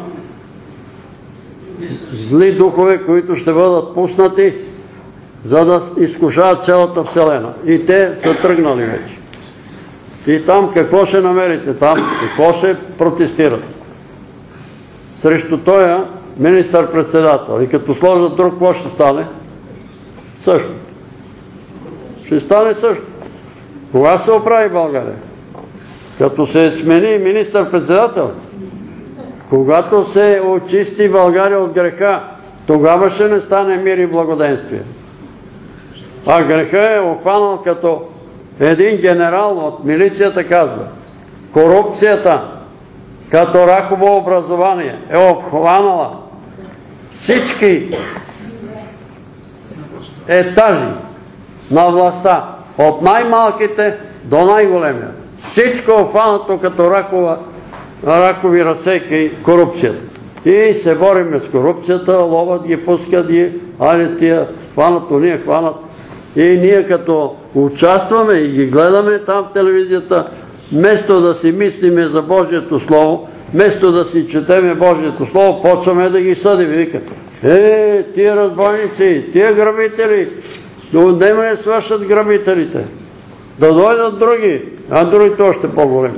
Speaker 1: зли духове, които ще бъдат пуснати, за да изкушават цялата Вселена. И те са тръгнали вече. И там какво ще намерите? Там какво ще протестират? Срещу този министър-председател. И като сложат друг, какво ще стане? Също. Ще стане също. Кога се оправи България? Като се смени министър-председател? Когато се очисти България от греха, тогава ще не стане мир и благоденствие. А греха е обхванал като един генерал от милицията казва: корупцията като раково образование е обхванала всички етажи на властта, от най-малките до най-големия. Всичко е обхванато като ракови разсейки корупцията. И се бориме с корупцията, ловат ги, пускат ги, айде тия хванат, уния хванат. И ние като участваме и ги гледаме там в телевизията, вместо да си мислиме за Божието Слово, вместо да си четеме Божието Слово, почваме да ги съдим. И викат: тия разбойници, тия грабители, нема не свършат грабителите. Да дойдат други, а другите още по-големи.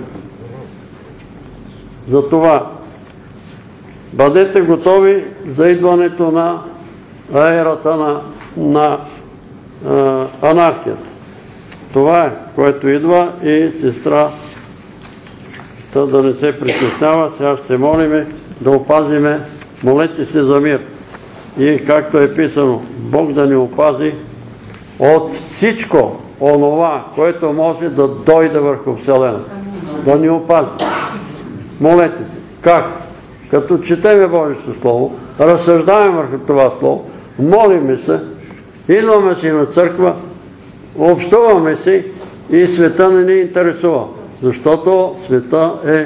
Speaker 1: Затова бъдете готови за идването на ерата на анархията. Това е, което идва, и сестра да не се притеснява. Сега ще се молиме да опазиме. Молете се за мир. И както е писано, Бог да ни опази от всичко онова, което може да дойде върху Вселената. Да ни опази. Молете се. Как? Като четеме Божието Слово, разсъждаваме върху това Слово, молиме се, идваме си на църква, общуваме си и света не ни интересува. Защото света е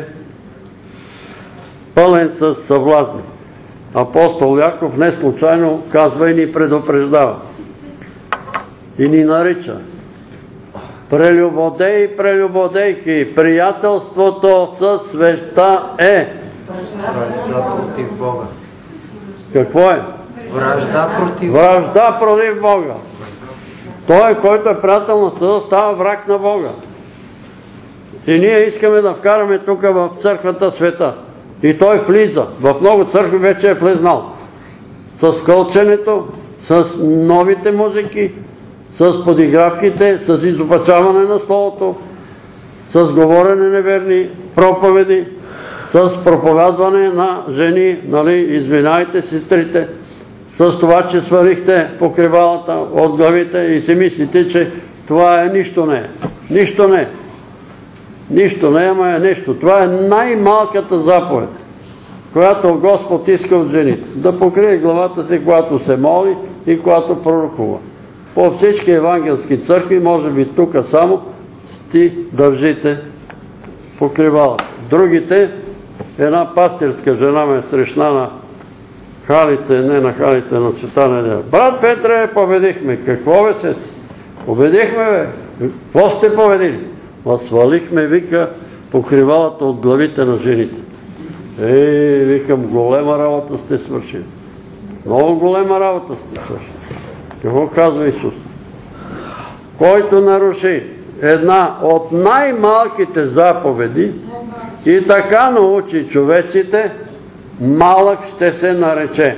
Speaker 1: пълен с съблазни. Апостол Яков не случайно казва и ни предупреждава. И ни нарича: прелюбодей, прелюбодейки, приятелството със свеща е.
Speaker 2: Вражда против Бога.
Speaker 1: Какво е? Вражда против Бога. Той, който е приятел на съда, става враг на Бога. И ние искаме да вкараме тук в църквата света. И той влиза. В много църкви вече е влезнал. С кълченето, с новите музики, с подигравките, с изопачаване на словото, с говорене неверни проповеди, с проповядване на жени, извинайте сестрите, с това, че свалихте покривалата от главите и си мислите, че това е нищо не е. Нищо не е. Нищо не е, ама е нещо. Това е най-малката заповед, която Господ иска от жените. Да покрие главата си, когато се моли и когато пророкува. По всички евангелски църкви, може би тук само ти държите покривалата. Другите, една пастирска жена ме срещна на халите, не на халите, на Света неделя. Брат Петре, победихме. Какво бе се? Победихме, бе. Какво сте победили? свалихме, вика, покривалата от главите на жените. Викам, голема работа сте свършили. Много голема работа сте свършили. Какво казва Исус? Който наруши една от най-малките заповеди и така научи човеците, малък ще се нарече.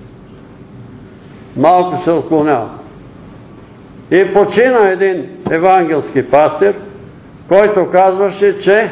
Speaker 1: Малко се отклонява. И почина един евангелски пастир, който казваше, че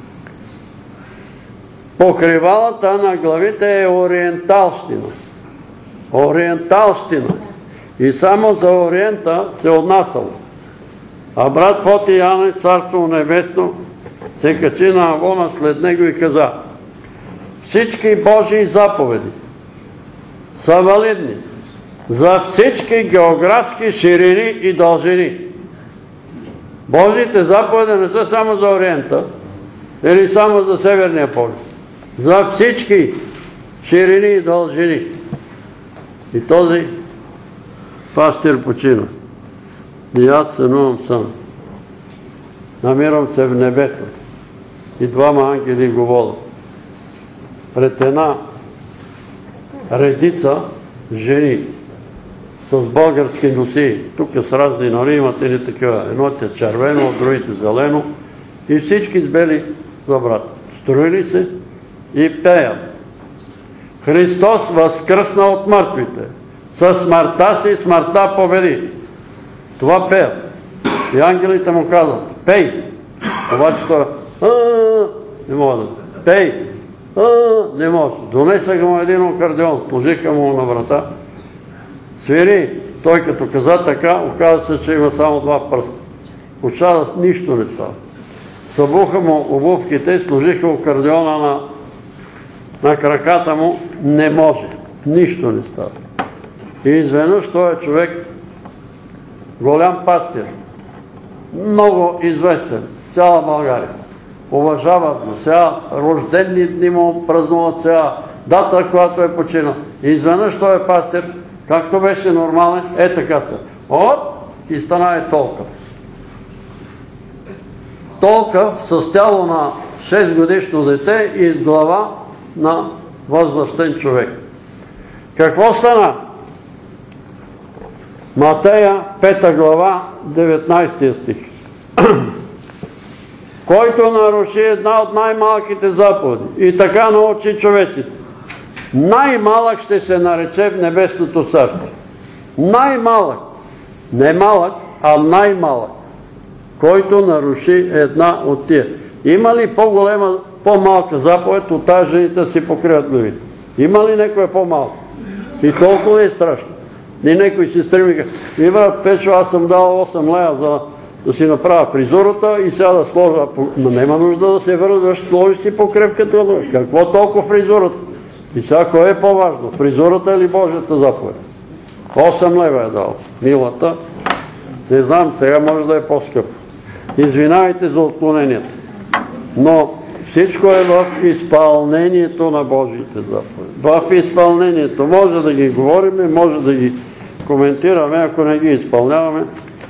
Speaker 1: покривалата на главите е ориенталщина. Ориенталщина. И само за Ориента се отнасяло. А брат Фоти Янев, Царство небесно, се качи на Авона след него и каза: всички Божии заповеди са валидни за всички географски ширини и дължини. Божиите заповеди не са само за Ориента или само за Северния полюс. За всички ширини и дължини. И този пастир почина. И аз сънувам сам. Намирам се в небето. И двама ангели го водят. Пред една редица жени с български носи. Тук с разни, нали имате ли такива? Едното е червено, другите зелено. И всички с бели забрати. Строили се и пеят. Христос възкръсна от мъртвите. Със смъртта си смъртта победи. Това пеят. И ангелите му казват: пей! Обаче той не може да. Пей! Не може. Донесаха му един акордеон, сложиха му на врата. Свири. Той като каза така, оказа се, че има само два пръста. Почва да нищо не става. Събуха му обувките, сложиха акордеона на краката му. Не може. Нищо не става. И изведнъж той е човек, голям пастир, много известен, цяла България. Уважават го. Сега рождени дни му празнуват, сега дата, която е починал. И изведнъж той е пастир, както беше нормален, така става. Оп! И стана е толкова. Толкова с тяло на 6 годишно дете и с глава на възрастен човек. Какво стана? Матея, 5 глава, 19 стих. Който наруши една от най-малките заповеди и така научи човеците, най-малък ще се нарече в небесното царство. Най-малък. Не малък, а най-малък. Който наруши една от тия. Има ли по-голема, по-малка заповед от тази жените си покриват главите? Има ли някой по-малко? И толкова е страшно. И някой си стремиха: и брат Пешо, аз съм дал 8 лея за да си направя фризурата и сега да сложа. Но няма нужда да се вързваш, сложи си покрепката. Какво толкова фризурата? И сега кое е по-важно? Фризурата или Божията заповед? 8 лева е дал. Милата. Не знам, сега може да е по-скъпо. Извинявайте за отклоненията. Но всичко е в изпълнението на Божиите заповеди. В изпълнението. Може да ги говорим, може да ги коментираме, ако не ги изпълняваме.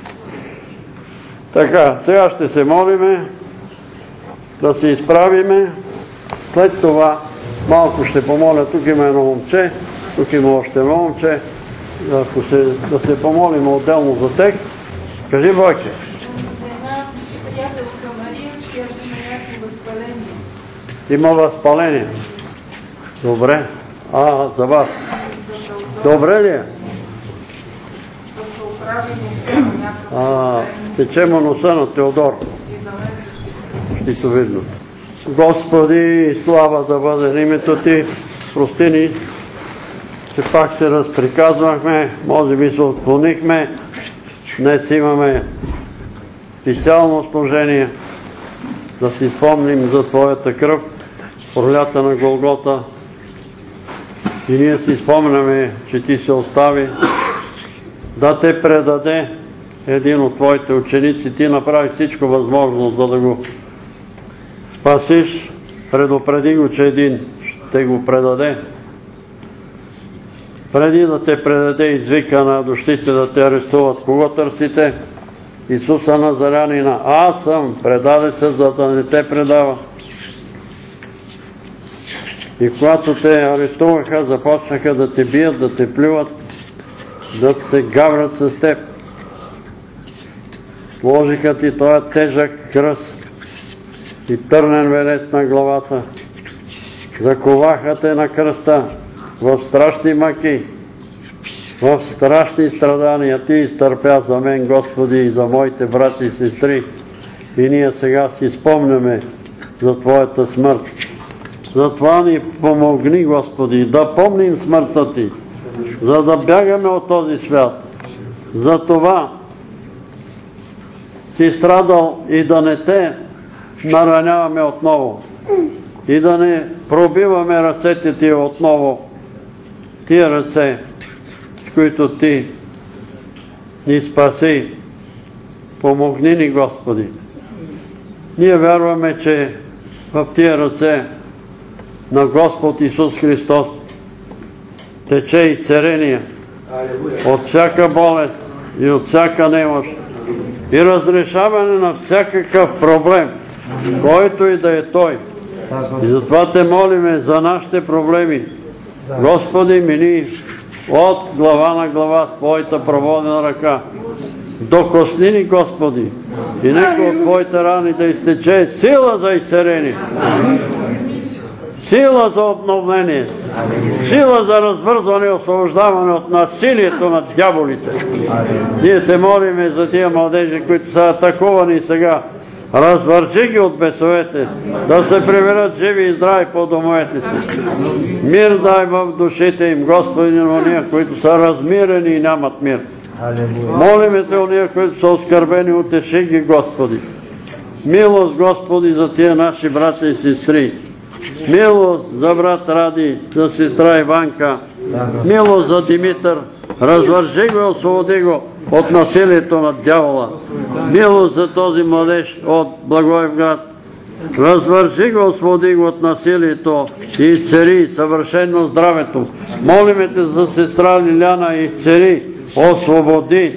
Speaker 1: Така, сега ще се молиме да се изправиме. След това малко ще помоля. Тук има едно момче, тук има още едно момче. Да се помолим отделно за тях. Кажи, Бойче.
Speaker 7: Една приятелка Мария, която има някакво възпаление.
Speaker 1: Има възпаление. Добре. За вас. Добре ли е?
Speaker 7: Да се оправи носа на някакво.
Speaker 1: Тече му носа на Теодор.
Speaker 7: И за мен също.
Speaker 1: Видно. Господи, слава да бъде името Ти. Прости ни, че пак се разприказвахме, може би се отклонихме. Днес имаме специално служение да си спомним за Твоята кръв, пролята на Голгота. И ние си спомняме, че Ти се остави да Те предаде един от Твоите ученици. Ти направи всичко възможно, за да го спасиш. Предупреди го, че един ще го предаде. Преди да Те предаде, извика на душите да Те арестуват. Кого търсите? Исуса Назарянина. Аз съм, предаде се, за да не те предава. И когато те арестуваха, започнаха да те бият, да те плюват, да се гаврят с теб. Сложиха ти този тежък кръст и търнен венец на главата. Заковаха те на кръста в страшни мъки, в страшни страдания. Ти изтърпя за мен, Господи, и за моите брати и сестри. И ние сега си спомняме за Твоята смърт. Затова ни помогни, Господи, да помним смъртта Ти, за да бягаме от този свят. Затова си страдал и да не те нараняваме отново и да не пробиваме ръцете Ти отново, тия ръце, с които Ти ни спаси. Помогни ни, Господи. Ние вярваме, че в тия ръце на Господ Исус Христос тече изцеление от всяка болест и от всяка немощ и разрешаване на всякакъв проблем, който и да е той. И затова те молиме за нашите проблеми. Господи, мини от глава на глава с Твоята праводена ръка. Докосни ни, Господи, и нека от Твоите рани да изтече сила за изцеление, сила за обновление, сила за развързване и освобождаване от насилието на дяволите. Ние те молиме за тия младежи, които са атакувани сега. Развържи ги от бесовете, да се приберат живи и здрави по домовете си. Мир дай в душите им, Господи, на уния, които са размирени и нямат мир. Молиме те, уния, които са оскърбени, утеши ги, Господи. Милост, Господи, за тия наши брати и сестри. Милост за брат Ради, за сестра Иванка. Милост за Димитър. Развържи го и освободи го от насилието на дявола. Милост за този младеж от Благоевград. Развържи го, освободи го от насилието и цари съвършено здравето. Молиме те за сестра Лиляна и цари, освободи.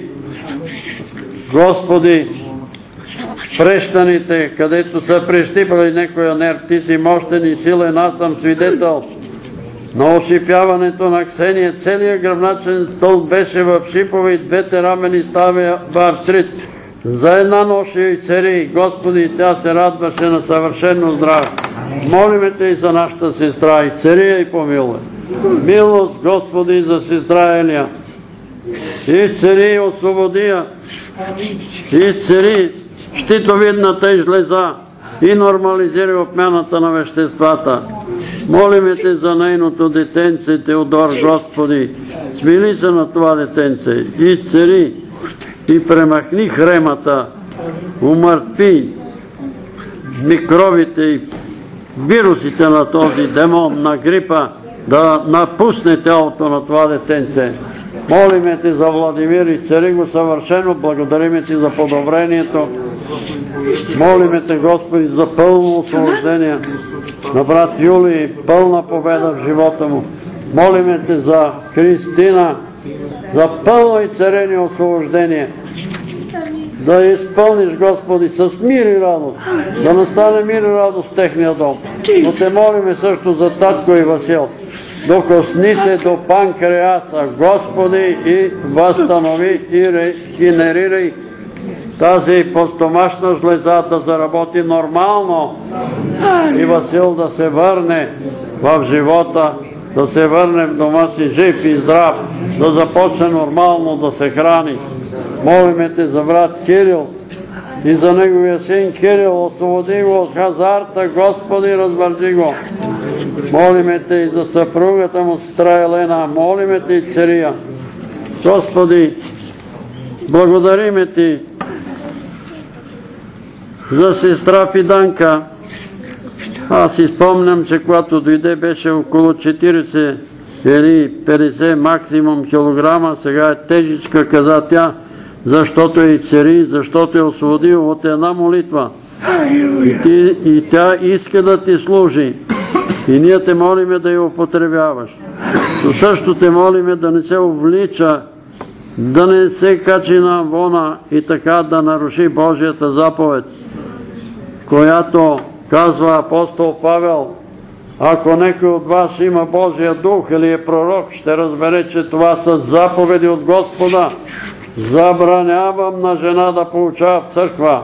Speaker 1: Господи, прещаните, където са прещипали некоя нерв, Ти си мощен и силен, аз съм свидетел. На ошипяването на Ксения целият гръбначен стълб беше в шипове и двете рамени става в артрит. За една нощ и цари, Господи, тя се радваше на съвършено здраве. Молиме те и за нашата сестра, и цари я и помилуй. Милост, Господи, за сестра Елия. И цари, освободи я. И цари щитовидната й жлеза и нормализира обмяната на веществата. Молиме те за нейното детенце, Теодор, Господи. Смили се на това детенце и цари и премахни хремата, умъртви микробите и вирусите на този демон, на грипа, да напусне тялото на това детенце. Молиме те за Владимир и цари го съвършено, благодариме ти за подобрението. Молиме те, Господи, за пълно освобождение на брат Юли и пълна победа в живота му. Молиме те за Христина, за пълно и царение освобождение. Да изпълниш, Господи, с мир и радост. Да настане мир и радост в техния дом. Но те молиме също за татко и Васил. Докосни се до панкреаса, Господи, и възстанови и регенерирай тази постомашна жлеза да заработи нормално и Васил да се върне в живота, да се върне в дома си жив и здрав, да започне нормално да се храни. Молиме те за брат Кирил и за неговия син Кирил, освободи го от хазарта, Господи, развържи го. Молиме те и за съпругата му, сестра Елена, молиме те и цария. Господи, благодариме ти за сестра Фиданка. Аз си спомням, че когато дойде беше около 40 или 50 максимум килограма, сега е тежичка, каза тя, защото е цари, защото е освободил от една молитва. И тя иска да ти служи. И ние те молиме да я употребяваш. Но също те молиме да не се увлича да не се качи на вона и така да наруши Божията заповед, която казва апостол Павел: ако някой от вас има Божия дух или е пророк, ще разбере, че това са заповеди от Господа. Забранявам на жена да получава в църква.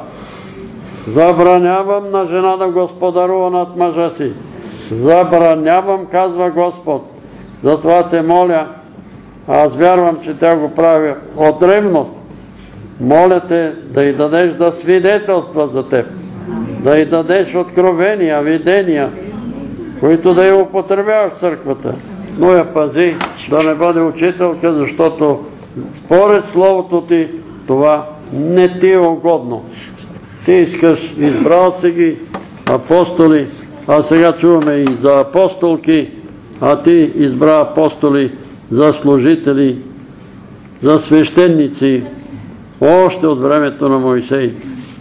Speaker 1: Забранявам на жена да господарува над мъжа си. Забранявам, казва Господ. Затова те моля, аз вярвам, че тя го прави от ревност. Моля те да й дадеш да свидетелства за теб. Да й дадеш откровения, видения, които да я употребява в църквата. Но я пази да не бъде учителка, защото според словото ти това не ти е угодно. Ти искаш, избрал си ги апостоли, а сега чуваме и за апостолки, а ти избра апостоли за служители, за свещеници, още от времето на Мойсей.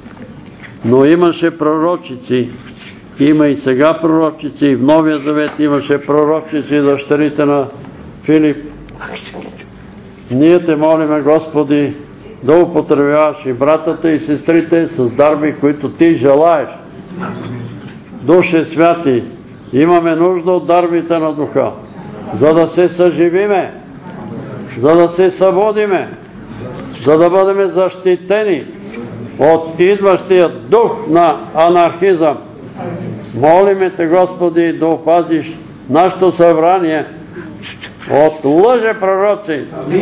Speaker 1: Но имаше пророчици, има и сега пророчици, и в Новия Завет имаше пророчици, дъщерите на Филип. Ние те молиме, Господи, да употребяваш и братата и сестрите с дарби, които ти желаеш. Душе святи, имаме нужда от дарбите на духа, за да се съживиме, за да се събудиме, за да бъдем защитени от идващия дух на анархизъм. Молиме те, Господи, да опазиш нашето събрание от лъжепророци,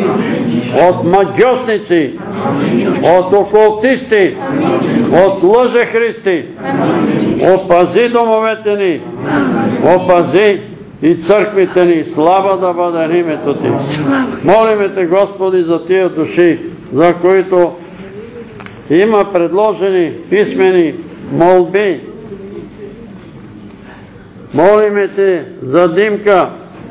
Speaker 1: от магьосници, от окултисти, от лъжехристи. Опази домовете ни, опази и църквите ни. Слава да бъде името ти. Молиме те, Господи, за тия души, за които има предложени писмени молби. Молиме те за Димка,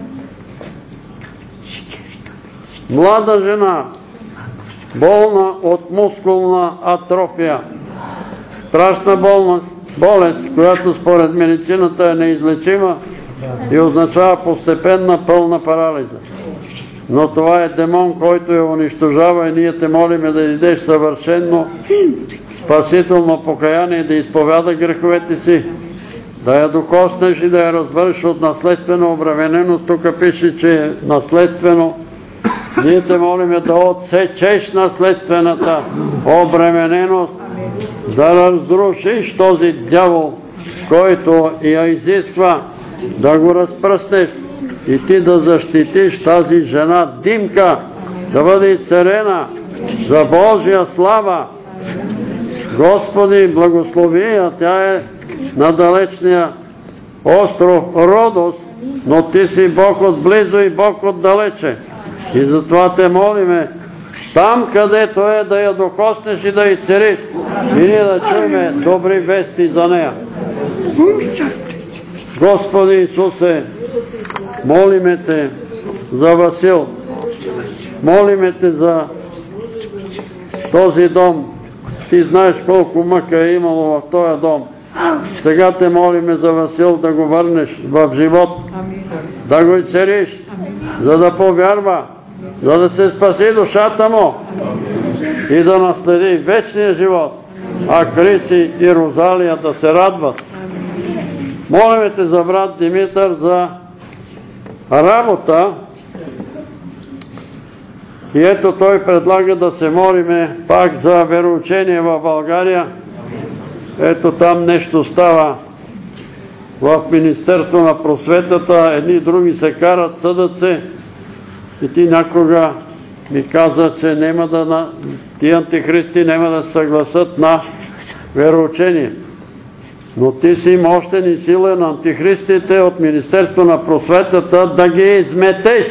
Speaker 1: млада жена, болна от мускулна атрофия, страшна болест, която според медицината е неизлечима и означава постепенна пълна парализа. Но това е демон, който я унищожава, и ние те молиме да идеш съвършено спасително покаяние, да изповяда греховете си, да я докоснеш и да я разбереш от наследствено обремененост. Тук пише, че е наследствено. Ние те молиме да отсечеш наследствената обремененост, да разрушиш този дявол, който я изисква, да го разпръснеш и ти да защитиш тази жена Димка, да бъде царена за Божия слава. Господи, благослови я, тя е на далечния остров Родос, но ти си Бог отблизо и Бог отдалече. И затова те молиме, там където е, да я докоснеш и да я цариш, и ние да чуеме добри вести за нея. Господи Исусе, молиме те за Васил, молиме те за този дом. Ти знаеш колко мъка е имало в този дом. Сега те молиме за Васил да го върнеш в живот, да го изцелиш, за да повярва, за да се спаси душата му и да наследи вечния живот, а Криси и Розалия да се радват. Молиме те за брат Димитър за работа, и ето той предлага да се молиме пак за вероучение в България. Ето там нещо става в Министерство на просветата, едни и други се карат, съдат се, и ти някога ми каза, че тия антихристи няма да се съгласат на вероучение. Но ти си мощен и силен антихристите от Министерство на просветата да ги изметеш.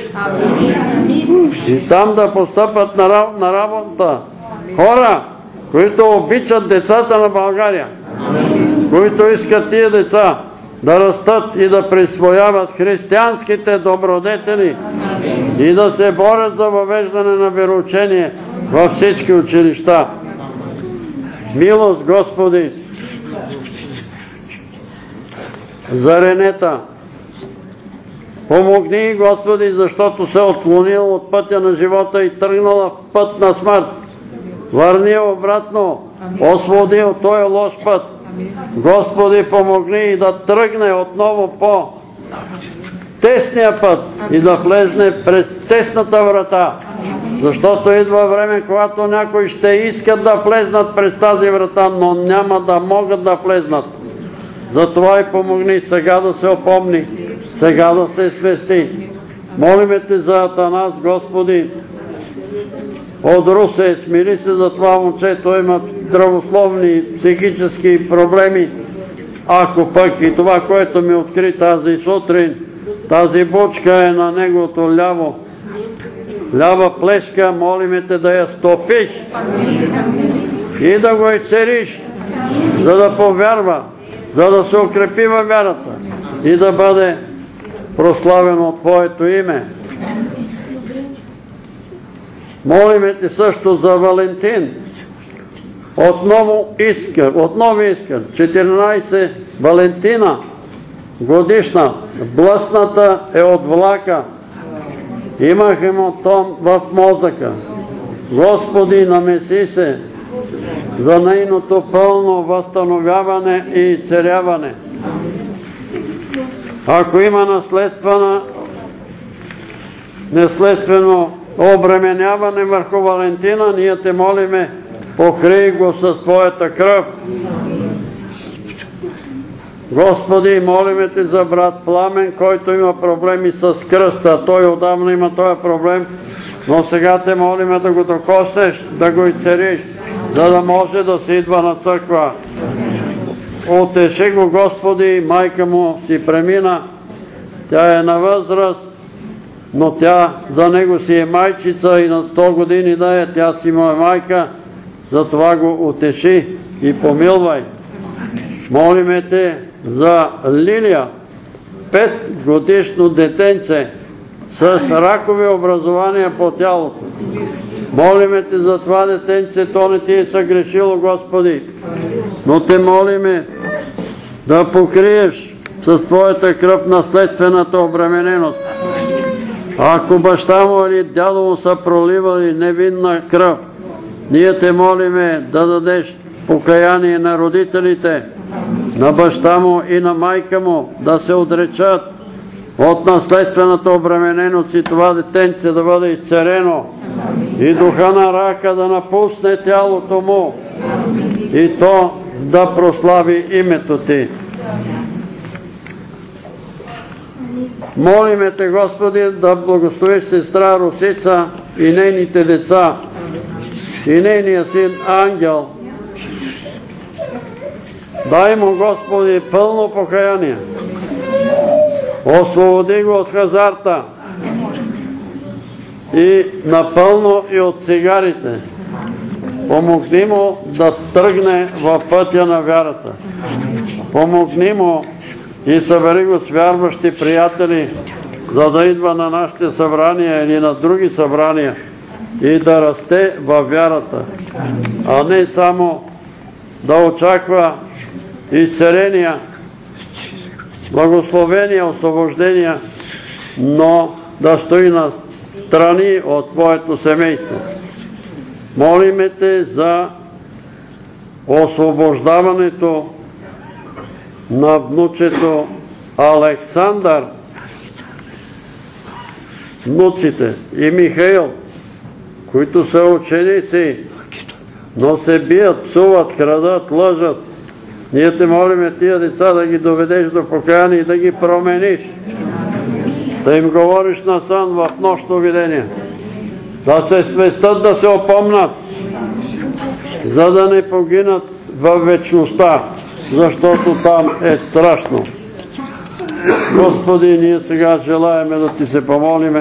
Speaker 1: И там да постъпат на работа хора, които обичат децата на България, които искат тия деца да растат и да присвояват християнските добродетели и да се борят за въвеждане на вероучение във всички училища. Милост, Господи, за Ренета, Помогни, Господи, защото се отклонил от пътя на живота и тръгнала в път на смърт. Върни обратно, освободи от този лош път. Господи, помогни и да тръгне отново по тесния път и да влезне през тесната врата. Защото идва време, когато някои ще искат да влезнат през тази врата, но няма да могат да влезнат. Затова и помогни сега да се опомни, сега да се свести. Молиме Те за Атанас, Господи, от Русе, смири се за това момче, той има здравословни, психически проблеми. Ако пък и това, което ми откри тази сутрин, тази бучка е на неговото лява плешка, молиме Те да я стопиш и да го изцериш, за да повярва, за да се укрепи във вярата и да бъде прославен от Твоето име. Молиме Те също за Валентин. Отново Искър, 14 Валентина годишна, блъсната е от влака. Имах хематом в мозъка. Господи, намеси се за нейното пълно възстановяване и изцеляване. Ако има наследствено обременяване върху Валентина, ние Те молиме, покрий го с Твоята кръв. Господи, молиме Те за брат Пламен, който има проблеми с кръста. Той отдавна има този проблем, но сега Те молиме да го докоснеш, да го изцелиш, за да може да се идва на църква. Утеши го, Господи, майка му си премина. Тя е на възраст, но тя за него си е майчица и на 100 години да е, тя си му е майка, затова го утеши и помилвай. Молиме Те за Лилия, 5 годишно детенце с ракови образования по тялото. Молиме Те за това детенце, то не Ти е съгрешило, Господи, но Те молиме да покриеш с Твоята кръв наследствената обремененост. Ако баща му или дядо му са проливали невинна кръв, ние Те молиме да дадеш покаяние на родителите, на баща му и на майка му, да се отречат от наследствената обремененост и това детенце да бъде изцелено и духа на рака да напусне тялото му и то да прослави името Ти. Молиме Те, Господи, да благословиш сестра Русица и нейните деца и нейния син Ангел. Дай му, Господи, пълно покаяние. Освободи го от хазарта и напълно и от цигарите. Помогни му да тръгне в пътя на вярата. Помогни му и събери го с вярващи приятели, за да идва на нашите събрания или на други събрания и да расте във вярата, а не само да очаква изцеления, благословения, освобождения, но да стои на страни от Твоето семейство. Молиме Те за освобождаването на внучето Александър, внуците и Михаил, които са ученици, но се бият, псуват, крадат, лъжат. Ние Те молиме тия деца да ги доведеш до покаяние и да ги промениш. Да им говориш на сън в нощно видение. Да се свестат, да се опомнат, за да не погинат във вечността, защото там е страшно. Господи, ние сега желаеме да Ти се помолиме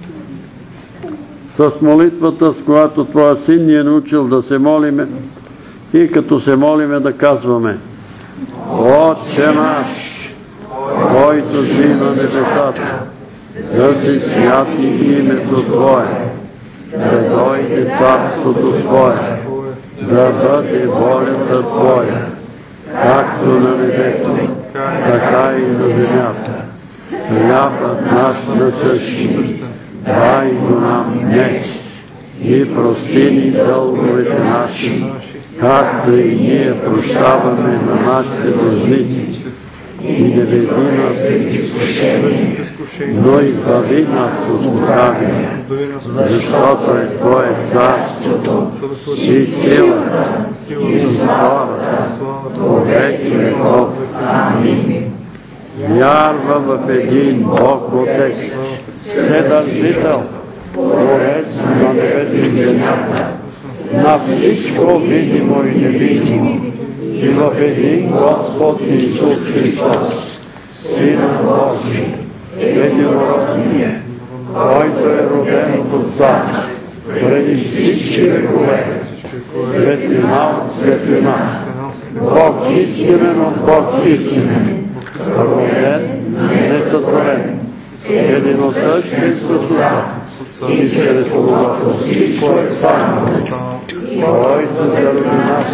Speaker 1: с молитвата, с която Твоят Син ни е научил да се молиме и като се молиме да казваме: Отче наш, който си на небесата, да се святи името Твое, да дойде царството Твое, да бъде волята Твоя, както на небето, така и на земята. хлябът наш насъщни, дай го нам днес и прости ни дълговете наши, както и ние прощаваме на нашите длъжници. И не веди нас в изкушение, но избави нас от лукавия, защото е Твое царството и силата и славата по веки веков. Амин. Вярвам в един Бог Отец, Вседържител, Творец на небето и земята, на всичко видимо и невидимо, и в един Господ Исус Христос, Сина Божий, единородния, който е роден от Отца, преди всички векове, светлина от светлина, Бог истинен от Бог истинен, роден, несътворен, единосъщен с Отца, и чрез Словото всичко е станало, който заради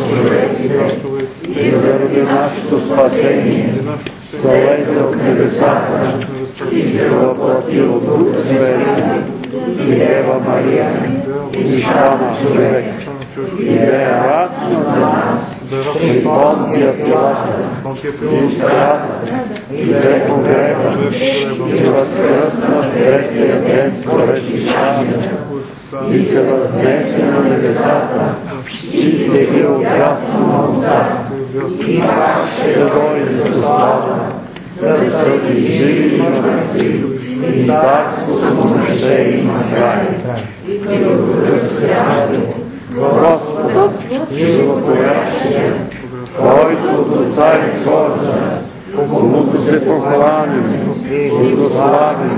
Speaker 1: нашето и заради нашето спасение залезе от небесата и се въплати от Дух Свет и Дева Мария и стана човек и бе раждан за нас при Понтия Пилата и страда и бе погребан и възкръсна в третия ден според Писанието и се възнесе на небесата и седи отдясно на Отца и пак ще дойде със слава да съди живи и мъртви и царството му не ще има край. И възкръсне Господ, животворящия, който от Отца изхожда, комуто се покланим и го славим,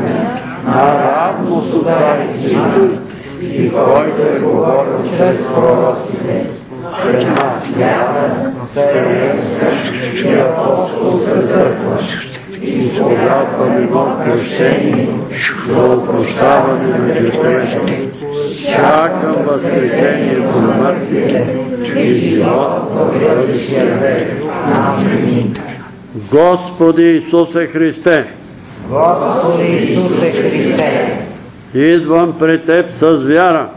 Speaker 1: наравно с Отца и Сина, и който е говорил чрез пророците, една свята, вселенска и апостолска църква, и изповядваме едно кръщение за опрощаване на греховете. Чакам възкресението на мъртвите и живот в бъдещия век. Амин. Господи Исусе Христе,
Speaker 2: Господи Исусе Христе,
Speaker 1: идвам пред Теб с вяра,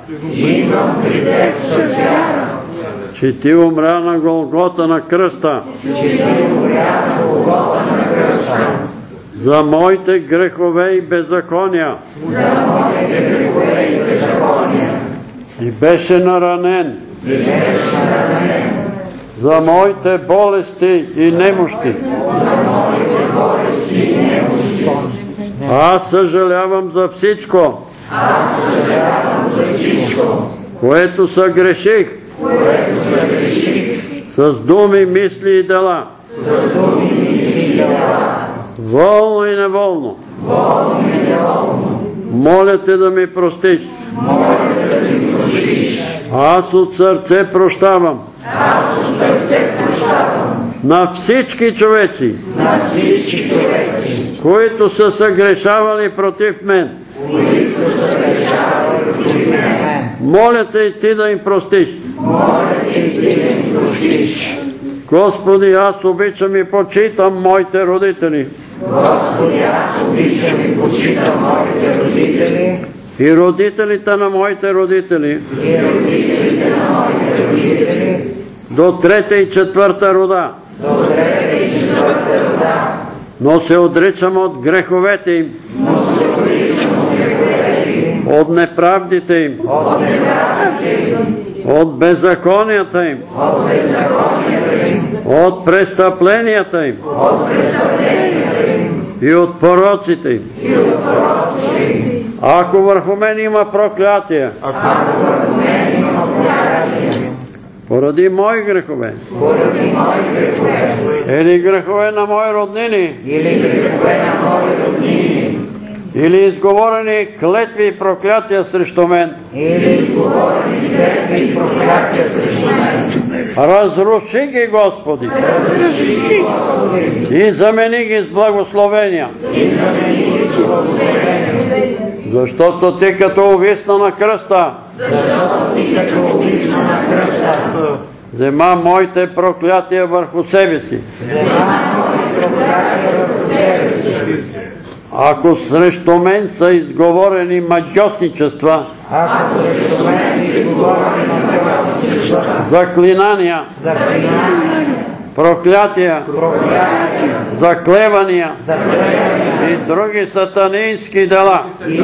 Speaker 1: че Ти умря на Голгота на кръста, за моите грехове и беззакония, и беше наранен за моите болести и немощи. Аз съжалявам за всичко, което съгреших с думи, мисли и дела, волно и неволно. Моля Те да ми простиш. Аз от сърце прощавам на всички човеци, които са съгрешавали против мен. Моля Те и Ти да им простиш. Господи, аз обичам и почитам моите родители. И родителите на моите родители. До трета и четвърта рода. Но се отричам от греховете им. От неправдите им. От беззаконията им. От престъпленията им. И от пороците им. Ако върху мен има проклятие, поради мои грехове, или грехове на мои роднини, или изговорени клетви и проклятия срещу мен, разруши ги, Господи, и замени ги с благословения. Защото Ти като увисна на кръста, взема моите проклятия върху себе си Ако срещу мен са изговорени магьосничества, заклинания, проклятия, заклевания и други сатанински дела,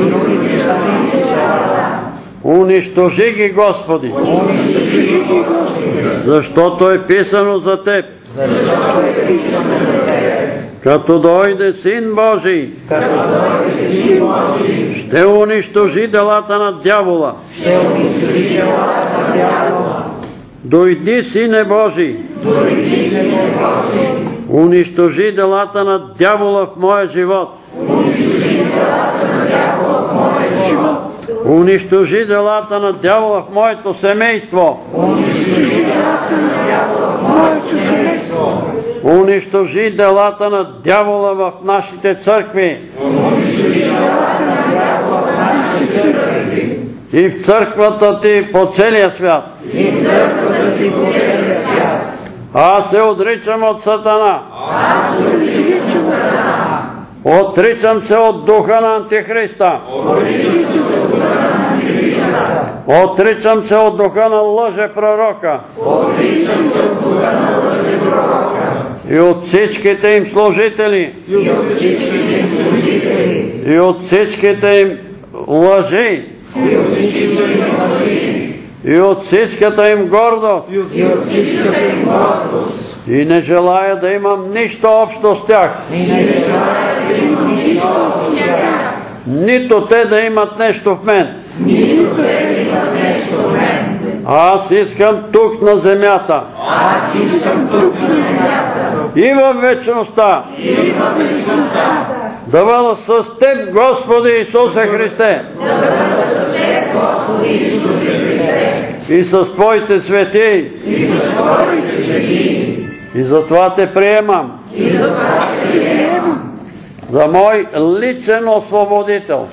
Speaker 1: унищожи ги, Господи, защото е писано за Теб. Като дойде Син Божий, ще унищожи делата на дявола. Дойди, Сине Божий, унищожи делата на дявола в моя живот. Унищожи делата на дявола в моето семейство. Унищожи делата на дявола в нашите църкви. И в църквата Ти по целия свят. Аз се отричам от Сатана. Отричам се от духа на Антихриста. Отричам се от духа на лъжепророка. И от всичките им служители. И от всичките им лъжи. И от всичката им гордост. И не желая да имам нищо общо с тях. Нито те да имат нещо в мен. Аз искам тук на земята. И във вечността. Да бъда с Теб, Господи Исусе Христе. И с Твоите свети. И затова Те приемам. За мой личен освободител.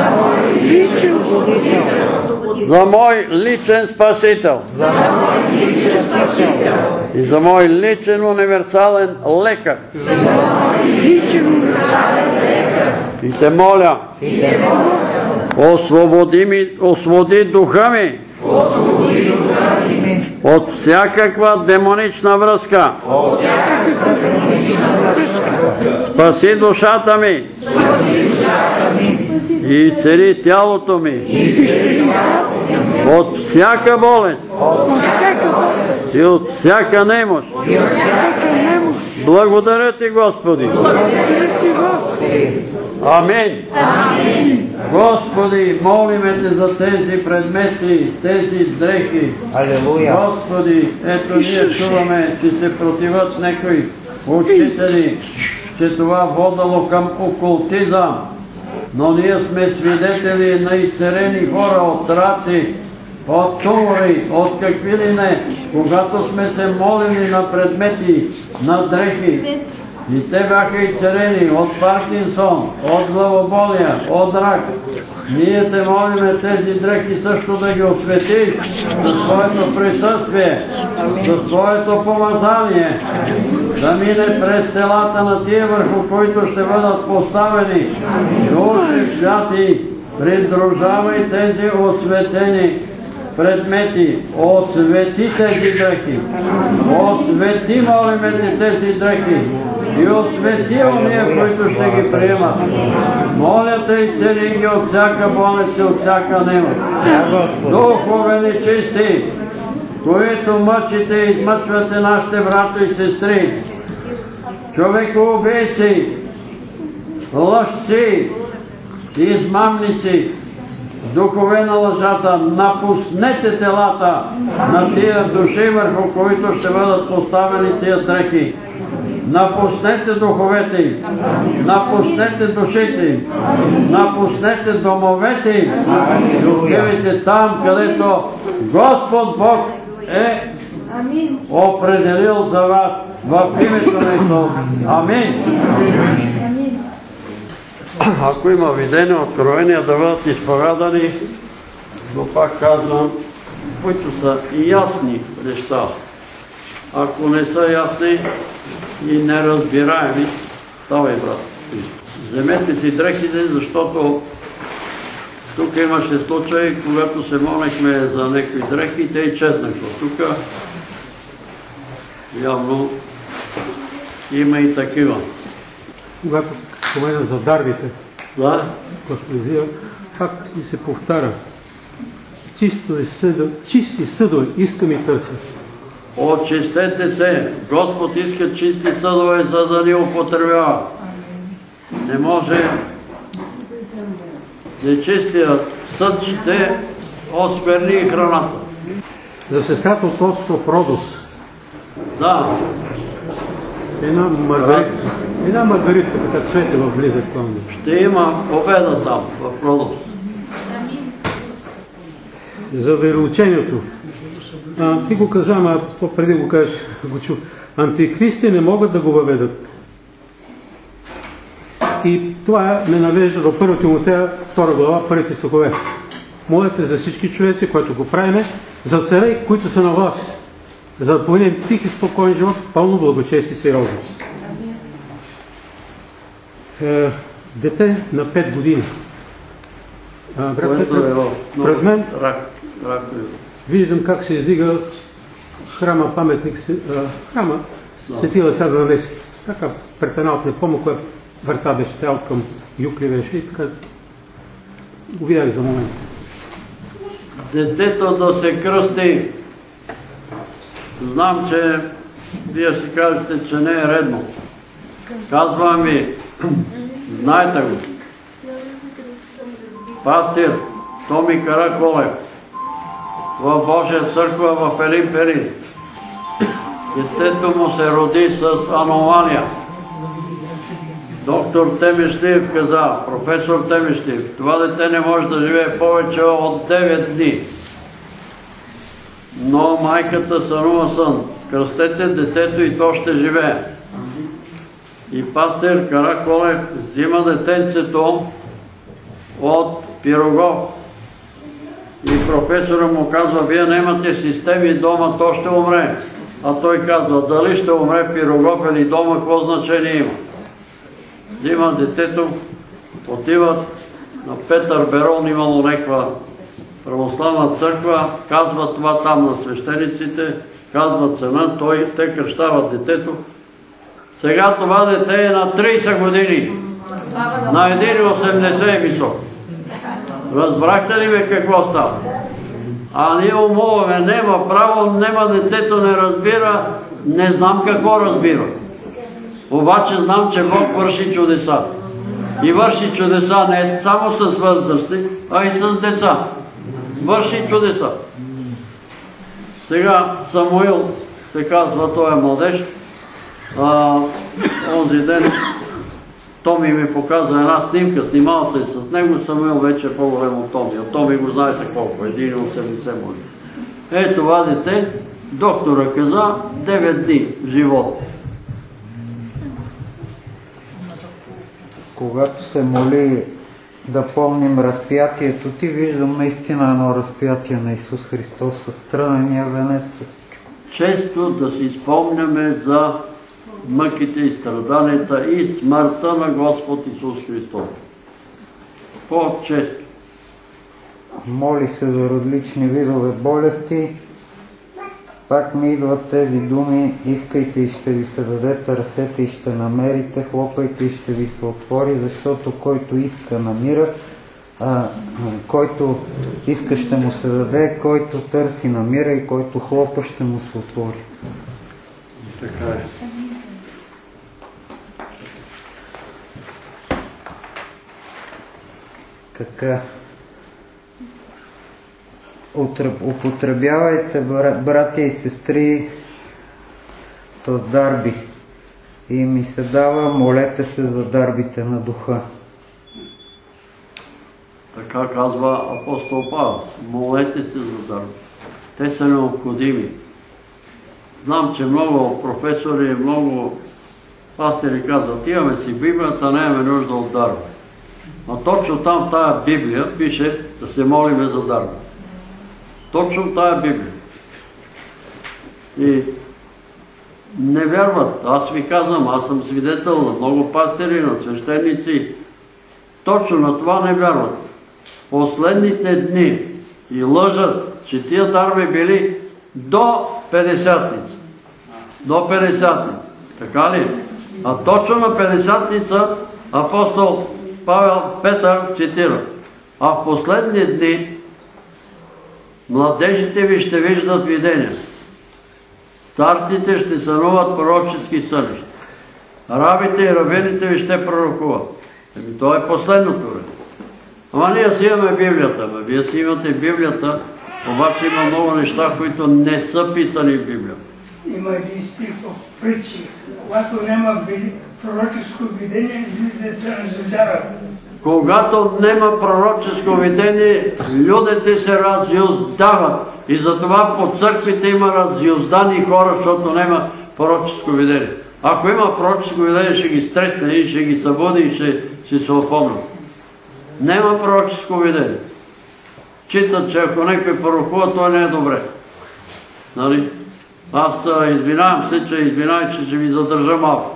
Speaker 1: За мой личен спасител. И за мой личен универсален лекар. И Те моля, освободи духа ми от всякаква демонична връзка. Спаси душата ми и цели тялото ми от всяка болест и от всяка немощ. Благодаря Ти, Господи. Амин. Господи, молиме Те за тези предмети, тези дрехи. Господи, ето ние чуваме, че се противат някои учители, че това водало към окултизъм, но ние сме свидетели на изцелени хора от раци, от тумори, от какви ли не, когато сме се молили на предмети, на дрехи. И те бяха изцелени от Паркинсон, от главоболия, от рак. Ние Те молиме тези дрехи също да ги осветиш със Своето присъствие, със Своето помазание, да мине през телата на тия, върху които ще бъдат поставени. Души святи, придружавай тези осветени предмети, освети тези дрехи, освети, молиме Те, тези дрехи и освети ония, които ще ги приемат. Моля Те и цели ги от всяка болест и от всяка немощ. Духове нечисти, които мъчите и измъчвате нашите брата и сестри, човекоубийци, лъжци, измамници, духове на лъжата, напуснете телата на тия души, върху които ще бъдат поставени тия дрехи. Напуснете духовете им, напуснете душите им, напуснете домовете им и отивайте там, където Господ Бог е определил за вас в името на Исус. Амин. Ако има видение, откровения да бъдат изповядани, но пак казвам, които са ясни неща. Ако не са ясни и неразбираеми, ставай, брат. вземете си дрехите, защото тук имаше случай, когато се молихме за някакви дрехи, те и чезнаха. Тук явно има и такива.
Speaker 13: Когато спомена за дарбите,
Speaker 1: да?
Speaker 13: Господи, вие как ни се повтаря? Чисти съдове искам и търся.
Speaker 1: Очистете се. Господ иска чисти съдове, за да ни употребява. Не може нечистият съд ще оскверни храната.
Speaker 13: За сестрата от остров Родос.
Speaker 1: Да.
Speaker 13: Една маргаритка, така цвете в близък план.
Speaker 1: Ще има победа там, в Родос.
Speaker 13: За вероучението. Ти го каза, преди го кажеш, го чух. Антихристи не могат да го въведат. И това ме навежда до 1 Тимотея, 2 глава, първите стихове. Молете за всички човеци, които го правиме, за царе, които са на власт, за да повинем тих и спокоен живот в пълно благочестие и сериозност. Дете на 5 години. Пред мен виждам как се издига храма паметник, храма Светия Цар Даневски. Така пред една от непомня, която врата беше тял към Юкли беше и така го видях за момент.
Speaker 1: Детето да се кръсти. Знам, че вие си кажете, че не е редно. Казвам ви, знайте го. Пастир Томи Караколев в Божия църква в Елин Пелин. Детето му се роди с аномалия. Доктор Темишлиев каза, професор Темишлиев, това дете не може да живее повече от 9 дни. Но майката сънува сън. Кръстете детето и то ще живее. И пастир Караколев взима детенцето от Пирогов. И професора му казва, вие нямате системи дома, то ще умре. А той казва, дали ще умре Пирогов или дома, какво значение има? Взима детето, отиват на Петър Берон, имало някаква православна църква, казват това там на свещениците, казват цена, те кръщават детето. Сега това дете е на 30 години, на 1,80 е висок. Разбрахте ли ме какво става? А ние умуваме, нема право, нема детето не разбира, не знам какво разбира. Обаче знам, че Бог върши чудеса. И върши чудеса не само с възрастни, а и с деца. Върши чудеса. Сега Самуил, се казва, той е младеж. Онзи ден Томи ми показва една снимка, снимал се с него, Самуил вече е по-голем от Томи. От Томи го знаете колко, 1,80 може. Е това дете, доктора каза, 9 дни в живота.
Speaker 2: Когато се моли да помним разпятието ти, виждам наистина едно разпятие на Исус Христос с трънения венец.
Speaker 1: Често да си спомняме за мъките и страданията и смъртта на Господ Исус Христос. По-често.
Speaker 2: Моли се за различни видове болести. Пак ми идват тези думи, искайте и ще ви се даде, търсете и ще намерите, хлопайте и ще ви се отвори, защото който иска намира, който иска ще му се даде, който търси намира и който хлопа ще му се отвори.
Speaker 1: Така е.
Speaker 2: Така. Употребявайте, братя и сестри, с дарби. И ми се дава, молете се за дарбите на духа.
Speaker 1: Така казва апостол Павел. Молете се за дарби. Те са необходими. Знам, че много професори, много пастири казват, имаме си Библията, нямаме нужда от дарби. А точно там в тая Библия пише да се молиме за дарби. Точно в тая Библия. И не вярват. Аз ви казвам, аз съм свидетел на много пастири, на свещеници, точно на това не вярват. Последните дни и лъжат, че тия дарби били до 50-ница. До 50-ница. Така ли? А точно на 50-ница апостол Петър цитира: а в последни дни младежите ви ще виждат видения. Старците ще сънуват пророчески сънища. Рабите и равините ви ще пророкуват. Това е последното време. Ама ние си имаме Библията. Вие си имате Библията, обаче има много неща, които не са писани в Библията.
Speaker 14: Има един стих в Притчи. Когато няма пророческо видение, людите се разюздарят.
Speaker 1: Когато няма пророческо видение, людите се разюздават. И затова по църквите има разюздани хора, защото няма пророческо видение. Ако има пророческо видение, ще ги стресне и ще ги събуди и ще се опомнят. Нема пророческо видение. Читат, че ако някой пророкува, това не е добре. Нали? Аз извинявам се, че ще ви задържа малко.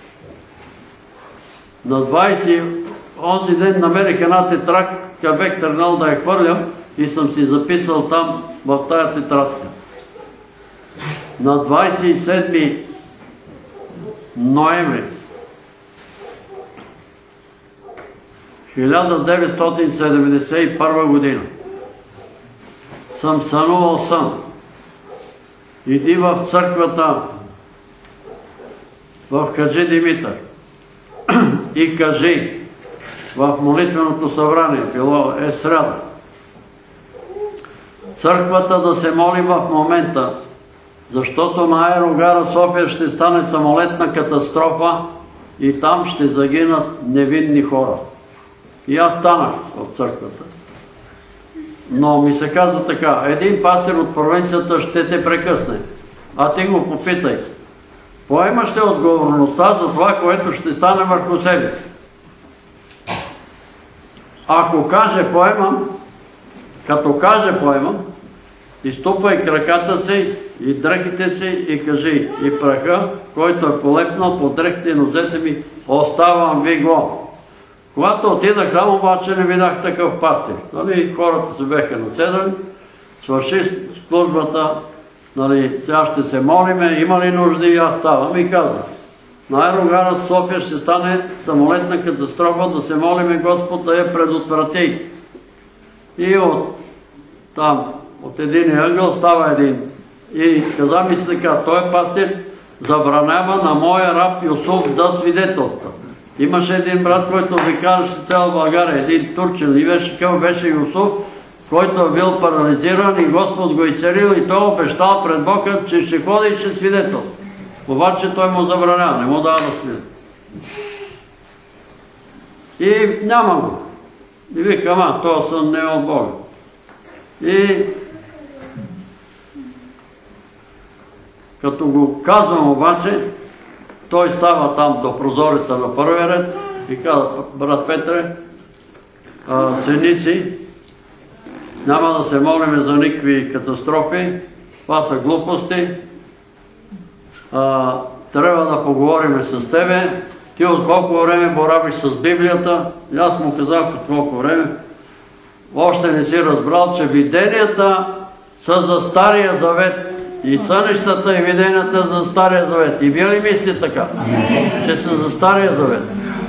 Speaker 1: На 20 онзи ден намерих една тетрадка, бех тръгнал да я хвърлям и съм си записал там в тая тетрадка. На 27 ноември 1971 година съм сънувал сън. Иди в църквата в Хаджи Димитър и кажи в молитвеното събрание, било е сряда, църквата да се моли в момента, защото на аерогара София ще стане самолетна катастрофа и там ще загинат невинни хора. И аз станах от църквата. Но ми се каза така: един пастир от провинцията ще те прекъсне, а ти го попитай: поемаш ли отговорността за това, което ще стане върху себе си? Ако каже поемам, като каже поемам, изтупвай краката си и дрехите си и кажи: и праха, който е полепнал по дрехите и нозете ми, оставам ви го. Когато отидах там, обаче не видях такъв пастир. Нали, хората се беха наседали, свърши службата, нали, сега ще се молиме, има ли нужди, и аз ставам и казвам: на аерогара София ще стане самолетна катастрофа, да се молиме Господ да я предотврати. И от там, от един ъгъл става един. И каза ми се така: той пастир забранява на моя раб Юсуф да свидетелства. Имаше един брат, който викараше цяла България, един турчин, и беше Юсуф, който е бил парализиран и Господ го изцелил и той обещал пред Бога, че ще ходи и ще свидетелства. Обаче той му забранява, не му дава да свидетелства. И няма го. И вика: този сън не е от Бога. И като го казвам обаче, той става там до прозореца на първия ред и казва: брат Петре, синици, няма да се молим за никакви катастрофи, това са глупости, трябва да поговорим с тебе, ти от колко време боравиш с Библията? И аз му казах от колко време. Още не си разбрал, че виденията са за Стария завет. И сънищата и виденията за Стария завет. И вие ли мислите така? Че са за Стария завет.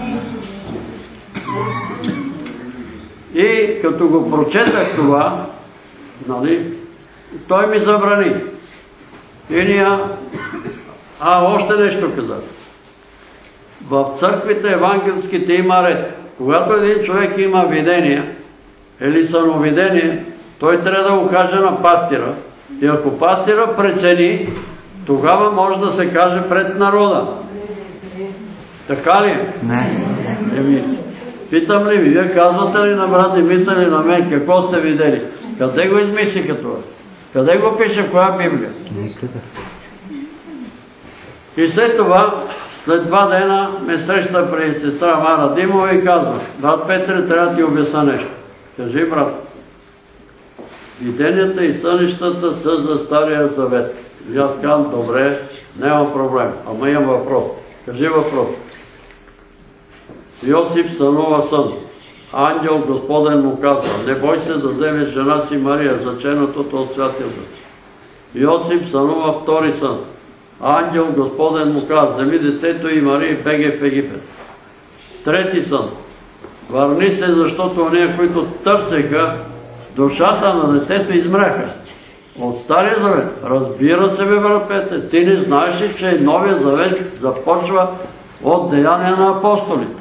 Speaker 1: И като го прочетах това, нали, той ми забрани. И ние... още нещо казах. В църквите евангелските има ред. Когато един човек има видение или съновидение, той трябва да го каже на пастира. И ако пастира прецени, тогава може да се каже пред народа. Така ли?
Speaker 2: Не.
Speaker 1: Питам ли ви, вие казвате ли на брат Димитър или на мен какво сте видели? Къде го измислиха това? Къде го пише в коя Библия?
Speaker 2: Никъде.
Speaker 1: И след това, след 2 дена, ме среща при сестра Мара Димова и казва: брат Петре, трябва да ти обясня нещо. Кажи, брат. Виденията и сънищата са за Стария завет. И аз казвам: добре, няма проблем. Ама имам въпрос. Кажи въпрос. Йосиф сънува сън. ангел Господен му казва: не бой се да вземеш жена си Мария, заченатото от Святия Дух. Йосиф сънува втори сън. Ангел Господен му казва: вземи детето и Мария и бегай в Египет. Трети сън. Върни се, защото ония, които търсеха душата на детето, измряха. От Стария завет. Разбира се, бе, брат Петър, ти не знаеш ли, че Новия завет започва от Деяния на апостолите.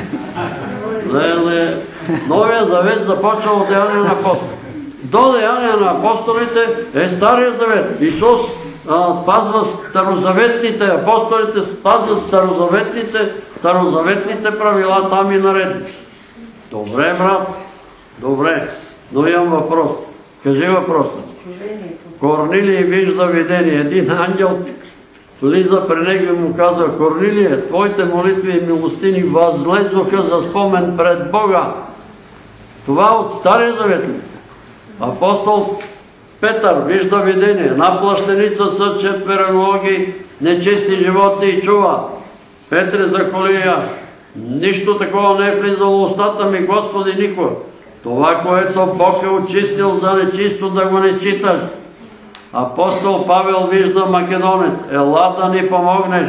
Speaker 1: Новия завет започва от Деяния на апостолите. До Деяния на апостолите е Стария завет. Исус спазва старозаветните, апостолите спазват старозаветните правила, там и наредби. Добре, брат, добре, но имам въпрос. Кажи въпроса. Корнилий вижда видение. Един ангел влиза при него и му казва: Корнилие, твоите молитви и милостини възлезоха за спомен пред Бога. Това от Стария завет ли? Апостол Петър вижда видение. Една плащеница с 4 ноги, нечисти животни и чува: Петре, заколи я. Нищо такова не е влизало в устата ми, Господи, никога. Това, което Бог е очистил за нечисто, да го не читаш. Апостол Павел вижда македонец: ела да ни помогнеш.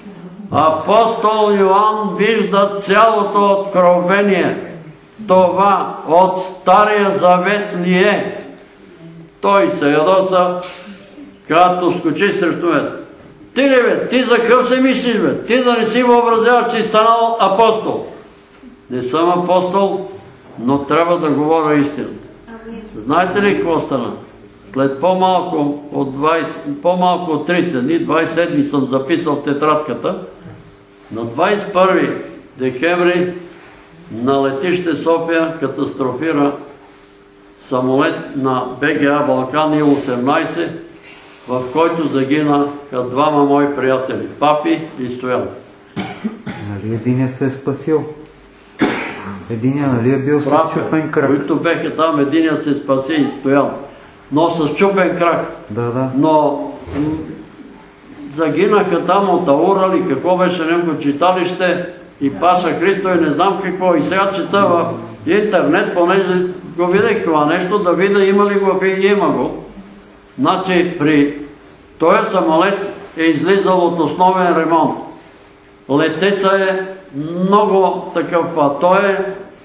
Speaker 1: Апостол Йоан вижда цялото откровение. Това от Стария завет ли е? Той се ядоса, като скочи срещу мен. Ти ли, бе? Ти за къв се мислиш, бе? Ти да не си въобразяваш, че си станал апостол. Не съм апостол, но трябва да говоря истината. Знаете ли какво стана? След по-малко от 30 дни, 27 съм записал в тетрадката, на 21 декември на летище София катастрофира самолет на БГА Балкан Ил-18, в който загинаха двама мои приятели, Папи и Стоян.
Speaker 2: Нали единия се е спасил? Единия нали е бил с чупен крак?
Speaker 1: Които беха там, единия се спаси и Стоян. Но с чупен крак.
Speaker 2: Да.
Speaker 1: Но загинаха там от Аура ли, какво беше немко читалище и Паша Христо и не знам какво. И сега чета в интернет, понеже го видех това нещо, да видя има ли го, и има го. Значи при този самолет е излизал от основен ремонт. Летеца е много такъв път. Той е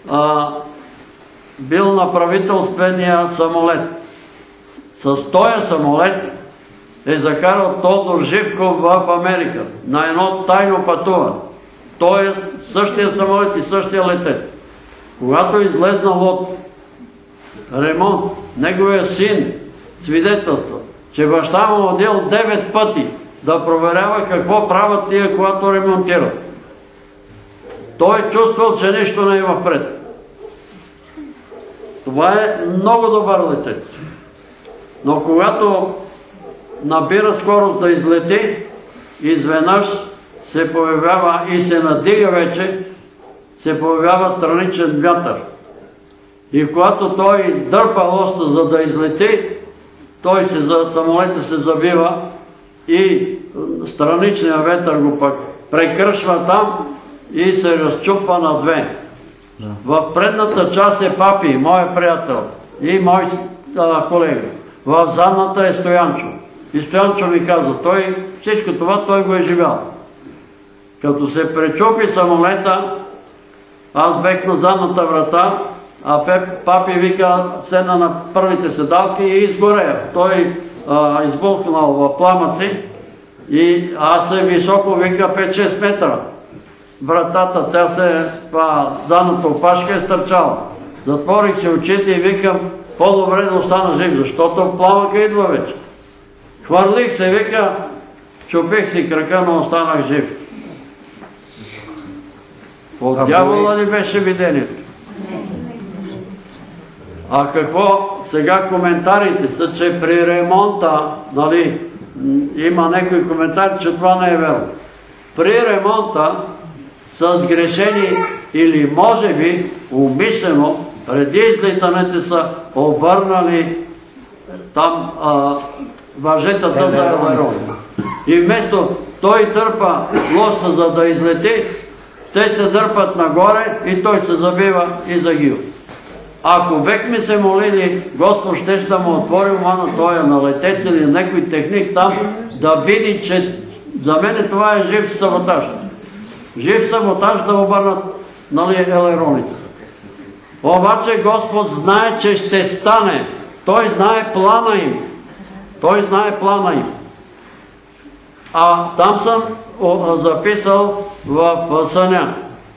Speaker 1: бил на правителствения самолет. С този самолет е закарал Тодор Живков в Америка на едно тайно пътуване. Той е същия самолет и същия летец. Когато е излезнал от ремонт, неговия син свидетелства, че баща му отдел 9 пъти да проверява какво правят тия, когато ремонтират. Той е чувствал, че нещо не е въпред. Това е много добър летец. Но когато набира скорост да излети, изведнъж се появява и се надига вече, се появява страничен вятър. И когато той дърпа лоста, за да излети, самолета се забива и страничният ветър го пък прекършва там и се разчупва на две. В предната част е Папи, моя приятел и мой колега. В задната е Стоянчо. И Стоянчо ми каза, всичко това той го е живял. Като се пречупи самолета, аз бех на задната врата, а Папи вика, седна на първите седалки и изгорея. Той избухнал в пламъци и аз е високо, вика 5-6 метра. Вратата, задната опашка е стърчала. Затворих се очите и викам, по-добре да остана жив, защото пламъка идва вече. Хвърлих се, вика, чупих си крака, но останах жив. От дявола ли беше видението? А какво? Сега коментарите са, че при ремонта, има някои коментари, че това не е верно. При ремонта са сгрешени или може би умишлено, преди излитането са обърнали там въжетата за аероби. И вместо той търпа лоста, за да излети, те се дърпат нагоре и той се забива и загива. Ако бехме се молили, Господ ще да му отвори ума на тоя, на летец или някой техник там, да види, че за мен това е жив саботаж. Жив саботаж да обърнат, нали, елероните. Обаче Господ знае, че ще стане. Той знае плана им. Той знае плана им. А там съм записал в съня.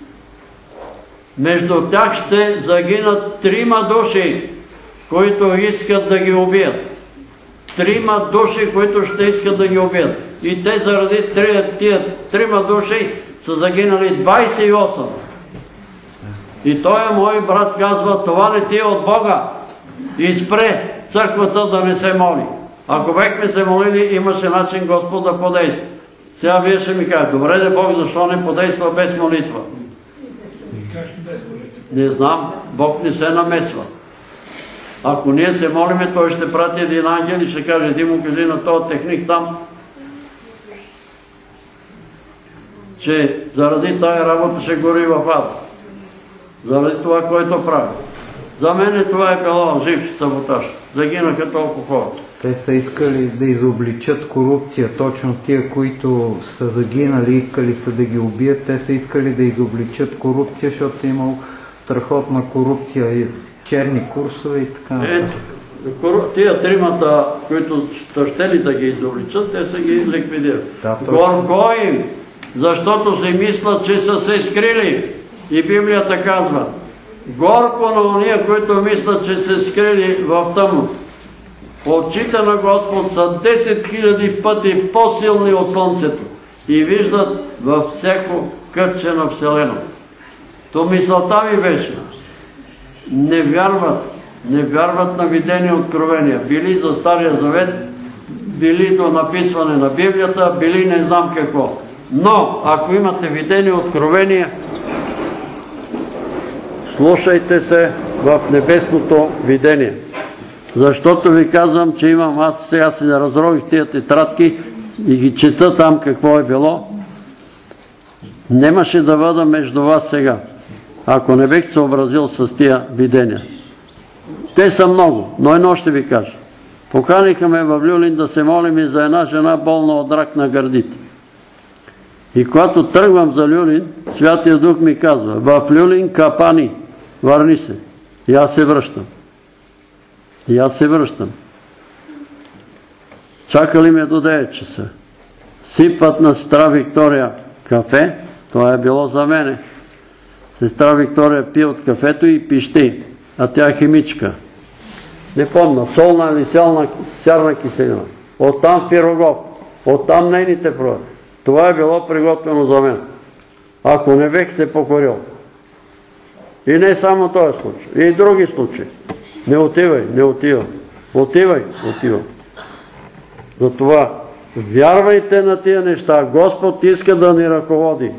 Speaker 1: Между тях ще загинат 3 души, които искат да ги убият. 3 души, които ще искат да ги убият. И те заради тия 3 души са загинали 28. И той, мой брат, казва, това не ти е от Бога. И спре църквата да не се моли. Ако бехме се молили, имаше начин Господ да подейства. Сега вие ще ми кажете, добре де Бог, защо не подейства без молитва? Не знам, Бог не се намесва. Ако ние се молиме, той ще прати един ангел и ще каже, ти му кажи на този техник там, че заради тая работа ще гори в ада. Заради това, което прави. За мен това е било жив саботаж. Загинаха толкова хора.
Speaker 2: Те са искали да изобличат корупция. Точно тия, които са загинали, искали са да ги убият, те са искали да изобличат корупция, защото е имал страхотна корупция и черни курсове и така нататък.
Speaker 1: Тия 3, които са щели да ги изобличат, те са ги ликвидират. Горко им, защото си мислят, че са се скрили. И Библията казва, горко на уния, които мислят, че се скрили в тъмно. Очите на Господ са 10 000 пъти по-силни от слънцето и виждат във всяко кътче на Вселената. То мисълта ми беше, не вярват на видени откровения, били за Стария Завет, били до написване на Библията, били не знам какво. Но, ако имате видени откровения, слушайте се в небесното видение. Защото ви казвам, че имам, аз сега си разрових тия тетрадки и ги чета там какво е било. Немаше да бъда между вас сега, ако не бех съобразил с тия видения. Те са много, но едно ще ви кажа. Поканиха ме в Люлин да се молим и за една жена болна от рак на гърдите. И когато тръгвам за Люлин, Святия Дух ми казва, в Люлин капани, върни се. И аз се връщам. Чакали ме до 9 часа. Сипват на сестра Виктория кафе, това е било за мене. Сестра Виктория пие от кафето и пищи, а тя е химичка. Не помня, солна или сярна киселина. Оттам пирогов, оттам нейните прояви. Това е било приготвено за мен. Ако не бех се покорил. И не само този случай, и други случаи. Не отивам. Отивай. Затова вярвайте на тия неща. Господ иска да ни ръководи.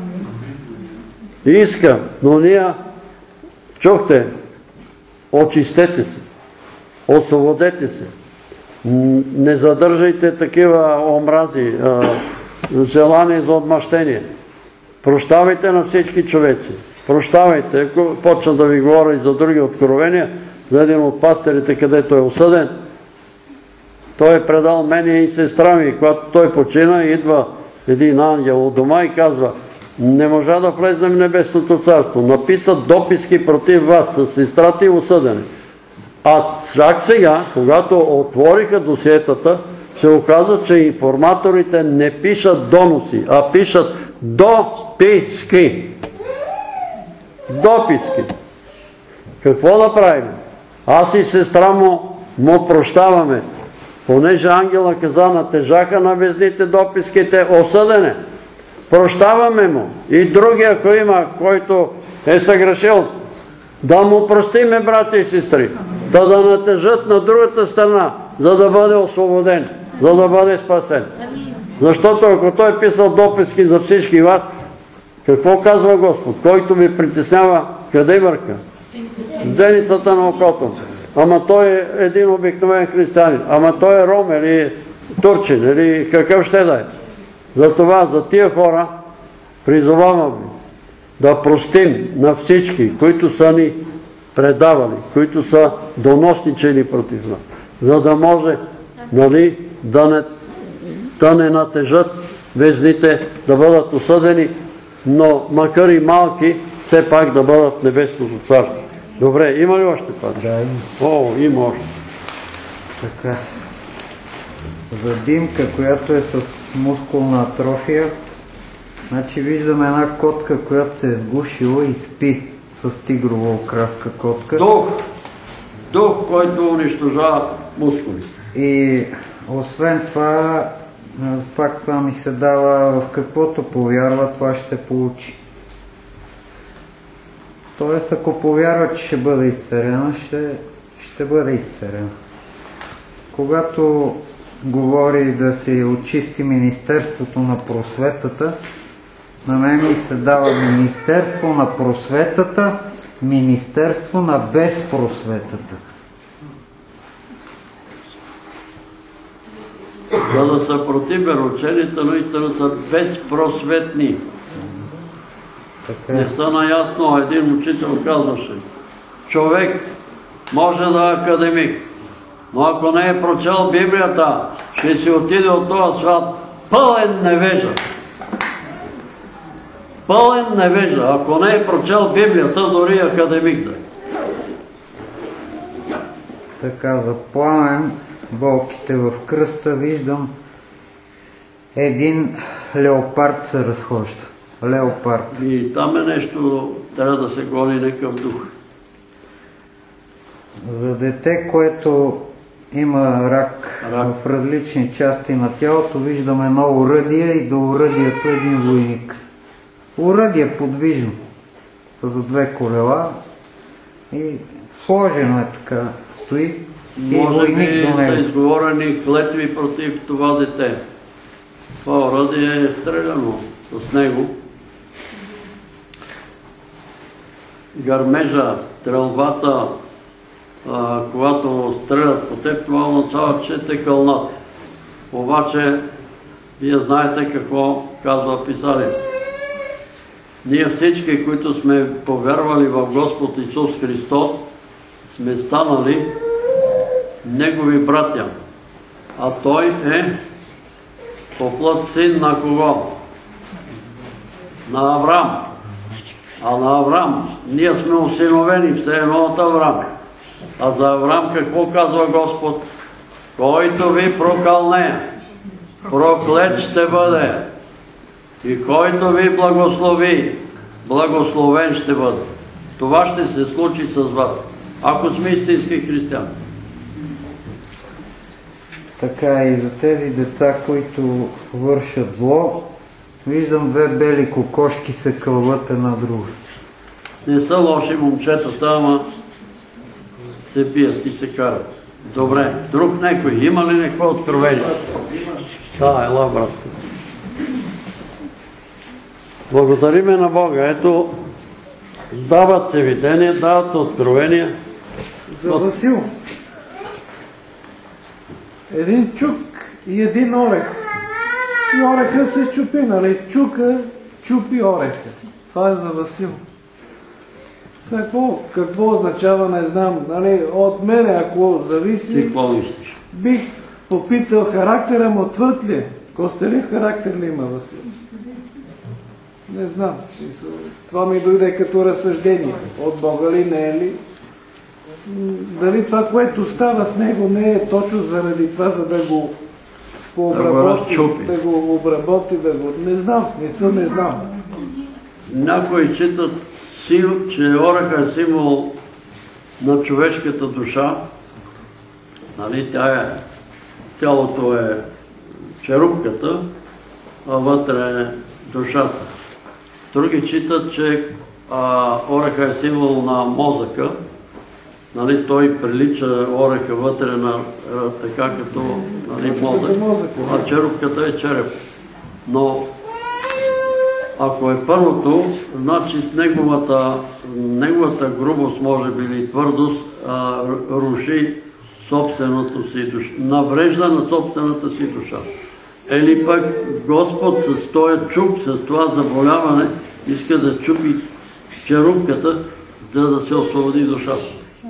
Speaker 1: Иска, но ние, чухте, очистете се, освободете се. Не задържайте такива омрази, желания за отмъщение. Прощавайте на всички човеци. Прощавайте, почна да ви говоря и за други откровения, за един от пастирите, където е осъден. Той е предал мене и сестра ми. Когато той почина, идва един ангел от дома и казва, не можа да влезне в небесното царство. Написат дописки против вас с сестрата и осъдени. А чак сега, когато отвориха досиетата, се оказа, че информаторите не пишат доноси, а пишат дописки. Дописки. Какво да правим? Аз и сестра му прощаваме. Понеже ангела каза, натежаха на везните дописките, осъдене. Прощаваме му. И другия, ако има, който е съгрешил, да му простиме, брати и сестри. Да натежат на другата страна, за да бъде освободен, за да бъде спасен. Защото ако той е писал дописки за всички вас, какво казва Господ? Който ви притеснява, къде бърка? В зеницата на окото. Ама той е един обикновен християнин. Ама той е ром или турчин, или какъв ще да е. Затова, за тия хора, призовавам ви. да простим на всички, които са ни предавали, които са доносничени против нас, за да може да не натежат везните, да бъдат осъдени, но макар и малки, все пак да бъдат в небесното царство. Добре, има ли още пак?
Speaker 2: Да, има.
Speaker 1: О, има още.
Speaker 2: Така. За Димка, която е с мускулна атрофия, значи виждаме една котка, която се е сгушила и спи с тигрова окраска котка.
Speaker 1: Дух, който унищожава мускулите.
Speaker 2: И освен това, пак това ми се дава, в каквото повярва, това ще получи. Тоест, ако повярва, че ще бъде изцелена, ще бъде изцелена. Когато говори да се очисти Министерството на просветата, на мен ми се дава Министерство на просветата, Министерство на безпросветата.
Speaker 1: За да са против вероучените, но истина са безпросветни. Не са наясно. Един учител казваше: човек може да е академик, но ако не е прочел Библията, ще си отиде от този свят пълен невежа. Пълен невежа. Ако не е прочел Библията, дори академик да е.
Speaker 2: Така, за Пламен, болките в кръста, виждам един леопард се разхожда. Леопард.
Speaker 1: И там е нещо, трябва да се гони някакъв дух.
Speaker 2: За дете, което има рак в различни части на тялото, виждаме едно оръдие и до оръдието един войник. Оръдие подвижно, с две колела и сложено е така, стои и войник до него.
Speaker 1: Може би са изговорени клетви против това дете. Това оръдие е стреляно с него. Гърмежа, стрелбата, когато стрелят по теб, това означава, че те кълнат. Обаче, вие знаете какво казва Писанието. Ние всички, които сме повярвали в Господ Исус Христос, сме станали Негови братя. А Той е по плът син на кого? На Авраам. А на Авраам ние сме осиновени все едно от Авраам. А за Авраам какво казва Господ? Който ви прокълне, проклет ще бъде. И който ви благослови, благословен ще бъде. Това ще се случи с вас, ако сме истински християни.
Speaker 2: Така и за тези деца, които вършат зло, виждам две бели кокошки се кълват една друга.
Speaker 1: Не са лоши момчетата, ама се бият и се карат. Добре, друг някой, има ли някакво откровение? Да, ела, братка. Благодариме на Бога. Ето, дават се видения, дават се откровения.
Speaker 15: За Васил. Един чук и един орех. И ореха се чупи, нали? Чука чупи ореха. Това е за Васил. Сега какво означава, не знам. Нали? От мене, ако зависи, бих попитал характера му твърд ли? Костелив характер ли има Васил? Не знам. Това ми дойде като разсъждение. От Бога ли, не е ли? Дали това, което става с него, не е точно заради това, за да го обработи, да го... Не знам, смисъл не знам.
Speaker 1: Някои читат, че ореха е символ на човешката душа. Нали, тялото е черупката, а вътре е душата. Други читат, че ореха е символ на мозъка. Нали, той прилича ореха вътре на така като мозък, а черупката е череп. Но ако е първото, значи с неговата грубост, може би, или твърдост, руши собственото си душа, наврежда на собствената си душа. Или пък Господ с този чук, с това заболяване, иска да чупи черупката, за да се освободи душата.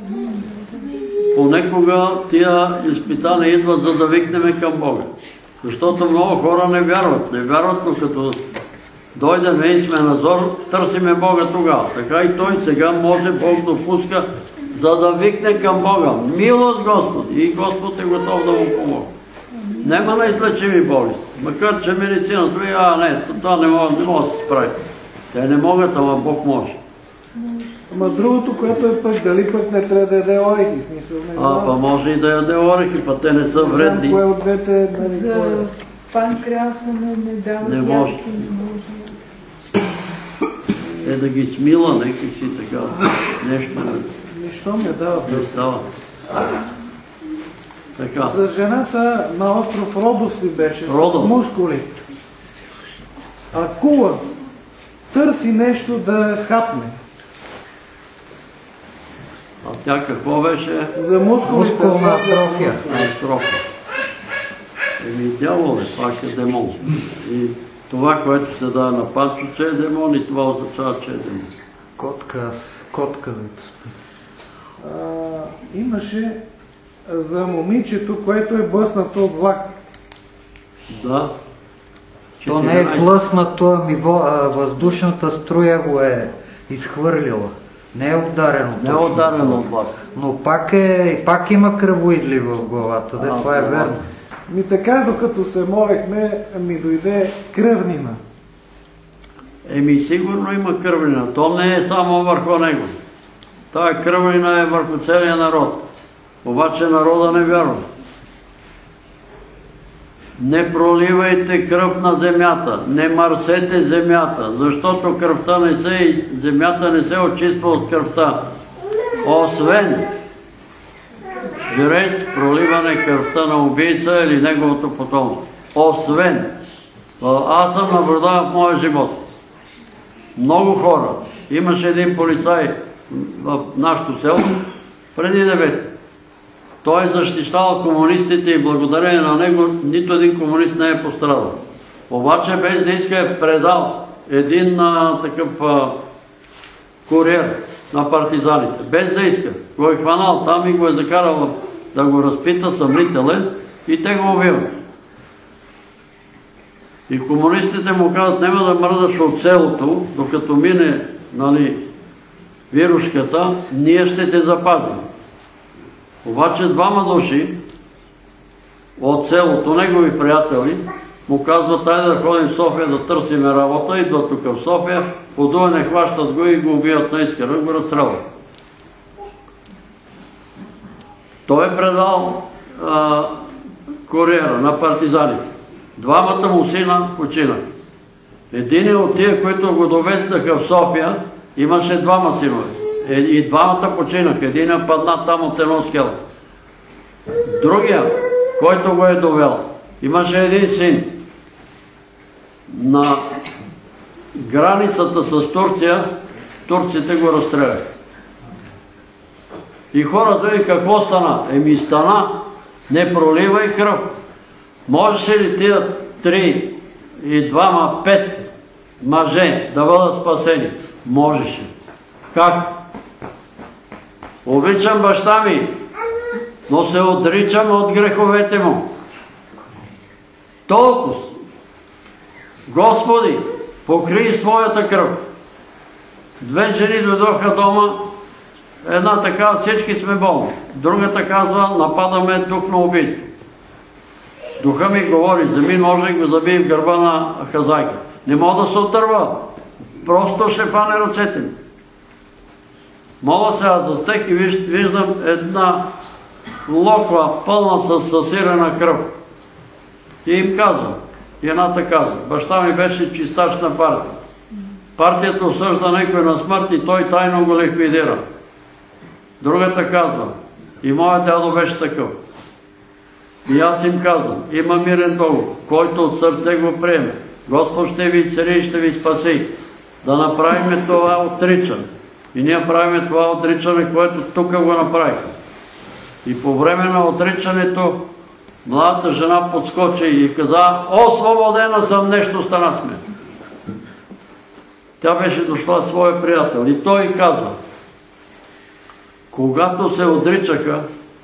Speaker 1: Понекога тия изпитания идват, за да викнем към Бога. Защото много хора не вярват. Не вярват, но като дойдем и сме на зор, търсиме Бога тогава. Така и той сега може, Бог допуска, за да викне към Бога. Милост Господ! И Господ е готов да му помогне. Нема неизлечими болести. Макар че медицината, не, това не може да се справи. Те не могат, ама Бог може.
Speaker 15: Ама другото, което е пък, дали пък не трябва да яде орехи, смисъл не знам.
Speaker 1: Па може и да яде орехи, па те не са вредни.
Speaker 15: Не знам кое от двете, нали,
Speaker 7: за панкреаса не дават
Speaker 1: не може. Да ги смила, нека си така, нещо.
Speaker 15: Нищо не дава.
Speaker 1: Не става. Така.
Speaker 15: За жената на остров Родос ли беше?
Speaker 1: Родос.
Speaker 15: С мускули. Акула търси нещо да хапне.
Speaker 1: А тя какво беше?
Speaker 15: За мускулите.
Speaker 2: Мускулна атрофия.
Speaker 1: Дявол е, пак е демон. И това, което се дава на Панчо, че е демон, и това означава, че е демон.
Speaker 2: Котка.
Speaker 15: Имаше за момичето, което е блъснато от влак.
Speaker 1: Да.
Speaker 2: То не е блъснато, ами въздушната струя го е изхвърлила. Не е ударено.
Speaker 1: Не е ударено от влак.
Speaker 2: Но пак има кръвоизлив в главата, това е верно.
Speaker 15: Ми така, докато се молехме, ми дойде кръвнина.
Speaker 1: Сигурно има кръвнина. То не е само върху него. Тая кръвнина е върху целия народ. Обаче народа не вярва. Не проливайте кръв на земята, не мърсете земята, защото земята не се очиства от кръвта. Освен чрез проливане кръвта на убийца или неговото потомство. Освен. Аз съм наблюдавал в моя живот. Много хора. Имаше един полицай в нашото село преди 9. Той е защищавал комунистите и благодарение на него нито един комунист не е пострадал. Обаче без да иска е предал един такъв куриер на партизаните. Без да иска. Го е хванал там и го е закарал да го разпита, съмнителен, и те го убиват. И комунистите му казват, няма да мърдаш от селото, докато мине, вирушката, ние ще те запазим. Обаче двама души от селото, негови приятели, му казват, айде да ходим в София да търсиме работа, идват тук в София, подуване хващат го и го убиват на Искъра, го разстрелват. Той е предал куриера на партизаните. Двамата му сина починах. Един от тия, които го довездаха в София, имаше двама синове. И двамата починаха. Един падна там от едно скело. Другия, който го е довел, имаше един син. На границата с Турция, турците го разстреляха. И хората и какво стана? Стана, не проливай кръв. Можеше ли тия 3 и 2-5 мъже да бъдат спасени? Можеше. Как? Обичам баща ми, но се отричам от греховете му. Толкова. Господи, покрий своята кръв. 2 жени дойдоха дома, една така, всички сме болни. Другата казва, нападаме дух на убийство. Духа ми говори, земи може да го забие в гърба на хазайка. Не мога да се отърва. Просто ще фане ръцете ми. Моля се, аз застех и виждам една локва пълна с съсирена кръв. И им казвам, и едната казва, баща ми беше чистач на партия. Партията осъжда някой на смърт и той тайно го ликвидира. Другата казва, и моят дядо беше такъв. И аз им казвам, има мирен договор, който от сърце го приеме. Господ ще ви цари и ще ви спаси. Да направим това отричане. И ние правим това отричане, което тук го направихме. И по време на отричането младата жена подскочи и каза, освободена съм, нещо стана с мен. Тя беше дошла своя приятел и той казва, когато се отричаха,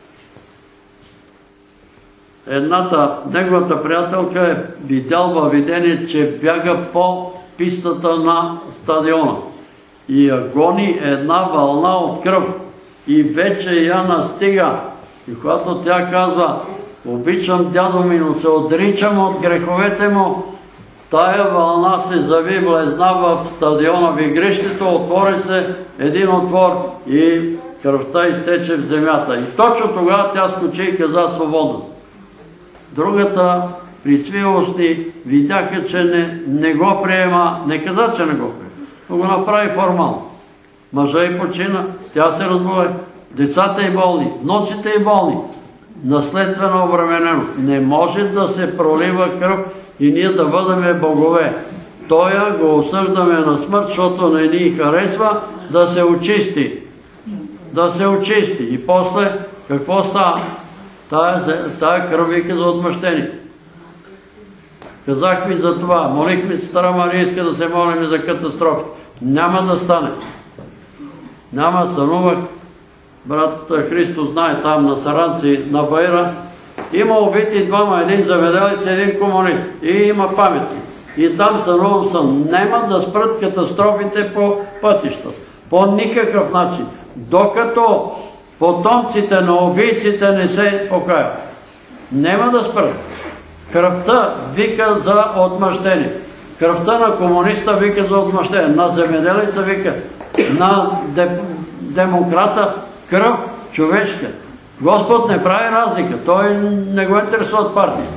Speaker 1: неговата приятелка е видял във видение, че бяга по пистата на стадиона и я гони една вълна от кръв и вече я настига. И когато тя казва, обичам дядо ми, но се отричам от греховете му, тая вълна се зави влезна в стадиона в игрището, отвори се един отвор и кръвта изтече в земята. И точно тогава тя скочи и каза свободна. Другата присвилостни видяха, че не го приема, не каза, че не го приема, но го направи формално. Мъжа и почина, тя се разболе, децата и болни, внуците и болни, наследствено обременено. Не може да се пролива кръв и ние да бъдем богове. Тоя го осъждаме на смърт, защото не ни харесва, да се очисти. Да се очисти. И после, какво става? Тая кръв вика за отмъщение. Казах ви за това. Молихме Стара Мария, иска да се молим за катастрофи. Няма да стане. Няма, сънувах. Брат Христо знае там на Саранци, на Баира. Има убити двама, един заведелец и един комунист. И има паметник. И там сънувам сън. Няма да спрат катастрофите по пътища. По никакъв начин. Докато потомците на убийците не се покаят. Няма да спрат. Кръвта вика за отмъщение. Кръвта на комуниста вика за отмъщение. На земеделеца вика. На демократа кръв човешка. Господ не прави разлика. Той не го интересува от партията.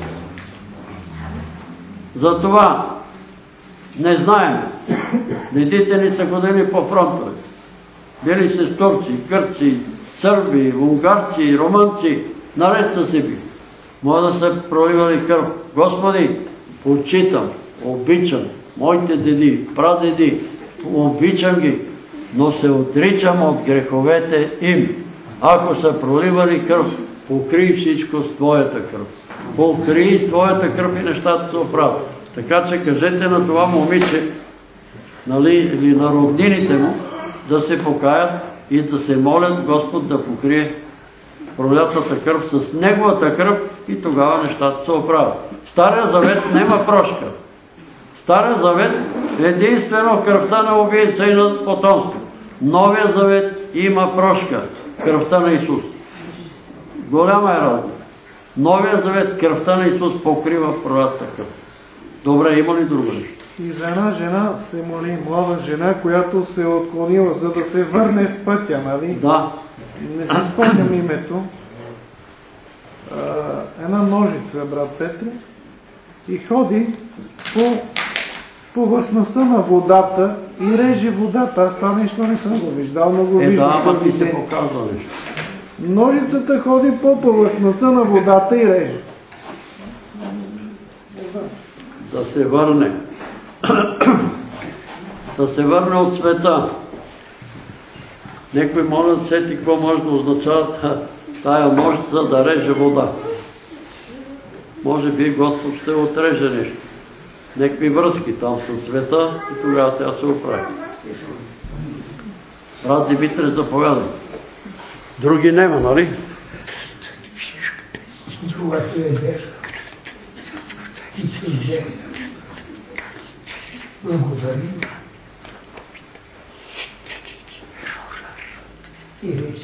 Speaker 1: Затова не знаем. Дедите ни са ходили по фронтове. Били се с турци, гърци, сърби, унгарци, румънци. Наред са си били. Може да се проливали кръв. Господи, почитам, обичам моите деди, прадеди, обичам ги, но се отричам от греховете им. Ако са проливали кръв, покрий всичко с Твоята кръв. Покрий с Твоята кръв и нещата се оправят. Така че кажете на това момиче, или на роднините му, да се покаят и да се молят Господ да покрие пролятата кръв с Неговата кръв и тогава нещата се оправят. Стария завет няма прошка. Стария завет единствено кръвта на убийца и на потомство. Новия завет има прошка. Кръвта на Исус. Голяма е разлика. Новия завет, кръвта на Исус покрива пролятата кръв. Добре, има ли друго нещо?
Speaker 15: И за една жена се моли, млада жена, която се е отклонила, за да се върне в пътя, нали?
Speaker 1: Да.
Speaker 15: Не си спомням името. Една ножица, брат Петре, и ходи по повърхността на водата и реже водата. Аз това нещо не съм го виждал, но го виждам.
Speaker 1: Да, ама ти се показва нещо.
Speaker 15: Ножицата ходи по повърхността на водата и реже.
Speaker 1: Да се върне. Да се върне от света. Некой може да сети какво може да означава тая ножица да реже вода. Може би Господ ще отреже нещо. Некви връзки там със света и тогава тя се оправи. Брат Димитре, заповядай. Други нема, нали?
Speaker 16: Когато е деш и се взе, благодари и рече,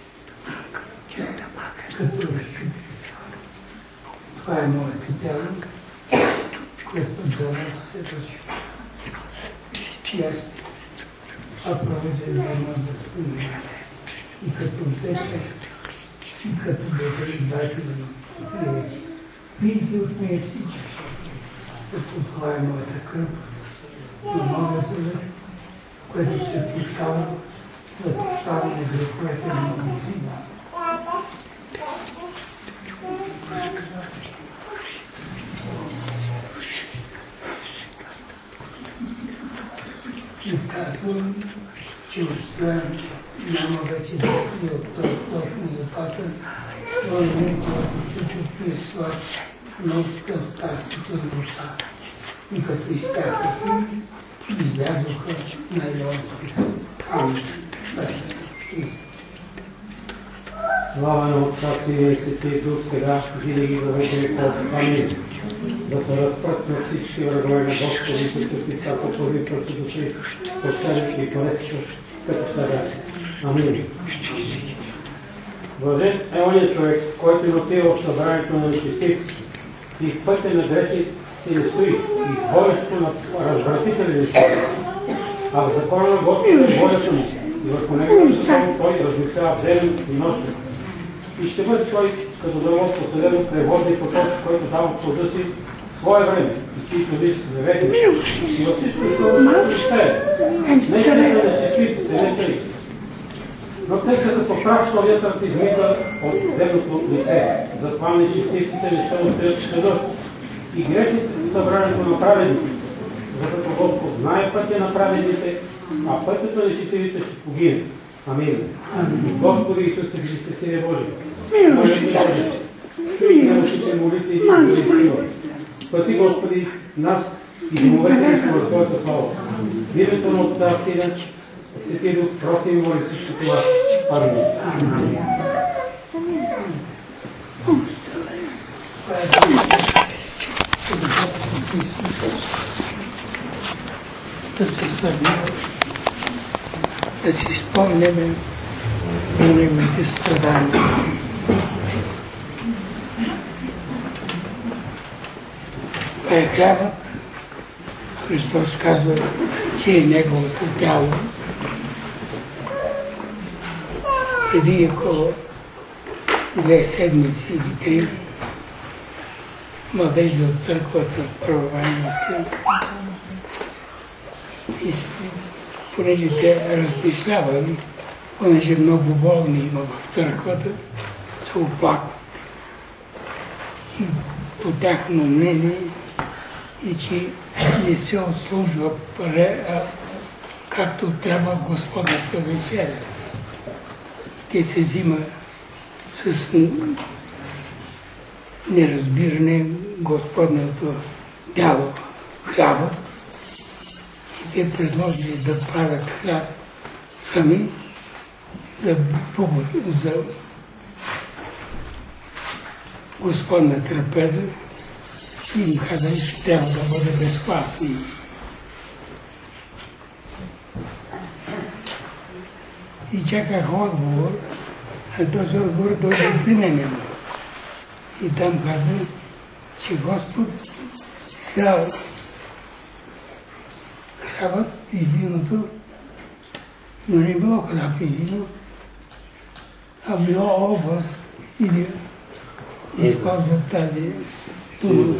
Speaker 16: като разчупи. Това е моето тяло, което за нас се разчупи. И аз, проведен няма да спомня. И като вдеше, и като благодари дайте ми и рече, пийте от нея всички, като това е моята кръв, и моя завет, което се прощава, за прощаване греховете на мнозина. И казвам, че освен няма вече да пие от този плотния патър, той не който чуто пие слав, но от царството на душа. И като изтяха пи, излязоха на Йосиф.
Speaker 13: Слава на Отца, Сина и Светия Дух, сега винаги във веки веков. Амин. Да се разпрат на всички врагове на Господи, които писаха повиква се души, последни и порезка, като ще бяха. Амин. Блажен е ония човек, който не отива в събранието на нечестивците и в пътя на грешните не стои, и в волята на развратители не стои. А в закона на Господа е волята му, и върху неговото закон той размислява ден и нощен. И ще бъде човек като дърво поселено тревожни потоци, който дава плода си свое време, и чието лист не веде. И във всичко, което ще не са нечестивците, не тъй. Но те са като прав, що вятърът измита от земното лице. Затова нечестивците не ще успеят в съда. И грешниците са събранието на праведните, защото Господ знае пътя на праведните, а пътят на нечестивите ще погине. Амин. Господи Исусе, Христе, Сине Божи, Боже ни Боже, чуй неучите молитви и бъди сила. Спаси, Господи, нас и домовете ни в Твоята слава. В името на Отца, Сина, Свети Дух, просим и моли всичко това. Амин.
Speaker 16: Да се събираме, да си спомняме за неговите страдания. Това е хлябът. Христос казва, че е неговото тяло. Преди около 2 седмици или 3 младежи от църквата в Първоевангелска, и понеже те размишлявали, понеже много болни има в църквата, се оплакват. И по тяхно мнение, и че не се отслужва както трябва Господната вечеря. Те се взима с неразбиране Господното тяло, хляба. И те предложили да правят хляб сами за Господна трапеза и им казали, че трябва да бъде безквасно. И чаках отговор, а този отговор дойде при мене. И там казва, че Господ взял хлябът и виното, но не било хляб и вино, а било образ или използват тази дума,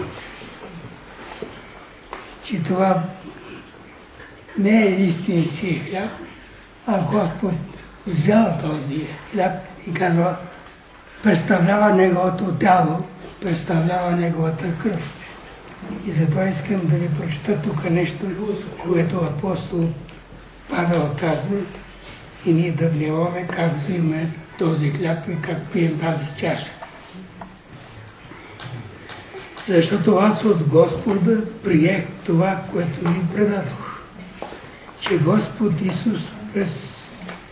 Speaker 16: че това не е истински хляб, а Господ взял този хляб и казва, представлява неговото тяло, представлява неговата кръв. И затова искам да ви прочета тук нещо, което апостол Павел казва, и ние да внимаваме как взимаме този хляб и как пием тази чаша. Защото аз от Господа приех това, което ви предадох, че Господ Исус през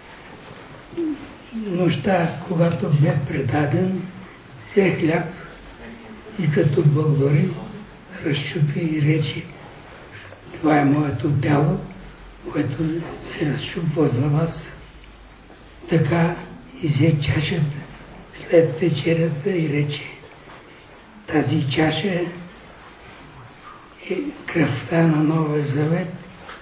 Speaker 16: нощта, когато бе предаден, взе хляб и като благодари, разчупи и рече, това е моето тяло, което се разчупва за вас. Така и взе чашата след вечерята и рече, тази чаша е кръвта на Новия Завет,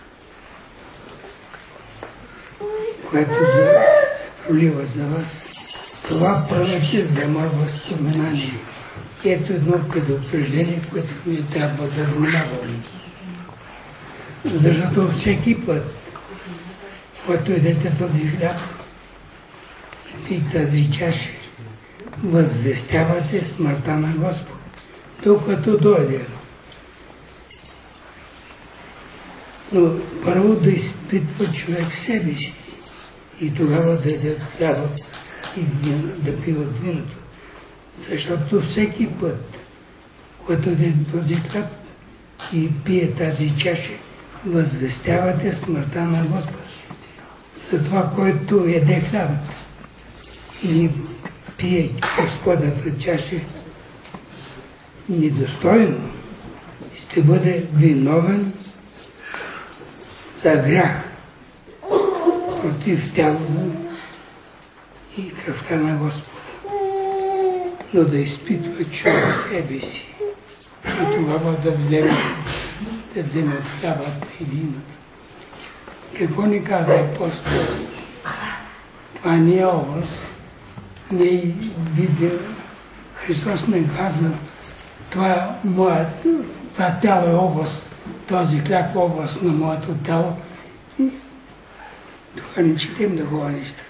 Speaker 16: която се пролива за вас. Това правете за мое възпоменание. Ето едно предупреждение, което ние трябва да внимаваме. Защото всеки път, когато едете този хляб и тази чаша, възвестявате смъртта на Господ, докато дойде. Но първо да изпитва човек себе си и тогава да яде хляба и да пие от виното. Защото всеки път, когато яде този хляб и пие тази чаша, възвестявате смъртта на Господа. За това, който яде хлябът или пие Господната чаша недостойно, ще бъде виновен за грях против тялото и кръвта на Господа. Но да изпитва човек себе си и тогава да вземе от хлябът и виното. Какво ни казва апостол? Това не е образ, не е видео. Христос не казва, това тяло е образ, този хляб е образ на моето тяло. И това не четем такова нещо.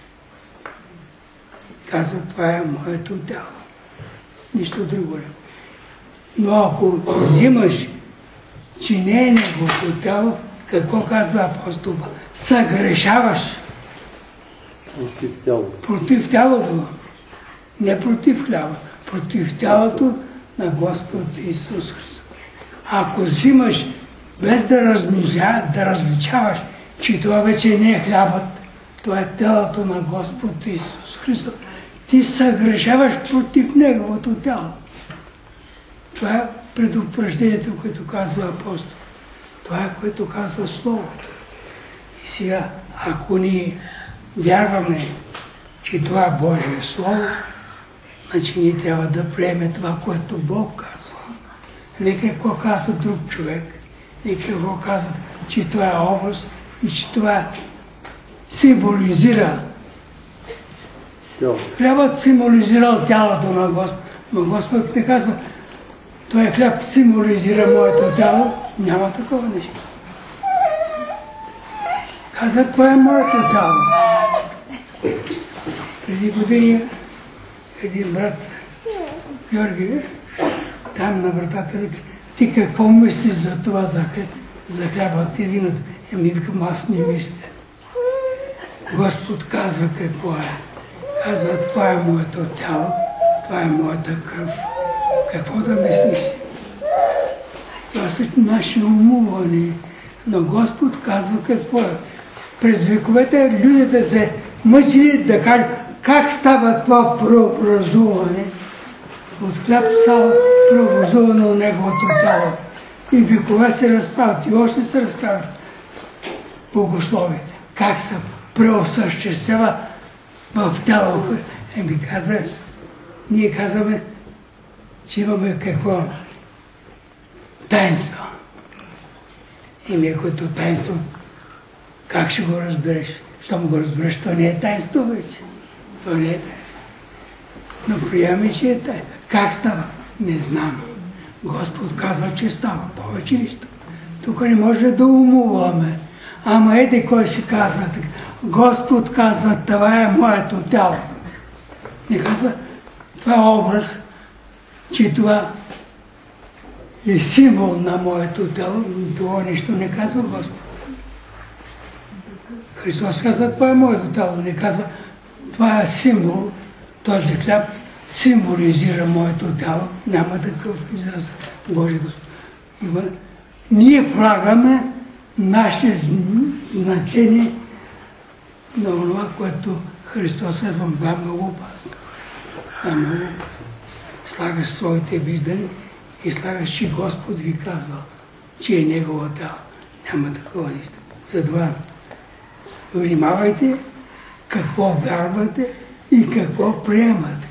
Speaker 16: Казва, това е моето тяло. Нищо друго не. Но ако взимаш, че не е неговото тяло, какво казва апостол? Съгрешаваш. Против тялото. Не против хляба. Против тялото на Господ Исус Христос. Ако взимаш без да различаваш, че това вече не е хлябът, това е тялото на Господ Исус Христос, ти съгрешаваш против Неговото тяло. Това е предупреждението, което казва апостол. Това е, което казва Словото. И сега, ако ни вярваме, че това е Божие Слово, значи ние трябва да приемем това, което Бог казва. Не какво казва друг човек, не какво казва, че това е образ и че това символизира. Хлябът символизирал тялото на Господ. Но Господ не казва, този хляб символизира моето тяло. Няма такова нещо. Казва, това е моето тяло. Преди години един брат, Георги, там на вратата вика, ти какво мислиш за това, за хлябът и виното? Еми викам, аз не мисля. Господ казва какво е. Казва, това е моето тяло, това е моята кръв. Какво да мислиш? Това са наши умувани. Но Господ казва какво е. През вековете людите се мъчили да кажат как става това преобразуване. От хляб става преобразуване от Неговото тяло. И векове се разправят, и още се разправят богослови. Как се преосъществява в тяло. Еми казва, ние казваме, че имаме какво? Таинство. И некото таинство, как ще го разбереш? Щом го разбереш, то не е таинство вече. То не е таинство. Но приемаме, че е таинство. Как става? Не знам. Господ казва, че става. Повече нищо. Тук не може да умуваме. Ама еде кой ще казва така. Господ казва, това е моето тяло. Не казва, това е образ, че това е символ на моето тяло. Това нещо не казва Господ. Христос казва, това е моето тяло. Не казва, това е символ. Този хляб символизира моето тяло. Няма такъв израз Божието. Ние влагаме нашите значение на това, което Христос казва, това е много опасно. Това е много опасно. Слагаш своите виждания и слагаш, че Господ ги казва, че е Негова тяло. Няма такова нещо. Затова внимавайте какво вярвате и какво приемате.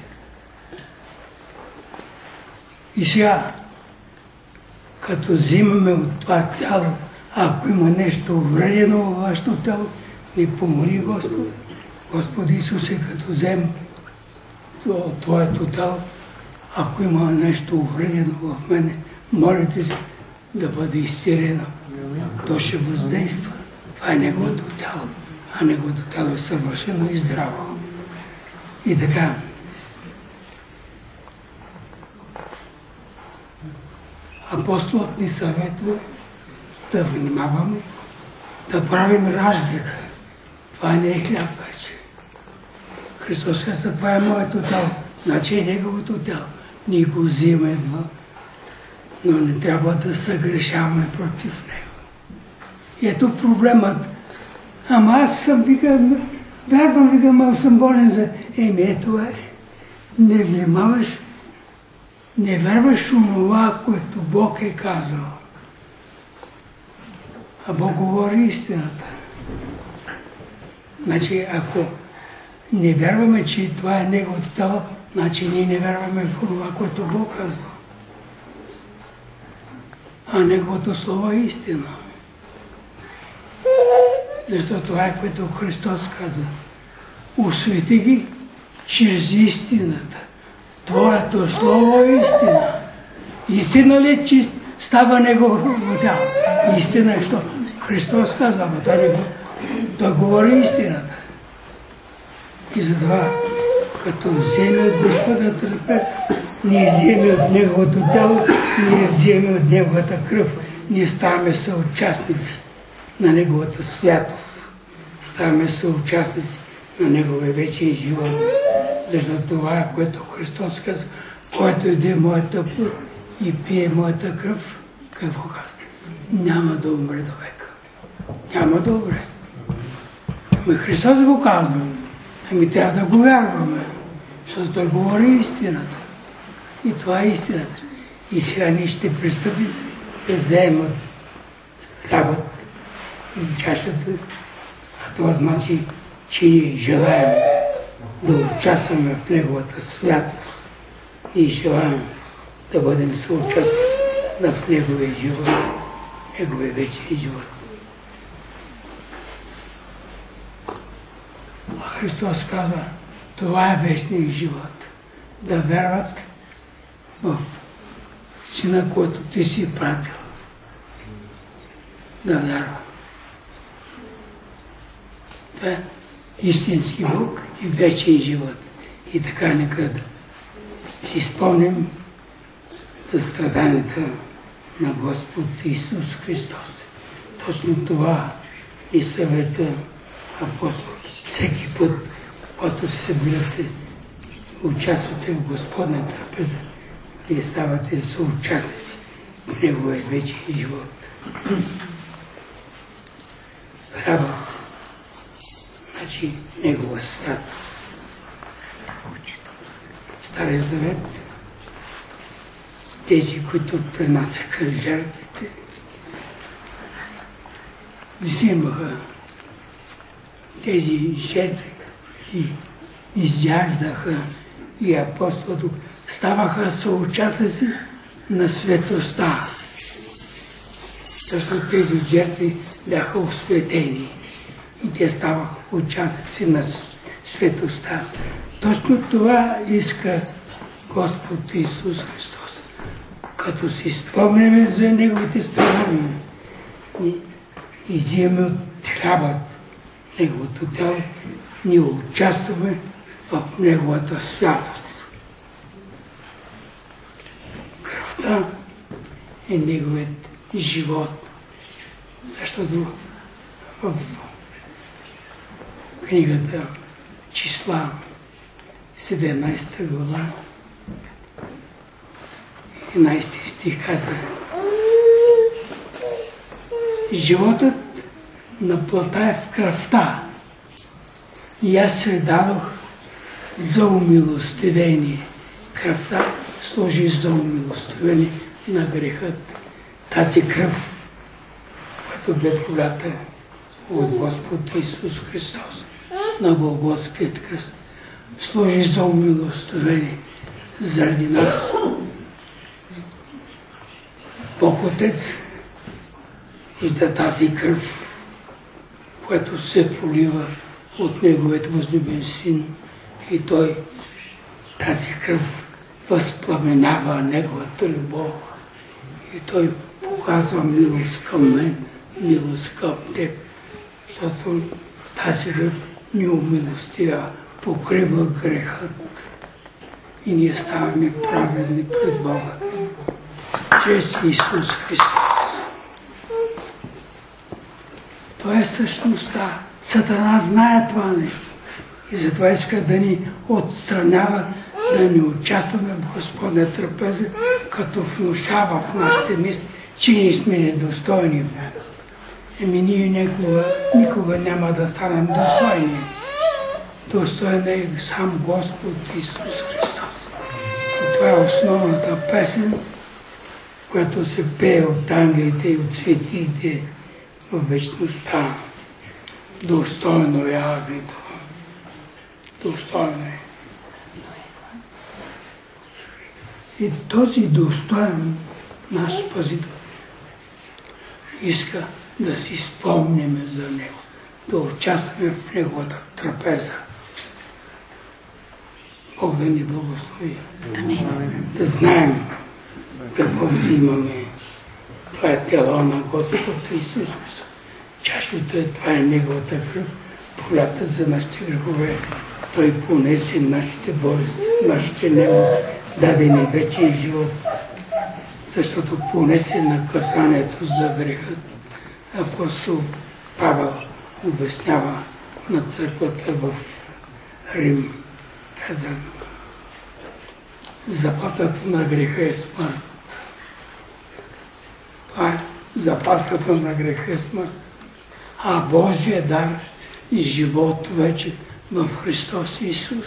Speaker 16: И сега, като взимаме от това тяло, ако има нещо увредено във вашето тяло, ни помоли Господ. Господи Исусе, като взем Твоето тяло, ако има нещо увредено в мене, молите се да бъде изцелено. То ще въздейства. Това е Неговото тяло, а Неговото тяло е съвършено и здраво. И така, апостолът ни съветва да внимаваме, да правим разлика. Това не е хляб вече. Христос каза, това е моето тяло, значи е Неговото тяло. Ние го взимаме, но не трябва да съгрешаваме против Него. И ето проблемът. Ама аз съм, викам, вярвам, викам, аз съм болен за... Ето е. Не внимаваш, не вярваш онова, което Бог е казал. А Бог говори истината. Значи, ако не вярваме, че това е Неговото тяло, значи ние не вярваме в това, което Бог казва. А Неговото Слово е истина. Защото това е, което Христос казва. Освети ги чрез истината. Твоето Слово е истина. Истина ли е, че става Негово тяло? Истина е, що Христос казва, ама той говори истината. И затова, като вземе от Господа трапез, ние вземе от Неговото тяло, ние вземе от Неговата кръв, ние ставаме съучастници на Неговата святост. Ставаме съучастници на Неговия вечен живот. Защото това е, което Христос каза, който иде моята плът и пие моята кръв, какво казва? Няма да умре до века. Няма да умре. Ами Христос го казва. Ами трябва да го вярваме, защото той говори истината. И това е истината. И сега ние ще пристъпим да вземат хлябът и чашата, а това значи, че ние желаем да участваме в Неговата святост и желаем да бъдем съучастници в Неговия живот, Неговия вечен живот. А Христос казва, това е вечният живот. Да вярват в Сина, който Ти си пратил. Да вярват. Това е истински Бог и вечен живот. И така нека да си спомним за страданията на Господ Исус Христос. Точно това ни съветва апостол. Всеки път, когато се събирате, участвате в Господна трапеза, вие ставате съучастници в Неговия вечен живот. Хлябът, значи Негова свят. Стария завет, тези, които пренасяха жертвите, взимаха тези жертви и изяждаха и апостолът ставаха съучастници на светостта. Защото тези жертви бяха осветени и те ставаха участници на светостта. Точно това иска Господ Исус Христос. Като си спомняме за Неговите страдания и вземем от хлябът Неговото тяло, ние участваме в Неговата святост. Кръвта е Неговият живот. Защото в книгата Числа, 17 глава, 11 стих казва: животът на плътта е в кръвта и аз се дадох за умилостивение. Кръвта служи за умилостивение на грехът. Тази кръв, която бе пролята от Господ Исус Христос на Голготският кръст, служи за умилостивение заради нас. Бог Отец изда тази кръв, която се пролива от Неговият възлюбен Син, и Той, тази кръв, възпламенява Неговата любов. И Той показва милост към мен, милост към теб, защото тази кръв ни умилостива, покрива грехът и ние ставаме праведни пред Бога чрез Исус Христос. Това е същността. Сатана знае това нещо и затова иска да ни отстранява, да ни участваме в Господна трапеза, като внушава в нашите мисли, че ние сме недостойни. Ние никога няма да станем достойни. Достоен е сам Господ Исус Христос. И това е основната песен, която се пее от ангелите и от светиите в вечността. Достойно е агнето. Достойно е. И този достоен наш Спасител иска да си спомняме за Него, да участваме в Неговата трапеза. Бог да ни благослови. Да знаем какво взимаме. Това е тело на Господ Исус Христос. Чашата, това е Неговата кръв, пролята за нашите грехове. Той понесе нашите болести, нашите немощи, даде ни вечен живот, защото понесе наказанието за грехът. Апостол Павел обяснява на църквата в Рим. Каза, заплатата на греха е смърт. Това е заплатата на греха е смърт. А Божия дар и живот вече в Христос Исус.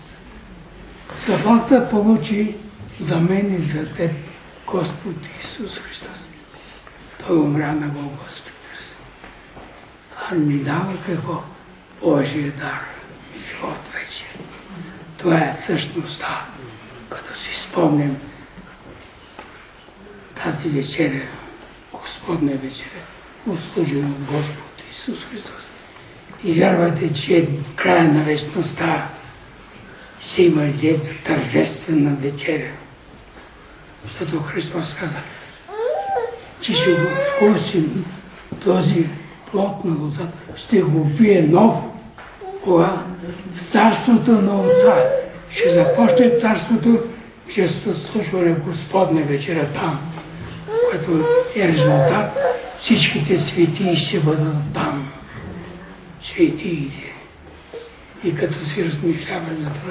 Speaker 16: Заплата получи за мен и за теб Господ Исус Христос. Той умря на Голготски кръст. А ни дава какво? Божия дар, живот вече. Това е същността. Като си спомним тази вечеря, Господня вечеря, услужена от Господ Исус Христос. И вярвайте, че в края на вечността ще има тържествена вечеря. Защото Христос каза, че ще го вкусим този плод на лозата, ще го пие нов. Кога? В царството на Отца. Ще започне царството, ще се случва Господня вечеря там, което е резултат. Всичките светии ще бъдат там. Светиите. И като си размишляваш за това,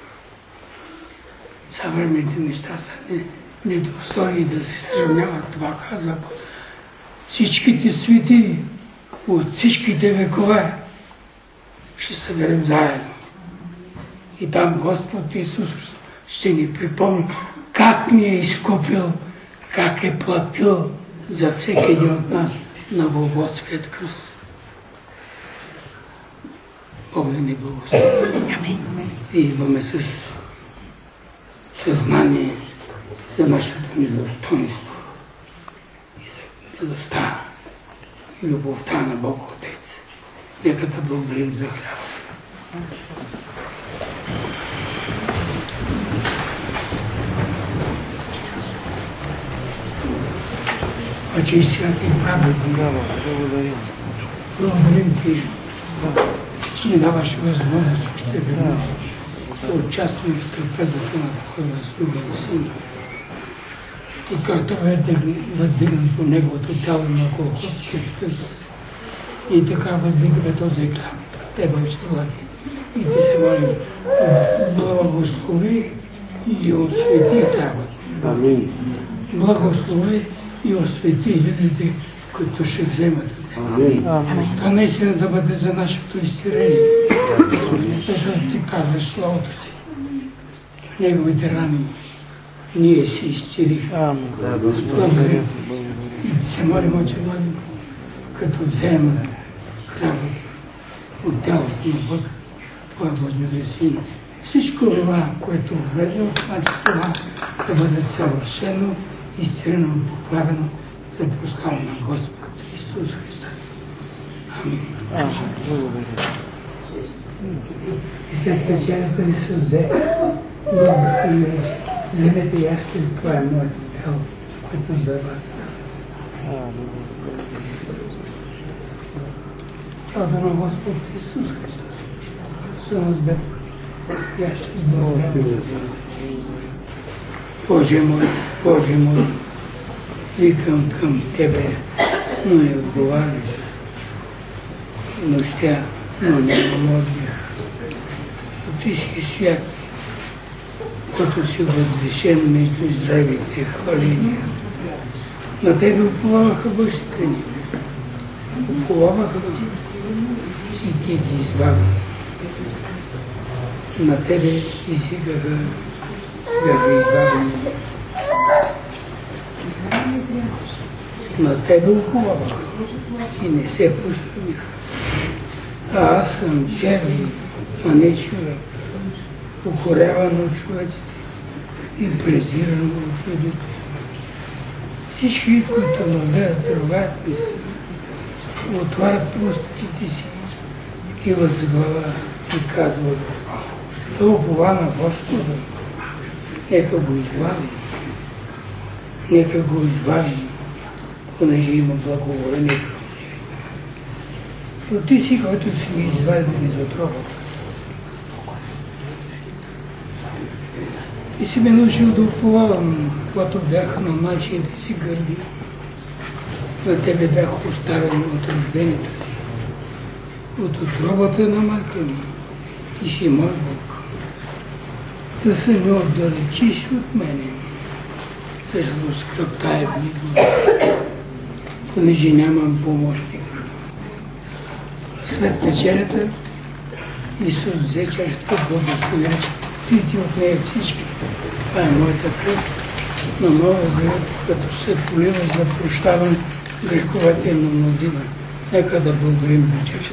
Speaker 16: съвременните неща са недостойни да се сравняват. Това казва всичките светии от всичките векове ще съберем заедно. И там Господ Исус ще ни припомни как ни е изкупил, как е платил за всеки един от нас на Голготският кръст. Бог да ни благослови. И идваме с съзнание за нашето недостойнство и за милостта и любовта на Бог Отец. Нека да благодарим за хляба. Отче и святи и праведни, благодарим Ти, че ни даваш възможност още веднъж да участваме в трапезата на Твоя възлюбен Син. И като въздигнат по Неговото тяло на Голготския кръст, и така въздигаме този хляб. Тебе ще влади. И Ти се молим, благослови и освети хляба. Амин. Благослови и освети людите, които ще вземат. Това наистина да бъде за нашето изцеление. Защото Ти казваш словото си. В Неговите рани ние си изцелихме. Благодарим. И се молим, Отче Владимир, като вземат хляба от тялото на Господ, Твоя възлюбен Син. Всичко това, което вредно, значи това да бъде съвършено, изцелено, поправено за прослава на Господ Исус Христос. Амин. И след печенето ни се взе, Господи, вземете и яжте, това е моето тяло, което за вас. Тялото на Господ Исус Христос, който се разбе, я ще благодаря. Боже мой, викам към Тебе, но не отговаряш. Нощя, но не молодия. Ти си свят, който си възвишен между здравите хваления. На Тебе уповаваха бащите ни. уповаваха и ти ги избави. На тебе и сега бяха избавени. На тебе уповаваха и не се пострамиха. А аз съм черви, а не човек, укоряван от човеците и презиран от людите. Всички, които ме гледат, ругаят ми се, отварят устите си, киват с глава и казват: той упова на Господа, нека го избави. Нека го избави, понеже има благоволение към него. Но ти си, който си ми извадил из отробата. И си ме научил да уповавам, когато бях на майчините си гърди. На тебе бях оставен от рождението си, от отробата на майка ми. Ти си мой Бог. Да се не отдалечиш от мене, защото скръпта е близо, понеже нямам помощник. След вечерята Исус взе чашата, благослови, рече: пийте от нея всички. Това е моята кръв на Новия завет, като се полива за прощаване греховете на мнозина. Нека да благодарим за чашата.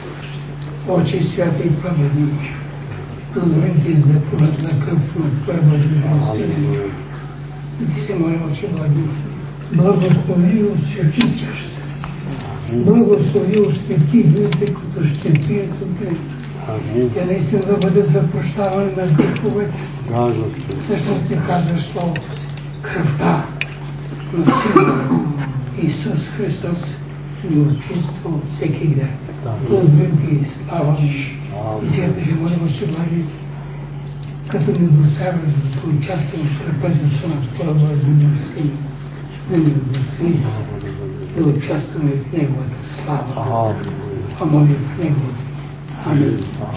Speaker 16: Отче святи и праведни, благодарим ти за пролетна кръв на твоя възможността. И ти се моля, Отче благи, благослови и освети чашата. Благослови и освети людите, които ще пият от нея. Тя наистина да бъде за прощаване на греховете. Защото ти казваш словото си: кръвта на Сина Исус Христос ни очиства от всеки грех. Благодарим ти, слава ми. И сега да се молим, Отче благи, като ни доставяш да участваме в трапезата на Твоя възможност, да ни благословиш, да участваме в Неговата слава. А молим в Неговата. Амин.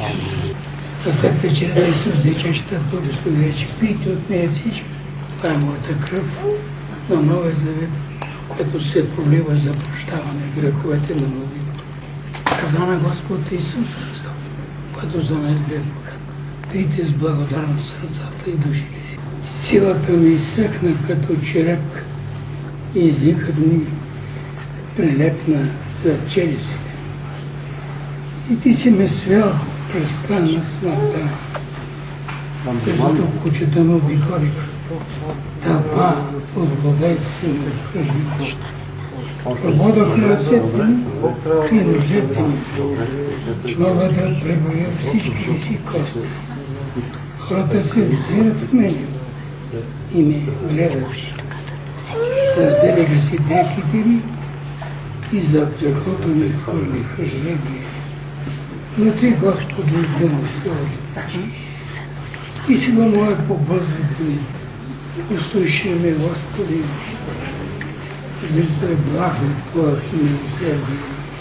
Speaker 16: А след вечерята Исус взе чашата, благослови, рече: пийте от нея всички. Това е моята кръв на Новия завет, което се пролива за прощаване греховете на мнозина. Кръвта на Господ Исус Христос, което за нас бе пролет. Пийте с благодарност сърцата и душите си. Силата ми изсъхна като черепка и езикът ми прилепна за челюстите. И ти си ме свел в пръста на смъртта, защото кучета ме обиколиха. Тълпа от владейци ме обкръжи. Прободаха ръцете ми и ножете ми, че мога да преброя всичките си кости. Хората се взират в мене и ме гледат. Разделиха си дрехите ми и за пехото ми хвърлиха жребия. Но ти, Господи, да му се отличиш. И сега моя побързата ми. Услыши ме, Господи, защото е благ за Твоя милосердие.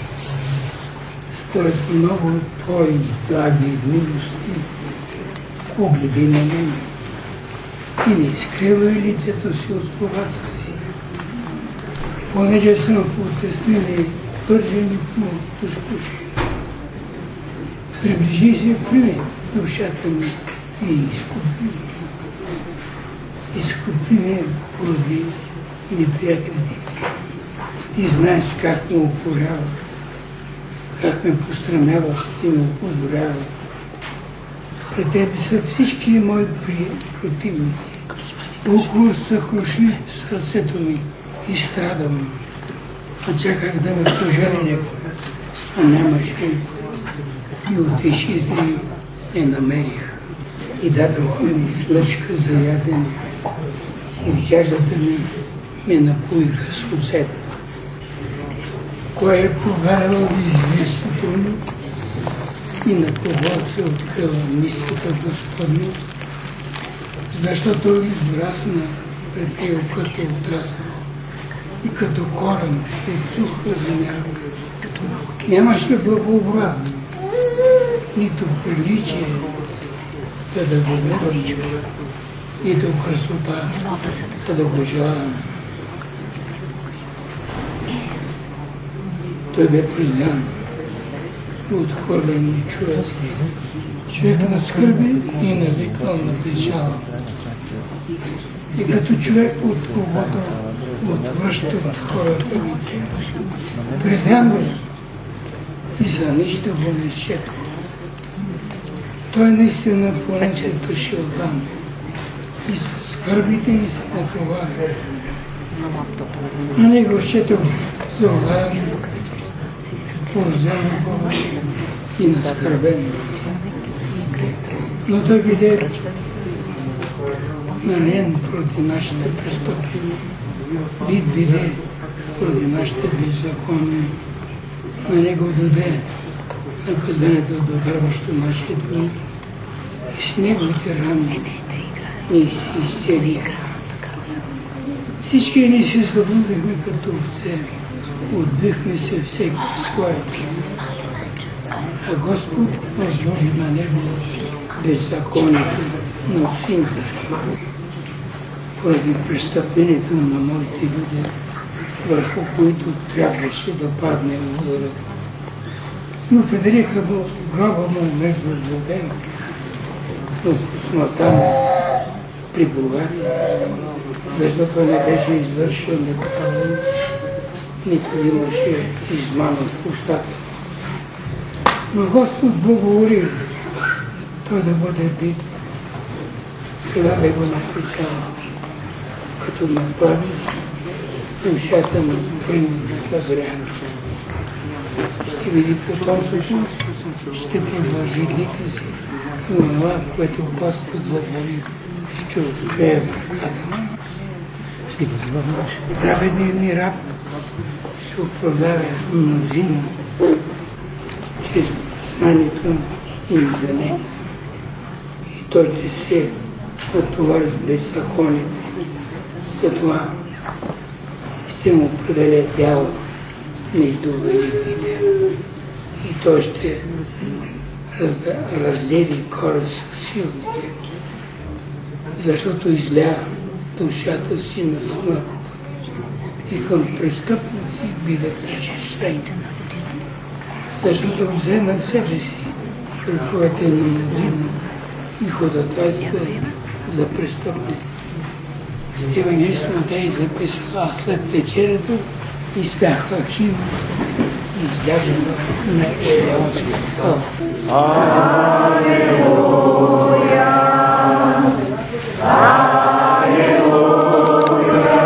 Speaker 16: Според много Твои благи и милости, погледи на мен и не скривай лицето си от слугата си. Понеже съм в утеснение, държи ми му пустоши. Приближи се при мен, душата ми, и изкупи ме. Изкупи ме поради неприятелите. Ти знаеш как ме укорява, как ме пострамява и ме опозорява. Пред Тебе са всички мои противници. Около съкруши сърцето ми и страдам. А чаках да ме пожали някой, а нямаше. И утешители не намерих. И дадоха ми жлъчка за ядене. И в жаждата ми ме напоиха с оцет. Кой е повярвал известното ми и на кого се открила мисията Господня, защото израсна пред Него като отрасна и като корен от суха земя. Нямаше благообразно, нито приличие да го гледам, нито красота да го желаем. Той бе признан отхвърлен човек. Човек на скърби и навикнал на печала. И като човек от свобода отвръща от хората. Признан бе и за нищо го не счета. Той наистина понесе Шилдан и с скърбите ни се натоваря. А не го счетал за ударен, поразен Бога и наскърбен. Но той биде наранен поради нашите престъпления, биде поради нашите беззакония. На него даде наказанието да върващо нашия мир и с неговите рани ние се изцелиха. Всички ние се заблудихме като овце, отбихме се всеки своя. А Господ възложи на него беззаконието на сините, поради престъплението на моите люди, върху които трябваше да падне ударът. И определиха го в гроба му между злодеите, но в смъртта му при България, защото не беше извършил неправилно, нито имаше измама в устата. Но Господ благоволи той да бъде бит. Това бе го написал, като направи душата му събряна. Ще види потомството, ще продължи лика си и онова, което Господ благоволи, ще успее в ръката му. Праведният ми раб ще управлява мнозина, ще знанието им за него. И той ще се натовари с беззаконието. Затова ще му определя дял между великите. И той ще разлеви кора с силните, защото изля душата си на смърт и към престъпници биде пречищен. Защото взе на себе си греховете на мнозина и ходатайства за престъпници. Евангелист Матей записва, а след вечерята изпяха химн и излязоха на Елеонския псалм.
Speaker 3: Алелуя! Алелуя!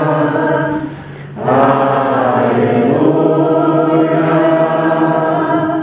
Speaker 3: Алелуя!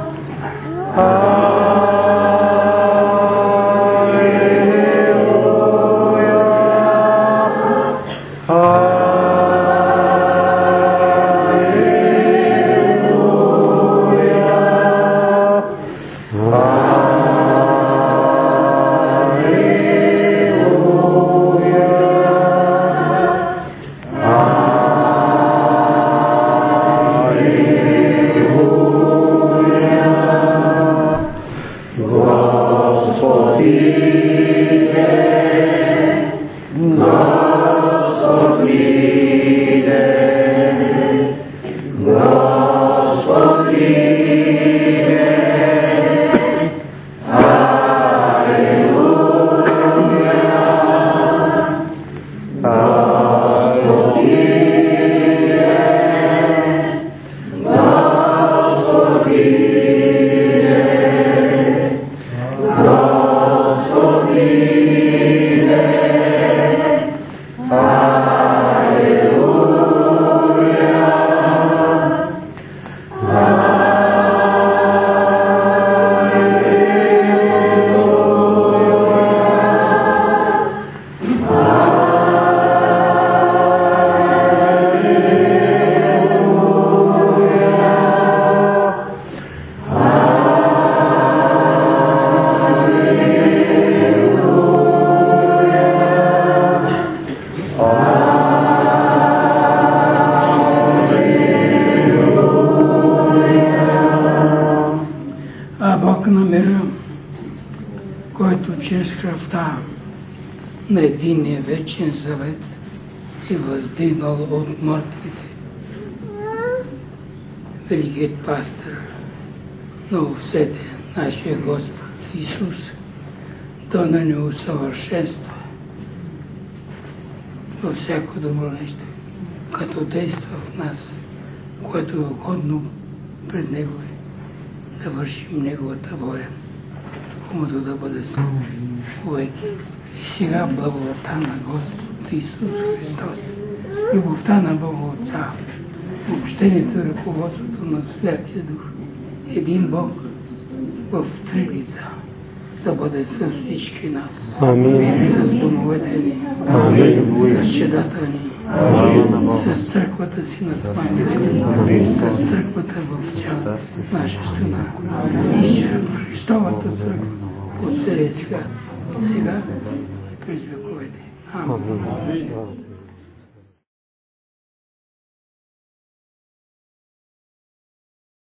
Speaker 16: кръвта на единия вечен завет и въздигнал от мъртвите великият пастир на овцете, нашия Господ Исус, да ни усъвършенства във всяко добро нещо, като действа в нас, което е угодно пред Него, да вършим Неговата воля. Умото да бъде веки. И сега благодата на Господ Исус Христос, любовта на Бога Отца, общението и ръководството на Святия Дух, един Бог в три лица, да бъде с всички нас. Амин. С домовете ни. Амин. С чедата ни. Амин. С църквата си на Твоя, с църквата в цялата наша страна. И в Христовата църква от целия свят, сега и през вековете. Амин.